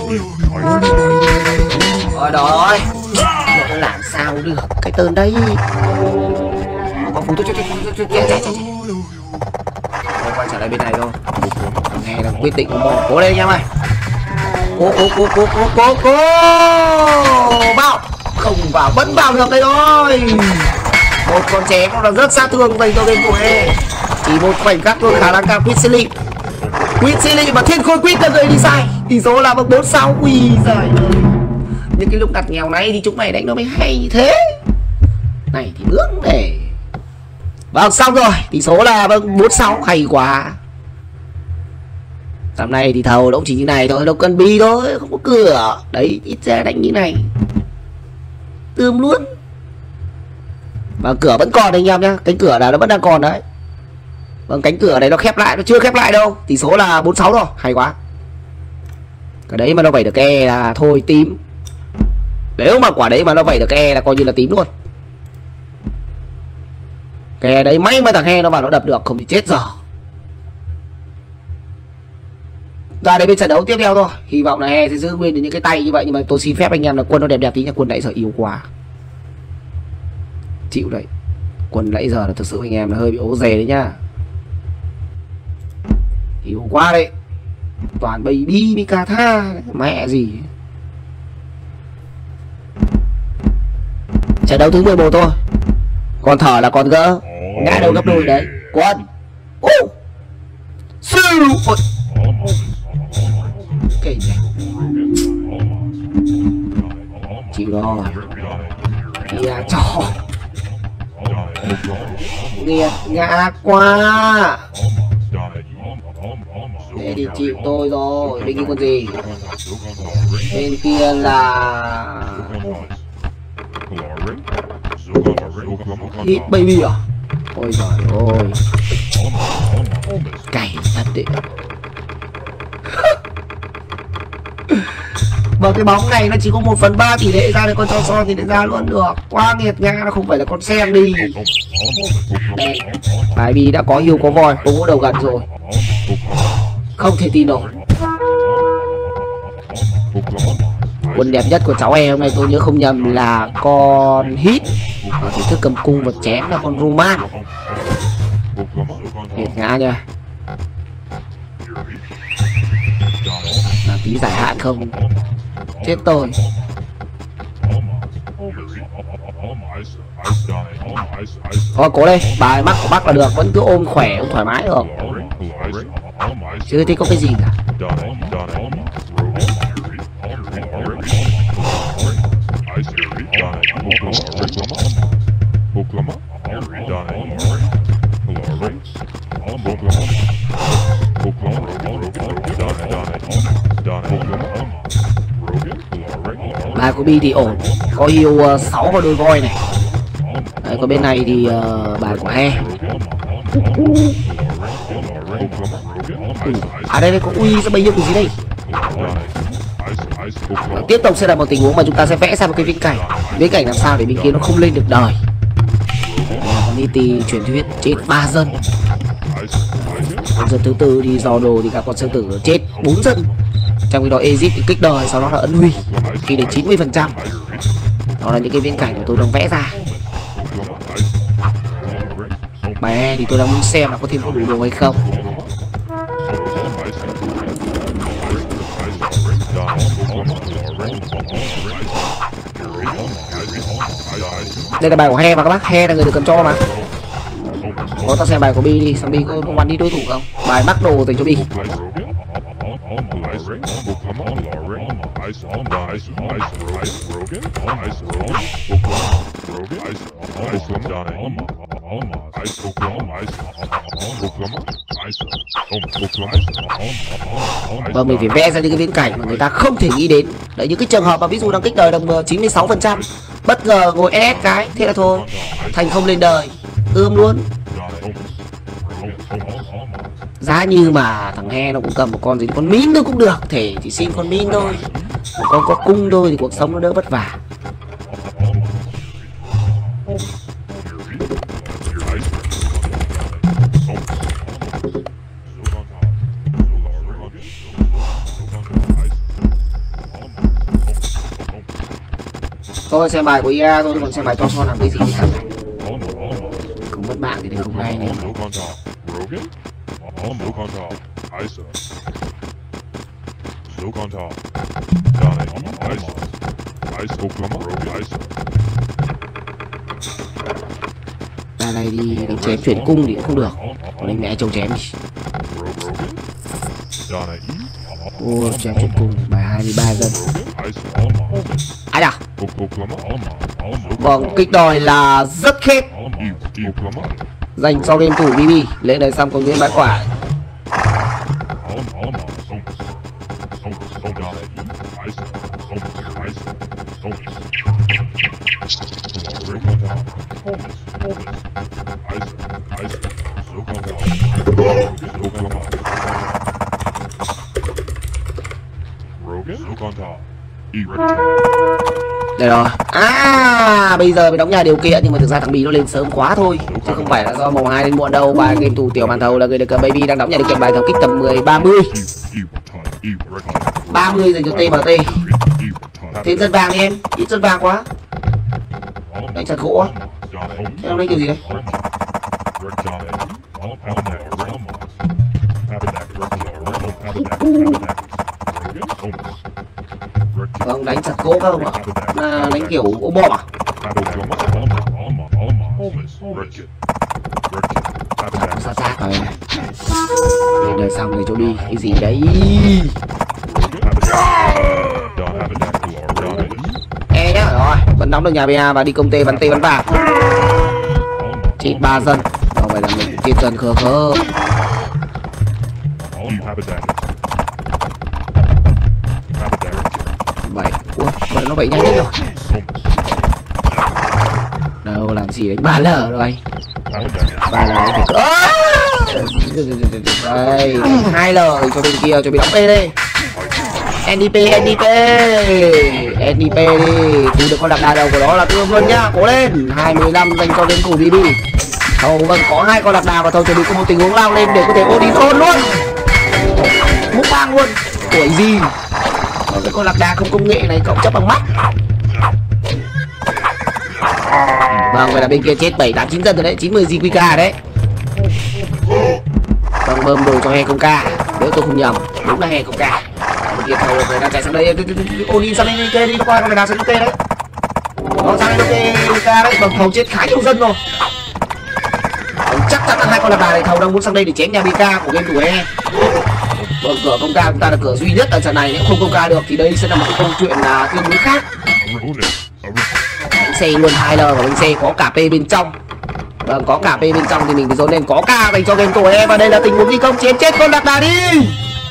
Rồi đó rồi, nó làm sao được cái tên đấy. Có phú chết chết chết chết chết chết. Quay trở lại bên này thôi. Nghe là quyết định của một cố lên nha mày. Cố cố cố cố cố cố cố vào, không vào vẫn vào được đây thôi. Một con chém nó là rất sát thương dành cho bên của E. Chỉ một khoảnh khắc thôi khả năng cao Quýt Silly Quýt Silly mà thiên khôi Quýt là người đi sai. Tỷ số là bốn sáu. Ui giời, những cái lúc đặt nghèo này thì chúng mày đánh nó mới hay như thế. Này thì bướng để. Vâng xong rồi, tỷ số là vâng bốn sáu, hay quá. Tầm này thì thầu nó cũng chỉ như này thôi, đâu cần bi thôi, không có cửa. Đấy, ít ra đánh như này tươm luôn. Và cửa vẫn còn anh em nhá, cánh cửa nào nó vẫn đang còn đấy. Vâng, cánh cửa này nó khép lại, nó chưa khép lại đâu. Tỷ số là bốn sáu rồi, hay quá. Cái đấy mà nó vẩy được cái E là thôi tím. Nếu mà quả đấy mà nó vẩy được cái E là coi như là tím luôn. Cái E đấy may mà thằng he nó vào nó đập được, không thì chết giờ. Ra đến bên trận đấu tiếp theo thôi. Hy vọng là he sẽ giữ nguyên được những cái tay như vậy. Nhưng mà tôi xin phép anh em là quân nó đẹp đẹp tí nha. Quân nãy giờ yếu quá. Chịu đấy. Quân nãy giờ là thực sự anh em là hơi bị ố dề đấy nhá. Yếu quá đấy. Toàn baby Mikata. Mẹ gì. Trận đấu thứ mười một thôi. Còn thở là còn gỡ. Ngã đầu gấp đôi đấy. Quân. Ô siêu. Ôi. Cái gì? Chịu rồi. Kìa trò. Nghiệt ngã quá. Thế thì chịu tôi rồi. Bên kia con gì? Bên kia là Hit baby à? Ôi giời ơi. Cày thật đấy. Bởi cái bóng này nó chỉ có một phần ba tỷ lệ ra được con cho son thì để ra luôn được. Quá nghiệt nga, nó không phải là con sen đi. Đây. Bài vì đã có hiu có voi, cũng có đầu gần rồi. Không thể tin nổi. Quân đẹp nhất của cháu em hôm nay tôi nhớ không nhầm là con Hit. Ở thử thức cầm cung và chém là con Roman. Nghiệt ngã nha. Là tí giải hạn không? Chết tôi. Thôi cố đây, bài mắc của bác là được, vẫn cứ ôm khỏe, ôm thoải mái được. Chứ thấy có cái gì cả. Bài của Bi thì ổn, có hiu uh, sáu vào đôi voi này. Đấy, còn bên này thì uh, bài của He. Ừ. À đây đây có ui sao bấy nhiêu cái gì đây. Và tiếp tục sẽ là một tình huống mà chúng ta sẽ vẽ ra một cái viễn cảnh. Viễn cảnh làm sao để bên kia nó không lên được đời. Còn Niti truyền thuyết chết ba dân. Dân thứ tư thì dò đồ thì các con sư tử chết bốn dân. Trong khi đó Egypt thì kích đời, sau đó là ấn huy khi đến chín mươi phần trăm. Đó là những cái viễn cảnh của tôi đang vẽ ra. Bài E thì tôi đang muốn xem là có thêm có đủ đồ hay không. Đây là bài của He và các bác. He là người được cầm cho mà. Có ta xem bài của Bi đi, xem Bi có bắn đi đối thủ không. Bài mắc đồ dành cho Bi. Và mình phải vẽ ra những cái viễn cảnh mà người ta không thể nghĩ đến. Đấy, những cái trường hợp mà ví dụ đang kích đời đồng chín mươi sáu phần trăm, bất ngờ ngồi ét cái, thế là thôi, thành không lên đời, ươm luôn. Giá như mà thằng He nó cũng cầm một con gì, con Min thôi cũng được, thể thì xin con Min thôi. Một con có cung thôi thì cuộc sống nó đỡ vất vả. Tôi xem bài của i a thôi, còn xem bài to son làm cái gì thì thằng này không mất mạng thì đừng không hay nữa. Ra này đi đánh chém chuyển cung thì cũng không được, còn đánh mẹ trâu chém đi. Ô chém chuyển cung bài hai mươi ba dân. Ai à? Vâng, kích đòi là rất khét dành cho game thủ bê bê. Lên đây xong công viên bãi quả. Đây rồi. À, bây giờ mới đóng nhà điều kiện nhưng mà thực ra thằng Bì nó lên sớm quá thôi, chứ không phải là do màu hai lên muộn đâu. Và game thủ tiểu màn thầu là người được Baby đang đóng nhà điều kiện bài thầu kích tầm mười ba mươi. ba mươi dành cho tê em tê. Thêm dân vàng đi em, ít dân vàng quá. Đánh chặt gỗ á. Em lấy kiểu gì đấy? Vâng, đánh chặt gỗ không ạ? À, đánh kiểu ô bom à? Sát sát rồi. Lên đời xong rồi chỗ đi. Cái gì đấy? E nhá, rồi. Vẫn đóng được nhà bê a và đi công tê bắn tê bắn vàng. Chết ba dân. Không phải là mình chết dân khờ khờ. Bảy. Ủa, vậy nó bảy nhanh nhất rồi. Đâu làm gì đánh ba lờ rồi. ba lờ thì đây, hai lờ cho bên kia cho bị đóng P đây. en đê pê, en đê pê, en đê pê đi, thu được con lạc đà đầu của nó là tương luôn nhá, cố lên. hai mươi lăm dành cho game thủ bê bê. Thầu vâng có hai con lạc đà và thầu chuẩn bị có một tình huống lao lên để có thể ô đi thôn luôn. Múc bang luôn. Tuổi gì? Cái con lạc đà không công nghệ này cậu chấp bằng mắt. Vâng, vậy là bên kia chết bảy tám chín dân rồi đấy, chín mươi giê quy ca đấy. Vâng, bơm đồ cho he không ca, nếu tôi không nhầm, đúng là he không ca. Bên kia thầu người đang chạy sang đây, ôn đi sang đây kê đi, nó qua con này nào sang kê đấy. Nó sang đây nó kê ca đấy, vâng thầu chết khá nhiều dân rồi. Vâng, chắc chắn là hai con lạc đà này thầu đang muốn sang đây để chém nhà bê ca của game thủ he. Vâng, cửa công ca chúng ta là cửa duy nhất ở trận này, nếu không công ca được thì đây sẽ là một câu chuyện là tương đối khác. Bánh xe luôn hai lờ và bánh xe có cả P bên trong. Vâng, có cả P bên trong thì mình phải dồn lên có ca dành cho game thủ em. Và đây là tình huống đi công chém chết con lạc đà đi.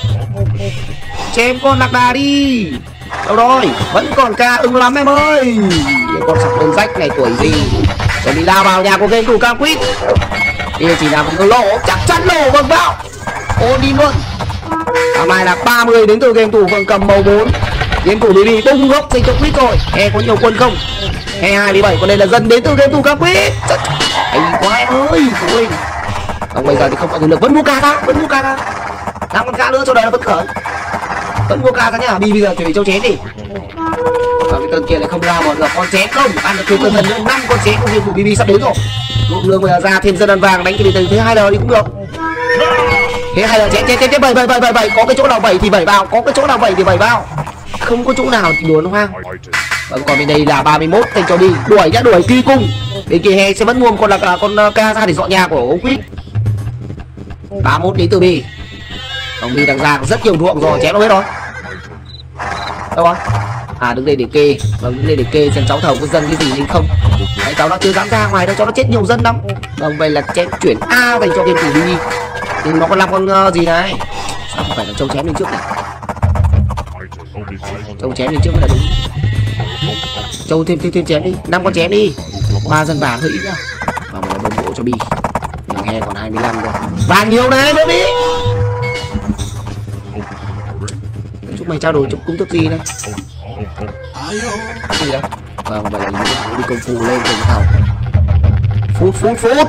Chém con lạc đà đi. Đâu rồi, vẫn còn ca ưng lắm em ơi. Những con sọc đơn rách này tuổi gì chuẩn bị lao vào nhà của game thủ Cam Quýt. Đây chỉ là một cái lỗ, chắc chắn lỗ vâng vào. Ôn đi luôn. Hôm nay là ba mươi đến từ game thủ vâng cầm màu bốn. Game thủ bê bê tung gốc dành cho Quýt rồi. E có nhiều quân không? E hai mươi bảy, còn đây là dân đến từ game thủ Cam Quýt. Hay quá em ơi. Ôi. Còn bây giờ thì không có lực, vẫn mua ca ra, vẫn mua ca ra. Làm con ca nữa cho đời nó vẫn khởi. Vẫn mua ca ra nhá, đi bây giờ chuẩn bị châu chén đi. Và cái tên kia lại không ra một con chén không, ăn được thêm cẩn thận nữa, năm con chén của game thủ bê bê sắp đến rồi. Lượng lương bây giờ ra thêm dân ăn vàng đánh cái gì thế hai lờ đi cũng được. Thế hay là chém chém chém bảy bảy bảy bảy bảy, có cái chỗ nào bảy thì bảy vào, có cái chỗ nào bảy thì bảy vào, không có chỗ nào thì đùa nó hoang. Vâng, còn bên đây là ba mươi mốt thành cho đi, đuổi nhá, đuổi kỳ cung. Bên kia he sẽ vẫn mua một con là con ca ra để dọn nhà của ông Quýt. ba mươi mốt đến từ bi. Ông đi đang ra rất nhiều ruộng rồi, chém nó hết rồi. Đâu rồi? À đứng đây để kê, vâng đứng đây để kê xem cháu thầu có dân cái gì hay không. Đấy, cháu nó chưa dám ra ngoài đâu, cháu nó chết nhiều dân lắm. Vâng, vậy là chém chuyển A dành cho game thủ đi. thì nó còn làm con uh, gì này, sao không phải là trâu chém lên trước này, trâu chém lên trước mới là đúng. Trâu thêm thêm thêm chém đi, năm con chém đi, ba dân vàng hơi ít nhá, và một đồng bộ cho bi, nhưng he còn hai mươi lăm rồi, vàng nhiều này nữa đi. Chúc mày trao đổi chụp cung thức gì đây, gì đấy, và vậy là đi công phu lên từng thầu, phút phút phút,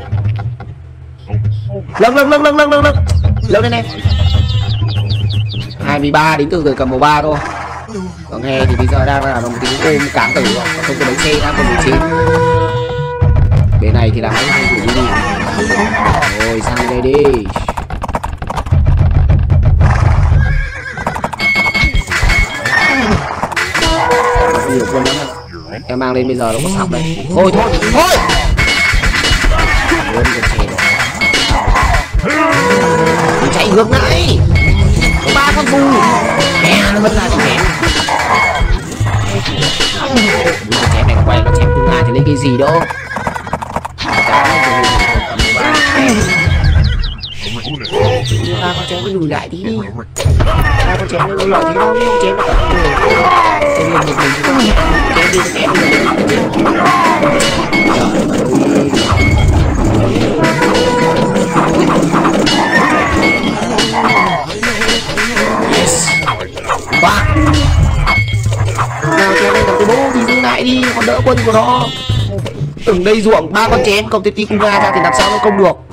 lâng lâng lâng lâng lâng lâng lâng lâng lên em. Hai mươi ba đến từ người cầm màu ba thôi, còn he thì bây giờ đang là một tính ôm cán tử rồi, không có bánh xe đang còn mười chín. Bên này thì làm cái hai thủ đi, rồi sang đây đi. Nhiều quân lắm, em mang lên bây giờ nó có sọc đây. Thôi thôi thôi, mình chạy ngược lại, có ba con phù, mẹ nó vẫn là con chém. Con chém này quay, con chém tương lai thì lấy cái gì đâu. Chúng ta con chém cái lùi lại tí đi, ta con chém nó lùi lại tí đâu, con chém nó cả người. Cho nên một mình chúng ta chém đi chém đi. Yes. Ba. của nó. Từng đây ruộng ba con chén không thể tí cung ra ra thì làm sao nó công được.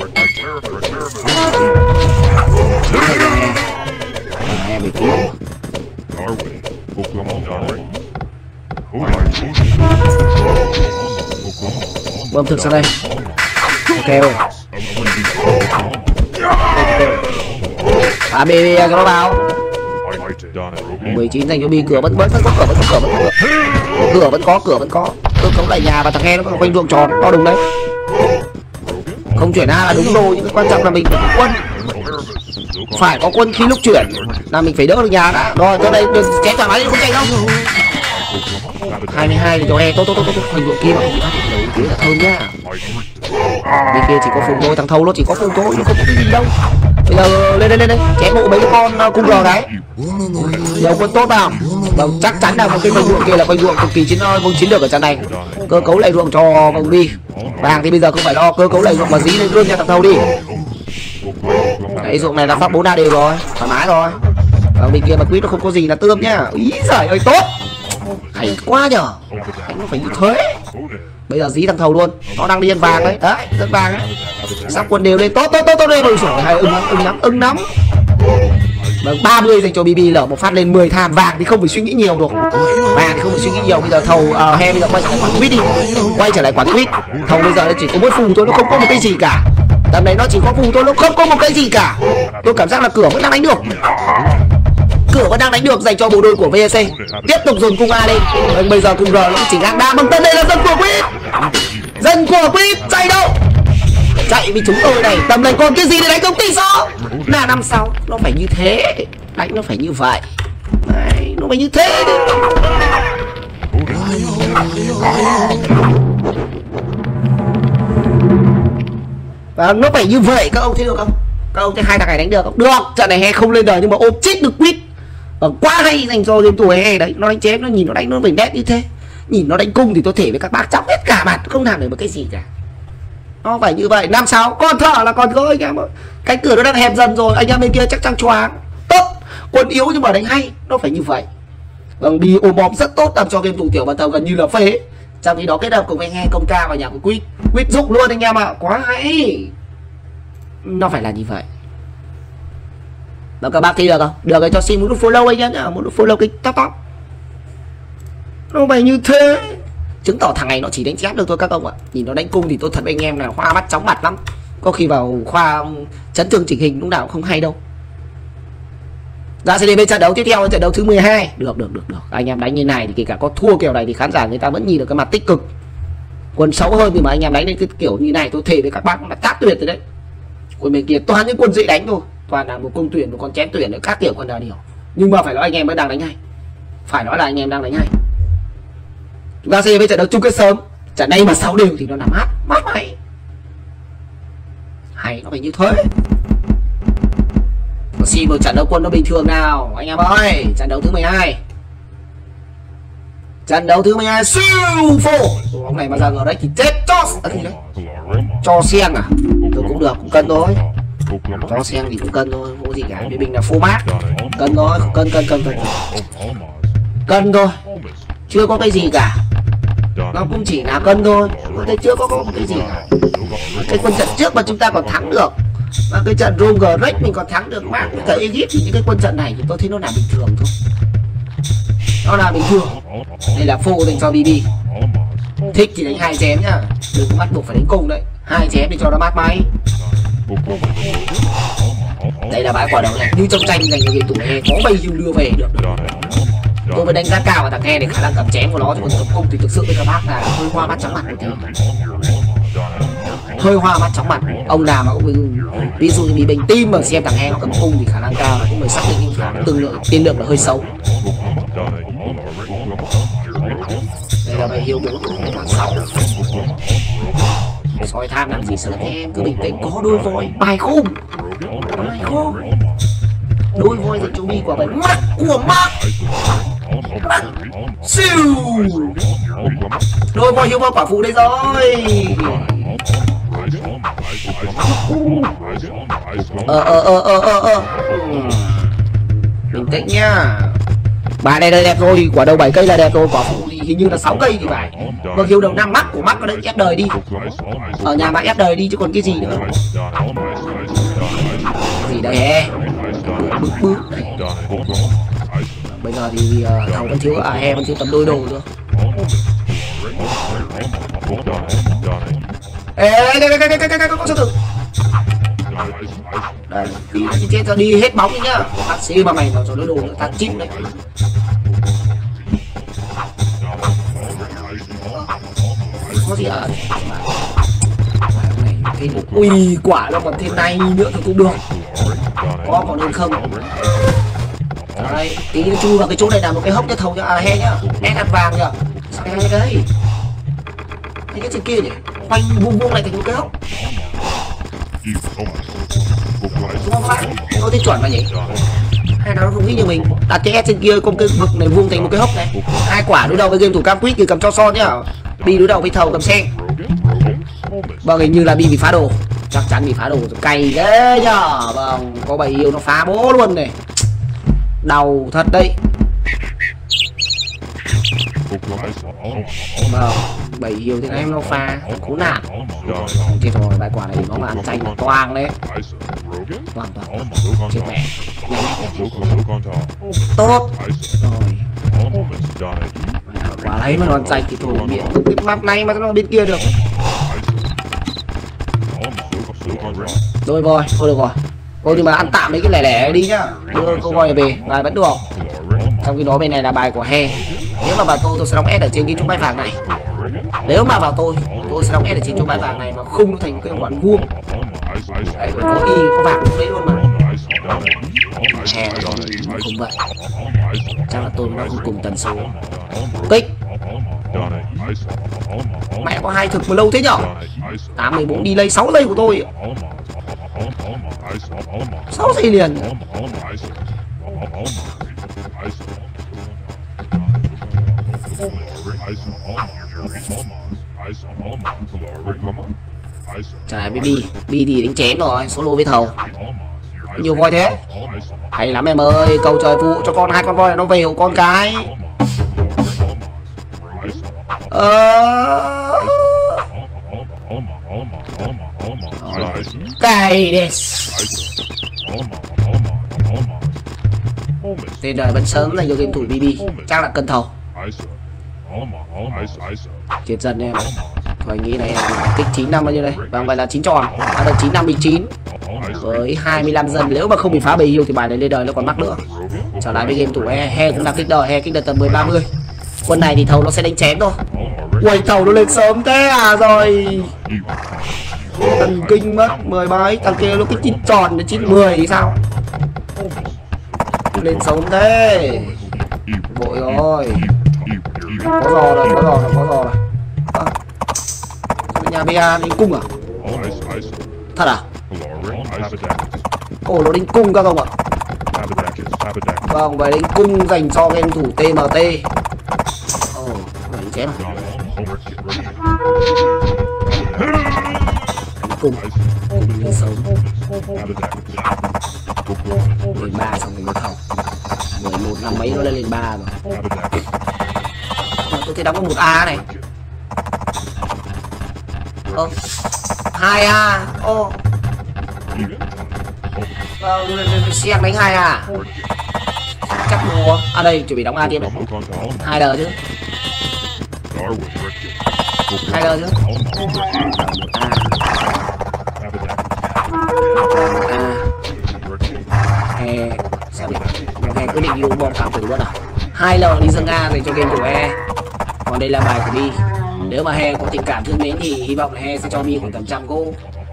Em bị cứu. Bơm thực sang đây. Ok rồi. À bê cho nó vào. mười chín dành cho bi, cửa vẫn vẫn vẫn có cửa vẫn có cửa vẫn có cửa. Cửa vẫn có cửa vẫn có. Cơ cấu lại nhà và thằng nghe nó còn quanh ruộng tròn to đúng đấy. Không chuyển A là đúng rồi, nhưng quan trọng là mình phải có quân. Phải có quân khi lúc chuyển là mình phải đỡ được nhà đã. Rồi cho đây được chém thoải mái đi, không chạy đâu. hai mươi hai thì cho e tốt tốt tốt tốt quanh ruộng kia mà không bị bắt đầu kia là thơm nhá. Bên kia chỉ có phùng thôi, thằng thâu nó chỉ có phùng thôi nhưng không có cái gì đâu. Bây giờ lên lên lên lên chém bộ mấy cái con cung rò đấy. Đầu quân tốt vào. Vâng, chắc chắn là một cái quanh ruộng kia là quanh ruộng cực kỳ chiến vùng chiến lược ở trận này. Cơ cấu lại ruộng cho vòng đi. Vàng thì bây giờ không phải lo cơ cấu lại ruộng mà dí lên luôn cho thằng thâu đi. Đấy, ruộng này là phát bốn đa đều rồi, thoải mái rồi. Ở bên kia mà quýt nó không có gì là tươm nhá. Ý giời ơi tốt. Hay quá nhở. Anh nó phải như thế. Bây giờ dí thằng thầu luôn, nó đang đi ăn vàng đấy, đấy, rất vàng đấy. Sắp quân đều lên, tốt tốt tốt tốt đây, rồi sổ hay ưng lắm, ưng lắm, ưng lắm. Vâng, ba mươi dành cho bê bê, lỡ một phát lên mười tham. Vàng thì không phải suy nghĩ nhiều được. Vàng thì không phải suy nghĩ nhiều. Bây giờ thầu uh, he bây giờ quay trở lại quản quýt đi. Quay trở lại quản quýt. Thầu bây giờ nó chỉ có mỗi phù thôi, nó không có một cái gì cả. Tầm này nó chỉ có phù thôi, nó không có một cái gì cả. Tôi cảm giác là cửa vẫn đang đánh được. Cửa vẫn đang đánh được dành cho bộ đôi của vê xê. Tiếp tục dồn cung A lên. Vâng, bây giờ cung R nó chỉ ngang đa bằng tân. Đây là dân của quýt. Dân của quýt chạy đâu? Chạy vì chúng tôi này. Tầm này còn cái gì để đánh công ty sao? Là năm sau nó phải như thế. Đánh nó phải như vậy. Đấy, nó phải như thế đi. Và nó phải như vậy các ông thấy được không? Các ông thấy hai thằng này đánh được không? Được. Trận này he không lên đời nhưng mà ôm chết được quýt. Và quá hay dành cho game tuổi he đấy. Nó đánh chém, nó nhìn nó đánh nó phải nét như thế. Nhìn nó đánh cung thì tôi thể với các bác chóc hết cả mặt, không làm được một cái gì cả. Nó phải như vậy. Năm sáu con thở là còn có anh em ơi. Cánh cửa nó đang hẹp dần rồi, anh em bên kia chắc chắn choáng. Tốt. Quân yếu nhưng mà đánh hay. Nó phải như vậy. Vâng, đi ôm bom rất tốt, làm cho game thủ tiểu bàn thầu gần như là phế. Trong khi đó kết hợp cùng anh nghe công ca vào nhà của quýt. Quýt giúp luôn anh em ạ. À. Quá hay. Nó phải là như vậy. Và các bác thấy được không? Được rồi, cho xin một nút follow anh em nhá. Một nút follow cái top top. Nó phải như thế. Chứng tỏ thằng này nó chỉ đánh chép được thôi các ông ạ. Nhìn nó đánh cung thì tôi thật anh em là hoa mắt chóng mặt lắm. Có khi vào khoa chấn thương chỉnh hình lúc nào cũng không hay đâu. Ra sẽ đến với trận đấu tiếp theo, trận đấu thứ mười hai. Được được được được. Anh em đánh như này thì kể cả có thua kiểu này thì khán giả người ta vẫn nhìn được cái mặt tích cực. Quân xấu hơn thì mà anh em đánh đến cái kiểu như này tôi thề với các bác là tát tuyệt rồi đấy. Quân bên kia toàn những quân dễ đánh thôi. Toàn là một công tuyển, một con chén tuyển, các kiểu quân nào điều. Nhưng mà phải nói anh em mới đang đánh hay. Phải nói là anh em đang đánh hay. Chúng ta sẽ với trận đấu chung kết sớm. Trận này mà sáu đều thì nó làm mát mát hay. Hay nó phải như thế. Và xin một trận đấu quân nó bình thường nào anh em ơi. Trận đấu thứ mười hai. Trận đấu thứ mười hai siêu phô. Ông này mà ra ở đấy thì chết cho à, gì đấy? Cho sen à? Tôi cũng được, cũng cân thôi. Cho sen thì cũng cân thôi, không có gì cả. Vì mình là phô mát. Cân thôi, cân cân cân cân. Cân thôi. Chưa có cái gì cả. Nó cũng chỉ là cân thôi. Có thể chưa có, có cái gì cả. Cái quân trận trước mà chúng ta còn thắng được. Và cái trận Rome Grec mình còn thắng được mát với cả Egypt thì những cái quân trận này thì tôi thấy nó là bình thường thôi. Nó là bình thường. Đây là phô dành cho bê bê. Thích thì đánh hai chén nhá. Đừng có bắt buộc phải đánh cung đấy. Hai chén để cho nó mát máy. Đây là bãi quả đầu này. Như trong tranh dành cho game tuổi hè có bao nhiêu đưa về được. Tôi mới đánh giá cao vào thằng nghe để khả năng cầm chén của nó. Còn cầm cung thì thực sự với các bác là hơi hoa mắt chóng mặt một tí. Hơi hoa mắt chóng mặt. Ông nào mà cũng ví dụ như bị bệnh tim mà xem thằng nghe nó cầm cung thì khả năng cao là cũng phải xác định tương lượng tiên lượng là hơi xấu. Đây là bài hiếu bốn tháng sáu. Soi tham làm gì sợ thế em, cứ bình tĩnh. Có đôi voi bài khung. Bài khung. Đôi voi thì chú đi quả bài mắt của mắt. Mắt siêu. Đôi voi hiếu vào quả phụ đây rồi. Ờ ờ ờ ờ ờ ờ bình tĩnh nhá. Bài này là đẹp rồi, quả đầu bảy cây là đẹp rồi, quả phụ thì hình như là sáu cây thì phải. Vâng, hiếu đầu năm mắc của mắc đấy, ép đời đi. Ở nhà bạn ép đời đi chứ còn cái gì nữa. Gì đây he? Bức bức này. Bây giờ thì uh, thầu vẫn thiếu, à he vẫn thiếu tầm đôi đồ nữa. Ê, đây đây đây đây đây đây có sao thử. Đây, đi chết cho đi hết bóng đi nhá. Bác sĩ mà mày vào cho đôi đồ nữa, tao chịu đấy. Có gì à? Này, ui quả nó còn thêm này nữa thì cũng được. Có còn hơn không? Đấy, tí nó chui vào cái chỗ này là một cái hốc cho thầu cho à he nhá. Đen ăn vàng nhá. Sao cái này đấy? Cái cái trên kia nhỉ? Quanh vuông vuông này thành một cái hốc. Đúng không phải? Có thấy chuẩn mà nhỉ? Hay nó không nghĩ như mình đặt cái S trên kia cùng cái vực này vuông thành một cái hốc này. Hai quả đối đầu với game thủ cam quýt thì cầm cho son nhá. Bi đối đầu với thầu cầm sen. Vâng, hình như là Bi bị phá đồ. Chắc chắn bị phá đồ rồi, cày thế nhở. Vâng, có bảy yêu nó phá bố luôn này. Đau thật đấy. Vâng, bảy yêu thì em nó pha khốn nạn. Chết rồi, bài quả này nó mà ăn chay toang đấy. Hoàn toàn chết mẹ. Tốt rồi. Quả lấy mà nó ăn chay thì thôi miệng. Cái map này mà nó bên kia được. Rồi rồi, thôi được rồi. Thôi nhưng mà ăn tạm mấy cái lẻ lẻ đi nhá. Đưa câu voi về, bài vẫn được. Trong khi đó bên này là bài của he. Nếu mà vào tôi tôi sẽ đóng S ở trên cái chỗ bãi vàng này. Nếu mà vào tôi tôi sẽ đóng S ở trên chỗ bãi vàng này mà không nó thành cái quán vuông. Đấy, có y có vàng đấy luôn mà. He không vậy. Chắc là tôi nó không cùng tần số. Kích. Mẹ có hai thực mà lâu thế nhở? Tám mươi bốn delay sáu giây của tôi. sáu giây liền. Trả lại với Bi. Bi thì đánh chém rồi, solo với thầu. Nhiều voi thế. Hay lắm em ơi, cầu trời phụ cho con hai con voi nó về hộ con cái. Ờ... Cày đấy. Tên đời vẫn sớm dành cho game thủ bê bê. Chắc là cân thầu. Chết dần em. Thôi nghĩ này kích chín năm bao nhiêu đây? Vâng, vậy là chín tròn. Đã được chín năm mươi chín. Với hai mươi lăm dân, nếu mà không bị phá bầy yêu thì bài này lên đời nó còn mắc nữa. Trở lại với game thủ he, he cũng là kích đời, he kích đời tầm mười ba mươi. Quân này thì thầu nó sẽ đánh chém thôi. Ui, thầu nó lên sớm thế à rồi. Thần kinh mất mười mấy, thằng kia nó kích chín tròn đến chín mười thì sao? Lên sớm thế. Vội rồi. Có giò rồi, có giò rồi, có giò rồi. À, nhà bê a đánh cung à? Thật à? Ồ, nó đánh cung các ông ạ. Vâng, vậy đánh cung dành cho game thủ tê em tê. Ồ, đánh chém à? Cung. Cung lên sớm. Lên ba xong rồi mới thầu. mười một năm mấy nó lên lên ba rồi. À, tôi thấy đóng có một A này. Ơ, hai A. Ô. Vâng, xem đánh hai A. Chắc đùa. À đây, chuẩn bị đóng A tiếp này. hai đờ chứ. hai đờ chứ. A. A. He. Sao đi? He quyết định lưu bom cảm tử luôn à? hai L đi dâng A dành cho game của He. Còn đây là bài của Bi. Nếu mà He có tình cảm thương mến thì hy vọng là He sẽ cho Bi khoảng tầm trăm gỗ.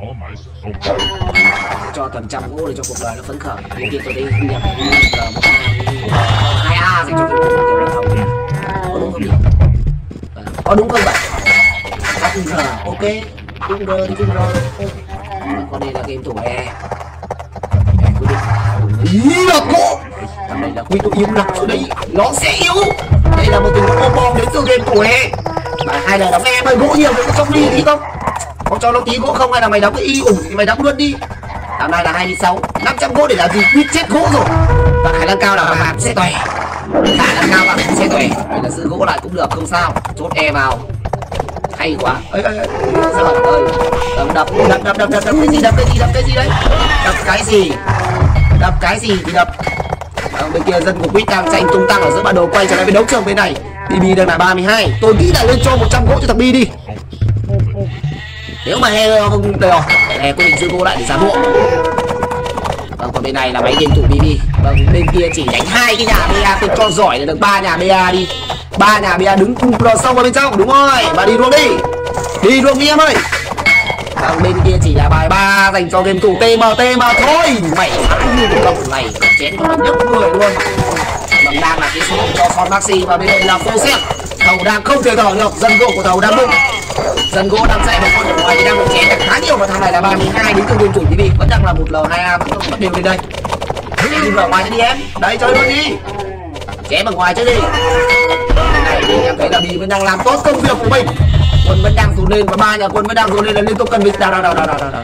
Cho tầm trăm gỗ để cho cuộc đời nó phấn khởi. Tuy nhiên tôi đây thu nhập hai A dành cho game thủ của Thầu. Có đúng không nhỉ? Có đúng không vậy? Các cung giờ, ok. Cung R thì cung R. Còn đây là game thủ He. He quyết định. Ý là cô! Còn đây là quy tụ im lặng chỗ đấy. Nó sẽ yếu. Đây là một tình huống bom bom đến từ game thủ He. Mà hai lần đóng em ơi, gỗ nhiều có trong đi tí không? Có cho nó tí gỗ không hay là mày đóng cái y ủng thì mày đóng luôn đi. Tạm này là hai mươi sáu, năm trăm gỗ để làm gì? Quyết chết gỗ rồi. Và khả năng cao là bạn sẽ tòe. Thả là cao vào xe tuệ. Đây là giữ gỗ lại cũng được, không sao. Chốt E vào. Hay quá. Ơi ơi ơi. Giời ơi. Đập đập đập đập đập đập cái gì đập cái gì đập cái gì đấy? Đập cái gì? Đập cái gì thì đập. À, bên kia dân của Quýt đang tranh tung tăng ở giữa bản đồ, quay trở lại với đấu trường bên này. bê bê đang là ba mươi hai. Tôi nghĩ là lên cho một trăm gỗ cho thằng Bi đi. Nếu mà he không được, he quyết định giữ gỗ lại để giảm hộ. Vâng, còn bên này là máy game thủ bê bê. Vâng, bên kia chỉ đánh hai cái nhà bê a tôi cho giỏi là được ba nhà bê a đi. Ba nhà bê a đứng cùng lò sâu vào bên trong, đúng rồi. Và đi luôn đi. Đi luôn đi em ơi. Vâng, bên kia chỉ là bài ba dành cho game thủ tê em tê mà thôi. Mày hãy như một cộng này chén nó nhấp người luôn. Vâng, đang là cái số cho Son Maxi và bên đây là Phô Xét. Thầu đang không thể thở được, dân gỗ của thầu đang bung. Dân gỗ đang chạy vào con ở ngoài thì đang bị chén khá nhiều, và thằng này là ba mươi hai đến từ game thủ bê bê vẫn đang là một L hai A vẫn không bắt đều lên đây. Em đi vào ngoài cho đi em. Đấy, chơi luôn đi. Chém ở ngoài chứ đi. Cái này thì em thấy là Bì vẫn đang làm tốt công việc của mình. Quân vẫn đang dồn lên và ba nhà quân vẫn đang dồn lên là liên tục cần mình. Đào đào đào đào đào đào.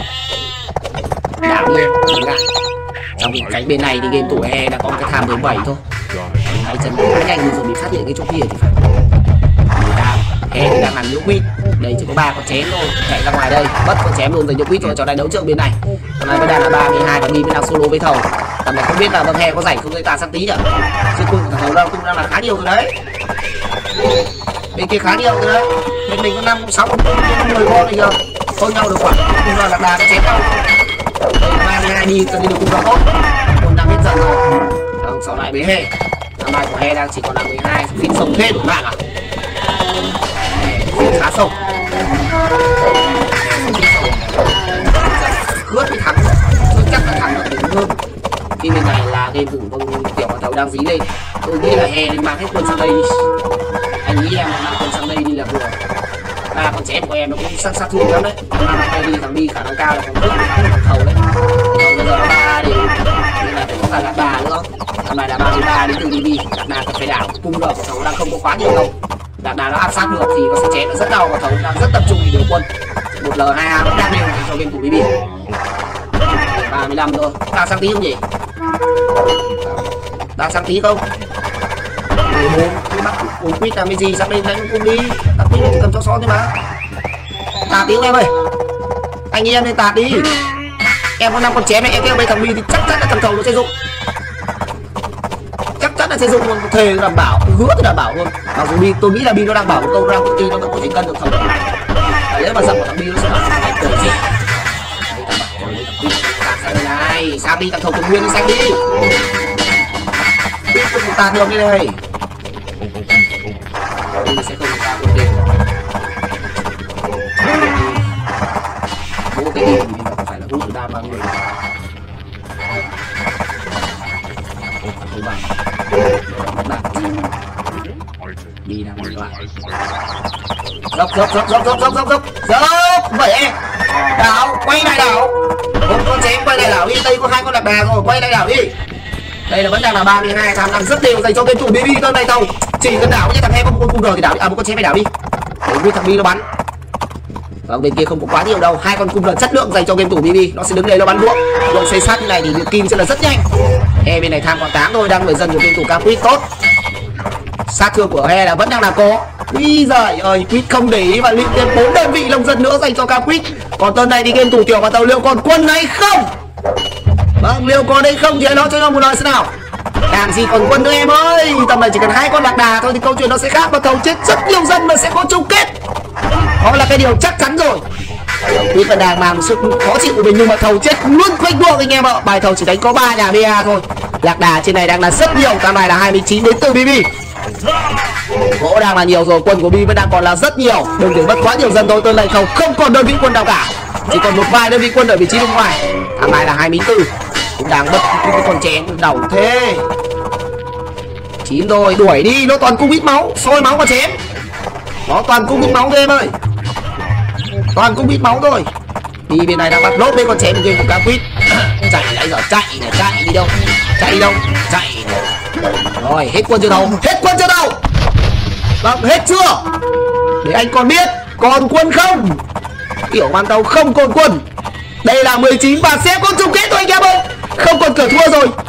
Đào đi, đừng ngại. Trong cái cánh bên này thì game thủ E đã có một cái tham mười bảy thôi. Hai chân khá nhanh rồi bị phát hiện cái chỗ kia thì phải. mười tám. E thì đang làm nhũ Quýt. Đây chỉ có ba con chém thôi, chạy ra ngoài đây bất con chém luôn rồi nhũ Quýt rồi. Cho này đấu trường bên này. Hôm nay vẫn đang là ba mươi hai và Bì vẫn đang solo với thầu. Tầm này không biết là Vâng He có rảnh không gây ta sang tí nhỉ? Chứ quân của thầu đang cũng đang là khá nhiều rồi đấy. Bên kia khá nhiều rồi đấy. Bên mình có năm sáu con mười con này kìa. Thôi nhau được quả. Không giờ lạc đà có chém đâu. ba mươi hai đi, cần đi được cũng tốt. Quân đang hết dần rồi. Vâng, sau lại với He. Năm nay của He đang chỉ còn là mười hai. Phít sông thế đủ mạng à? Phít khá sông. Cướp thì thắng rồi. Tôi chắc là thắng được đúng hơn. Khi bên này là game thủ Vâng Tiểu và thầu đang dí lên. Tôi nghĩ là He nên mang hết quân sang đây đi. Anh nghĩ em mang quân sang đây đi là vừa. Ba con chém của em nó cũng sát sát thương lắm đấy. Mang đây đi thằng đi khả năng cao là còn tốt thằng thầu đấy. Thầu bây giờ nó ba đều. Nên là phải có cả lạc đà nữa. Thằng này là ba mươi ba đến từ bê bê. Lạc đà cần phải đảo. Cung đỡ của thầu đang không có quá nhiều đâu. Lạc đà nó áp sát được thì nó sẽ chém nó rất đau, và thầu đang rất tập trung để điều quân. Một L hai A vẫn đang đều cho game thủ bê bê. ba mươi lăm thôi. Ta sang tí không nhỉ? Ta sang tí không? mười bốn. Cái bắt cùng Quýt làm cái gì? Sang đây đánh cùng đi. Ta Quýt chỉ cầm cho Son thôi mà. Tạt tí em ơi. Anh em nên tạt đi. Em có năm con chém này, em kêu bây thằng Bì thì chắc chắn là thằng thầu nó sẽ dụng. Chắc chắn là sẽ dụng luôn, thề đảm bảo, hứa tôi đảm bảo luôn. Mặc dù Bì, tôi nghĩ là Bì nó đang bảo một câu ra công ty nó vẫn có thể cân được thầu. Nếu mà dặm của thằng Bì nó sẽ bảo anh cười gì. Sang đây này, sang đi, thằng thầu cùng nguyên đi, sang đi. Biết không một tạt được đi đây. Đây sẽ không ra một đều. Bố cái điểm thì phải là bố từ đa bao người. Thứ bảy. Đi đang một đoạn. Dốc dốc dốc dốc dốc dốc dốc dốc dốc vậy em. Đảo, quay lại đảo. Một con chém quay lại đảo đi, đây có hai con lạc đà rồi, quay lại đảo đi. Đây là vẫn đang là ba mươi hai, tham đang rất đều dành cho game thủ bê bê cơn này thầu. Chỉ cần đảo nhé, thằng em không con cung rồi thì đảo đi. À, một con chém phải đảo đi. Để với thằng Bi nó bắn. Vâng, bên kia không có quá nhiều đâu, hai con cung là chất lượng dành cho game thủ bê bê, nó sẽ đứng đây nó bắn đuốc. Đường xây sát như này thì kim sẽ là rất nhanh. E bên này tham còn tám thôi, đang người dân của game thủ Quýt tốt. Sát thương của He là vẫn đang là có. Úi giời ơi, Quýt không để ý và luyện thêm bốn đơn vị lông dân nữa dành cho Quýt. Còn tuần này thì game thủ Tiểu và tàu liệu còn quân hay không? Vâng, liệu còn đây không thì hãy nói cho nó một lời xem nào. Làm gì còn quân nữa em ơi. Tầm này chỉ cần hai con lạc đà thôi thì câu chuyện nó sẽ khác, và thầu chết rất nhiều dân mà sẽ có chung kết. Đó là cái điều chắc chắn rồi. Quýt vẫn đang mang sự khó chịu của mình, nhưng mà thầu chết luôn quanh đua anh em ạ. Bài thầu chỉ đánh có ba nhà bê a thôi. Lạc đà trên này đang là rất nhiều, tầm này là hai mươi chín đến từ bê bê. Gỗ đang là nhiều rồi, quân của Bi vẫn đang còn là rất nhiều. Đừng để mất quá nhiều dân thôi, tuần này thầu không còn đơn vị quân nào cả. Chỉ còn một vài đơn vị quân ở vị trí bên ngoài. Thằng này là hai mươi tư. Cũng đang bất cái con chém đầu thế. Chín rồi, đuổi đi, nó toàn cung ít máu, sôi máu và chém. Nó toàn cung ít máu thôi em ơi. Toàn cung ít máu thôi. Đi bên này đang bắt lốt bên con chém game của Quýt. Chạy nãy giờ chạy này, chạy đi đâu? Chạy đi đâu? Chạy này. Rồi, hết quân chưa đâu? Hết quân chưa đâu? Vâng, hết chưa? Để anh còn biết còn quân không? Tiểu ban tàu không còn quân. Đây là mười chín và sẽ có chung kết thôi anh em ơi. Không còn cửa thua rồi. Đợi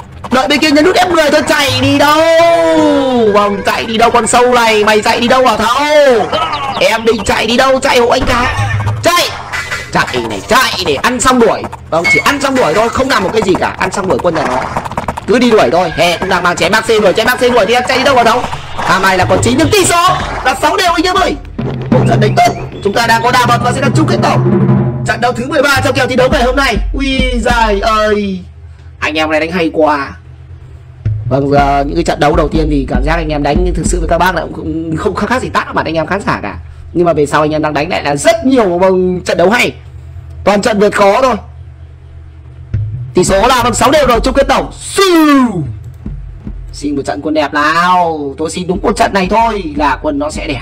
đợi bên kia nhấn nút ép mười thôi, chạy đi đâu? Vâng, chạy đi đâu con sâu này? Mày chạy đi đâu hả Thảo? Em định chạy đi đâu? Chạy hộ anh cả. Chạy. Chạy này, chạy để ăn xong đuổi. Vâng, chỉ ăn xong đuổi thôi, không làm một cái gì cả. Ăn xong đuổi quân nhà nó. Cứ đi đuổi thôi. Hè, cũng đang mang chém bác C đuổi, chém bác C đuổi thì em chạy đi đâu hả Thảo? À mày là còn chín nhưng tỷ số là sáu đều anh em ơi. Một trận đánh tốt. Chúng ta đang có đà bật và sẽ đang chung kết tổng. Trận đấu thứ mười ba trong kèo thi đấu ngày hôm nay. Ui giời ơi, anh em này đánh hay quá. Vâng, giờ những cái trận đấu đầu tiên thì cảm giác anh em đánh thực sự với các bác là cũng không khác gì tát vào mặt anh em khán giả cả. Nhưng mà về sau anh em đang đánh lại là rất nhiều vâng, trận đấu hay. Toàn trận vượt khó thôi. Tỷ số là bằng sáu đều rồi chung kết tổng. Xin một trận quân đẹp nào. Tôi xin đúng một trận này thôi là quân nó sẽ đẹp.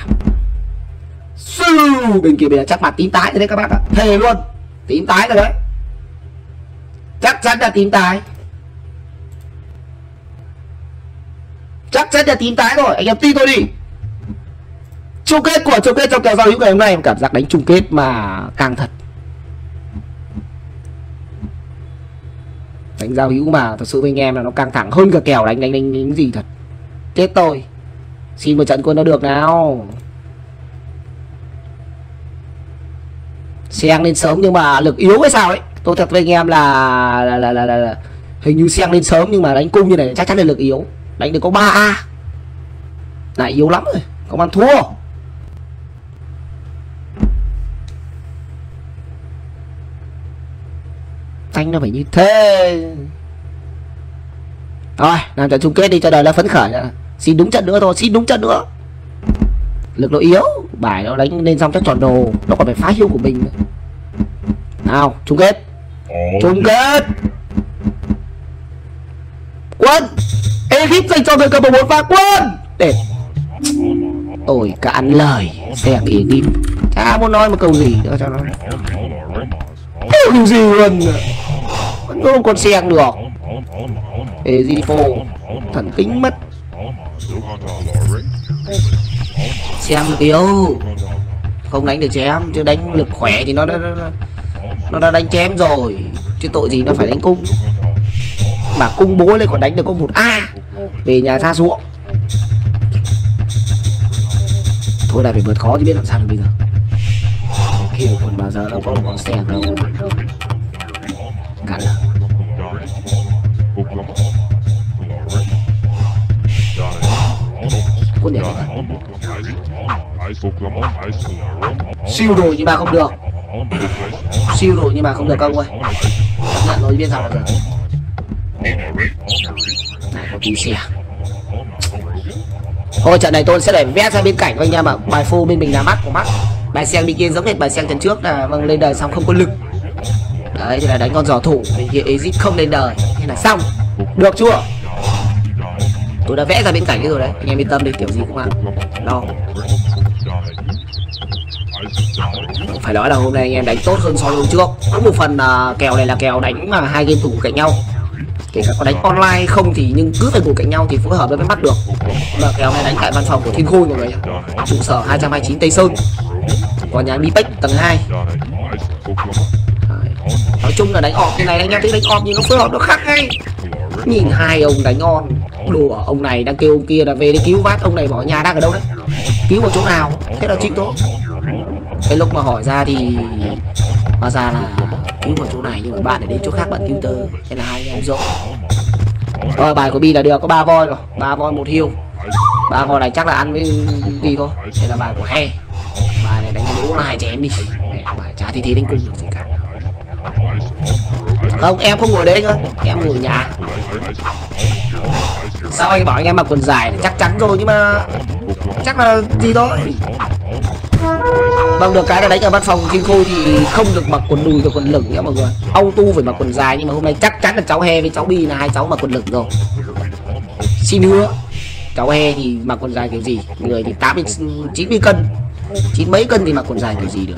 Bên kia bây giờ chắc mặt tím tái rồi đấy các bác ạ. Thề luôn, tím tái rồi đấy. Chắc chắn là tím tái. Chắc chắn là tím tái rồi, anh em tin tôi đi. Chung kết của chung kết trong kèo giao hữu ngày hôm nay, em cảm giác đánh chung kết mà căng thật. Đánh giao hữu mà thật sự với anh em là nó căng thẳng hơn cả kèo đánh đánh đánh, đánh gì thật. Chết tôi. Xin một trận quân nó được nào. Xeng lên sớm nhưng mà lực yếu hay sao ấy. Tôi thật với anh em là là, là, là, là, là hình như xeng lên sớm nhưng mà đánh cung như này chắc chắn là lực yếu. Đánh được có ba A lại yếu lắm rồi, không ăn thua. Đánh nó phải như thế. Rồi, làm trận chung kết đi cho đời là phấn khởi. Xin đúng trận nữa thôi, xin đúng trận nữa. Lực nó yếu, bài nó đánh lên xong chắc tròn đồ, nó còn phải phá hiêu của mình nữa. Nào, chung kết. Chung kết. Quân Egypt dành cho người cầm bốn và quân để ôi cạn lời xẻng Egypt. Chả muốn nói một câu gì nữa cho nó. Câu gì luôn. Vẫn không còn xẻng được. Egypt thần tính mất. Xem lực yếu, không đánh được chém, chứ đánh lực khỏe thì nó đã, nó đã đánh chém rồi, chứ tội gì nó phải đánh cung. Mà cung bố lên còn đánh được có một A. Về nhà ra ruộng. Thôi lại phải vượt khó chứ biết làm sao được bây giờ. Khi còn bao giờ đâu có một con xe đâu. Cản lời. Quân đẹp rồi. Siêu rồi nhưng mà không được. Siêu rồi nhưng mà không được ông ơi. Chấp nhận rồi biết sao được rồi. Này có tí xe. Thôi trận này tôi sẽ để vẽ ra bên cạnh với anh em ạ. Bài phô bên mình là mắt của mắt. Bài xem bên kia giống hệt bài xem trận trước là vâng lên đời xong không có lực. Đấy thì là đánh con giỏ thủ. Hiện Egypt không lên đời. Thế là xong. Được chưa? Tôi đã vẽ ra bên cạnh cái rồi đấy. Anh em yên tâm đi, kiểu gì cũng ăn. Lo. Phải nói là hôm nay anh em đánh tốt hơn so với hôm trước. Có một phần uh, kèo này là kèo đánh mà hai game thủ cạnh nhau. Kể cả có đánh online không thì nhưng cứ phải ngồi cạnh nhau thì phối hợp mới bắt được. Mà kèo này đánh tại văn phòng của Thiên Khôi mọi người nhá. Trụ sở hai trăm hai mươi chín Tây Sơn. Còn nhà Bipec tầng hai. Nói chung là đánh ọp như này anh em thấy đánh ọp nhưng nó phối hợp nó khác ngay. Nhìn hai ông đánh on. Đùa, ông này đang kêu ông kia là về để cứu vát, ông này bỏ nhà đang ở đâu đấy? Cứu ở chỗ nào? Thế là chịu tốt. Cái lúc mà hỏi ra thì hóa ra là cứu ở chỗ này nhưng mà bạn để đến chỗ khác bạn cứu tớ. Thế là hai em dỗ. Rồi bài của Bi là được, có ba voi rồi, ba voi một hiêu. Ba voi này chắc là ăn với gì thôi. Đây là bài của He. Bài này đánh cái lũ là hai chém đi. Bài chả thì thế đánh cung được gì cả. Không, em không ngồi đấy cơ, em ngồi ở nhà. Sao anh bảo anh em mặc quần dài chắc chắn rồi nhưng mà chắc là gì thôi. Vâng, được cái là đánh ở văn phòng Thiên Khôi thì không được mặc quần đùi và quần lửng nhá mọi người. Auto phải mặc quần dài nhưng mà hôm nay chắc chắn là cháu He với cháu Bi là hai cháu mặc quần lửng rồi. Xin hứa. Cháu He thì mặc quần dài kiểu gì? Người thì tám mươi chín mươi cân. Chín mấy cân thì mặc quần dài kiểu gì được.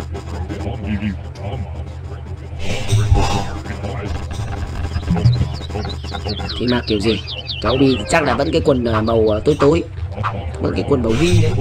Thì mặc kiểu gì? Cháu Bi chắc là vẫn cái quần màu tối tối. Vẫn cái quần màu ghi đấy.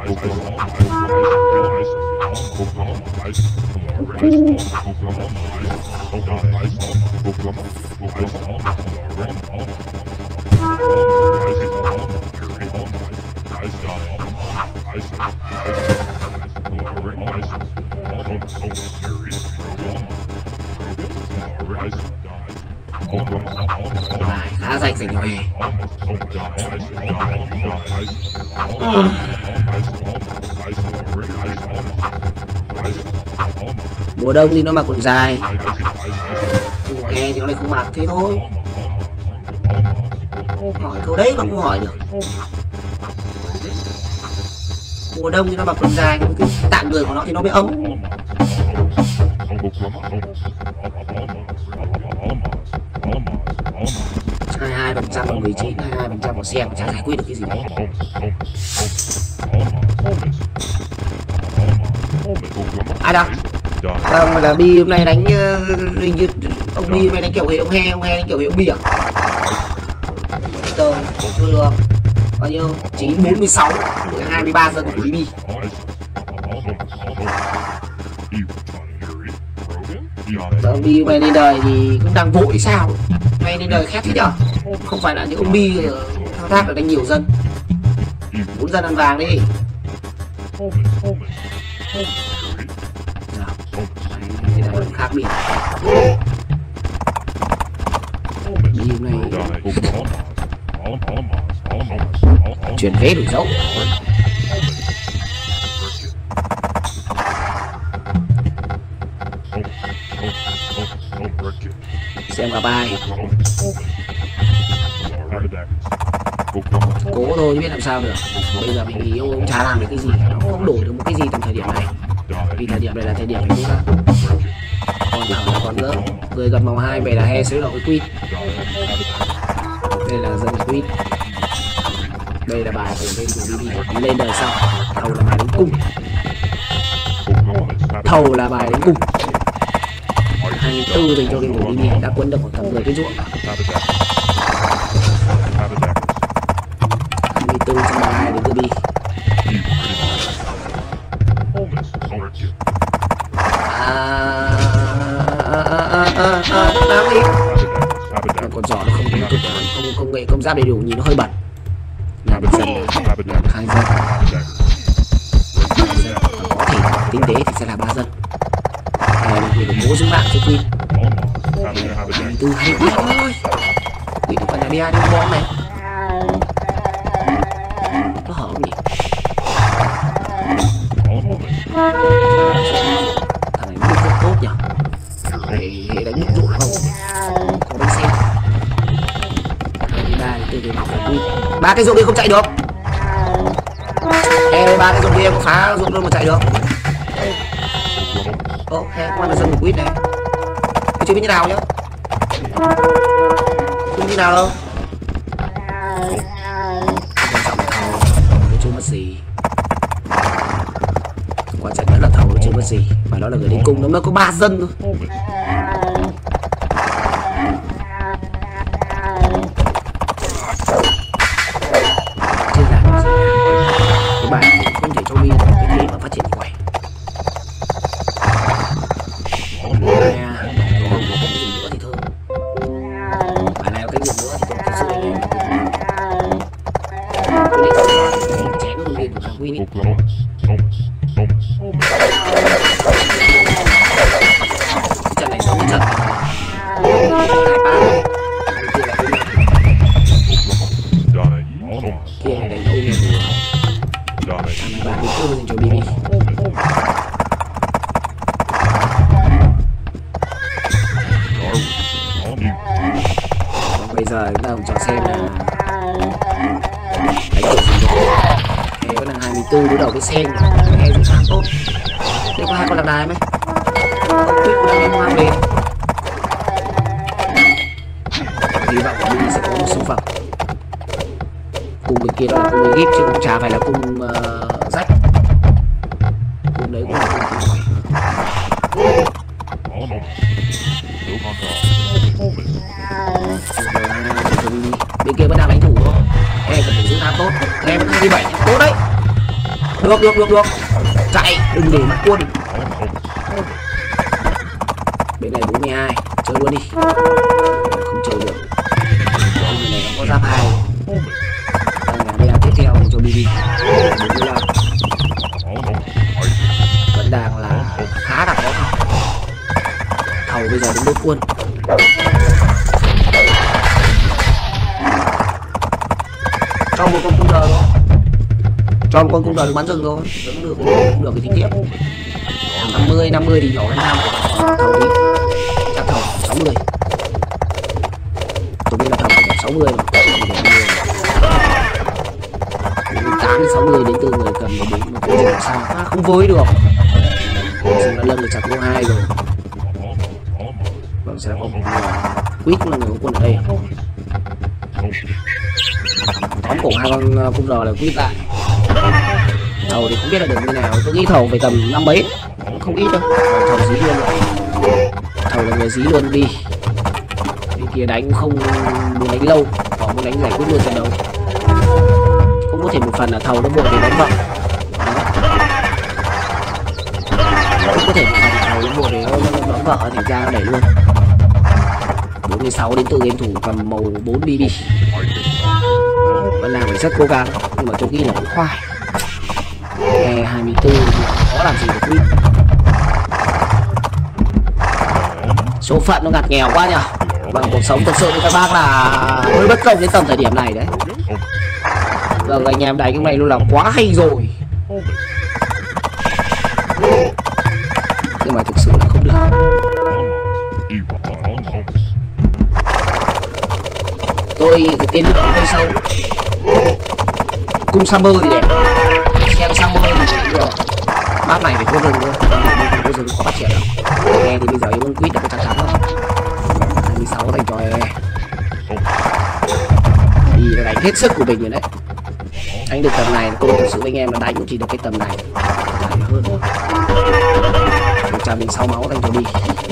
khá rảnh rảnh nhỏ hề. Mùa đông thì nó mặc quần dài, mùa hè thì nó lại không mặc, thế thôi. Hỏi câu đấy mà không hỏi được. Mùa đông thì nó mặc quần dài, cái tạng người của nó thì nó mới ấm. hai mươi hai phần trăm bằng mười chín, hai mươi hai phần trăm của xe chả giải quyết được cái gì đấy. Ai đâu? Vâng, là Bi hôm nay đánh hình như ông Bi hôm nay đánh kiểu hệ ông He, ông He đánh kiểu hệ ông Bi à? Tờ, chưa được. Bao nhiêu? chín bốn mươi sáu, hai mươi ba dân của Bi Bi. Ông Bi hôm nay lên đời thì cũng đang vội sao? Hôm nay lên đời khét thế nhở? Không phải là những ông Bi thao tác là đánh nhiều dân. Bốn dân ăn vàng đi. Thì đã khác biệt. Bi hôm nay chuyển vé đổi dấu. Xem cả bài. Cố thôi chứ biết làm sao được. Bây giờ mình nghĩ ông, ông chả làm được cái gì, nó không đổi được một cái gì trong thời điểm này. Vì thời điểm này là thời điểm phải cố gắng. Còn thẳng là còn nữa. Người gặp màu hai về là He xới đầu với Queen. Đây là dân Queen. Đây là bài của bên của Bi Bi. Lên đời sau. Thầu là bài đánh cung. Thầu là bài đánh cung. hai mươi tư dành cho game của Bi Bi đã quấn được khoảng tầm mười cái ruộng. hai mươi tư trăm ba mươi hai đến từ Bi. Làm đi. Con giỏ nó không không không công nghệ công giáp đầy đủ, nhìn nó hơi bẩn. Làm được dần hai dân. Có thể tinh tế thì sẽ là ba dân. Này mình phải cố giữ mạng cho Queen. Từ hay quá ơi. Queen phải là bia đi bom này. Nó hở không nhỉ? Thằng này nó rất tốt nhỉ? Hệ, hệ đánh mức dụ không? Có đánh xem. Ba từ từ ba cái dụng đi không chạy được. Ê, ba cái dụng đi em có phá dụng đâu mà chạy được. Ồ, he, quan là dân một quýt này. Tôi chưa biết như nào nhá. Không như nào đâu. Quan trọng là thầu, nó chưa mất gì. Quan trọng nhất là thầu nó chưa mất gì. Và nó là người đến cung, nó mới có ba dân thôi. Chưa làm được gì. Cái bài này không thể cho Bi cái thế mà phát triển quẩy. Trận này giống trận kia này đánh đâu nghe vừa ba mươi tư dành cho Bi Bi. Bây giờ chúng ta cùng cho xem là đánh kiểu gì nữa. He vẫn là hai mươi tư đối đầu với Sen. He cũng khá tốt. Đây có hai con lạc đài mấy. Ông Tuyết cũng đang em hoang lên. Hy vọng của Bi sẽ có một số phẩm. Cùng bên kia đó là cung Egypt chứ cũng chả phải là cung uh, rách. Cung đấy cũng là cung cung khỏe. Bên kia vẫn đang đánh thủ thôi. He cần phải giữ tháp tốt. He vẫn hai mươi bảy tốt đấy. Được được được được. Chạy, đừng để mất quân. Bên này bốn mươi hai, chơi luôn đi. Không chơi được. Bên này có giáp hai. Đây là tiếp theo cho bê bê. bốn mươi lăm. Vẫn đang là khá là khó thầu. Thầu bây giờ đến đốt quân. Cho một con cung giờ thôi. Cho một con cung giờ được bắn rừng thôi. Vẫn được, cũng được cái tính tiếp. năm mươi, năm mươi thì nhỏ hơn năm. Thầu đi. Chắc thầu sáu mươi. Tôi biết là thầu phải sáu mươi mà. tám đến sáu mươi đến từ người cầm một bốn một cái sao à, không với được. Rồi nó lân được chặt cô hai rồi. Vâng sẽ không quýt là người có quân ở đây. Tóm cổ hai con cung giờ là quýt lại. Thầu thì không biết là được như nào. Tôi nghĩ thầu phải tầm năm mấy. Không ít đâu. Thầu dí luôn rồi. Thầu là người dí luôn đi. Bên kia đánh không muốn đánh lâu. Còn muốn đánh giải quyết luôn trận đấu. Cũng có thể một phần là thầu nó buộc để đánh vợ. Cũng có thể một phần là thầu nó buộc để nó đón vợ thành ra nó đẩy luôn. bốn mươi sáu đến từ game thủ cầm màu bốn bê bê. Vẫn làm phải rất cố gắng nhưng mà tôi nghĩ là cũng khoai. E hai mươi tư khó làm gì được quýt. Số phận nó ngặt nghèo quá nhỉ. Và cuộc sống thực sự thì các bác là hơi bất công đến tầm thời điểm này đấy. Giờ anh em đánh cái này luôn là quá hay rồi. Nhưng mà thực sự là không được. Tôi cái tên nó hơi sâu. Cung Summer thì đẹp. Xem Summer thì được. Map này phải có rừng thôi. Có rừng có phát triển đâu. Nghe thì bây giờ yêu quýt là chắc chắn rồi. hai mươi sáu thành cho E. Thì nó đánh hết sức của mình rồi đấy. Anh được tầm này, tôi thực sự với anh em là đánh cũng chỉ được cái tầm này. Đánh hơn thôi. một trăm linh sáu máu thành cho đi.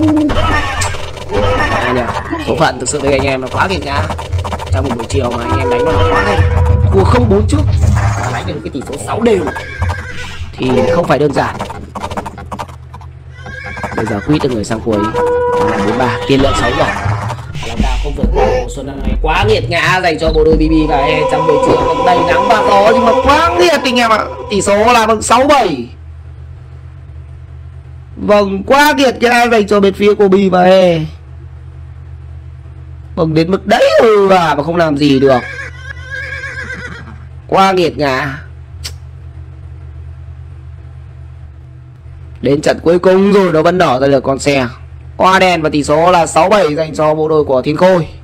Đây nhỉ, số phận thực sự với anh em là quá kìa nhá. Trong một buổi chiều mà anh em đánh nó là quá hay. Thua không bốn trước và đánh được cái tỷ số sáu đều thì không phải đơn giản. Bây giờ quýt được người sang cuối là bốn ba, tiên lượng sáu rồi. Làm đạo không vượt qua mùa xuân năm nay quá nghiệt ngã dành cho bộ đôi bê bê và E trong buổi chiều vẫn đầy nắng và gió nhưng mà quá nghiệt anh em ạ. Tỷ số là bằng sáu bảy. Vâng, quá nghiệt ngã dành cho bên phía của bê và E. Vâng, đến mức đấy rồi à mà không làm gì được. Quá nghiệt ngã. Đến trận cuối cùng rồi nó vẫn đỏ ra được con xe. Hoa đen và tỷ số là sáu bảy dành cho bộ đôi của Thiên Khôi.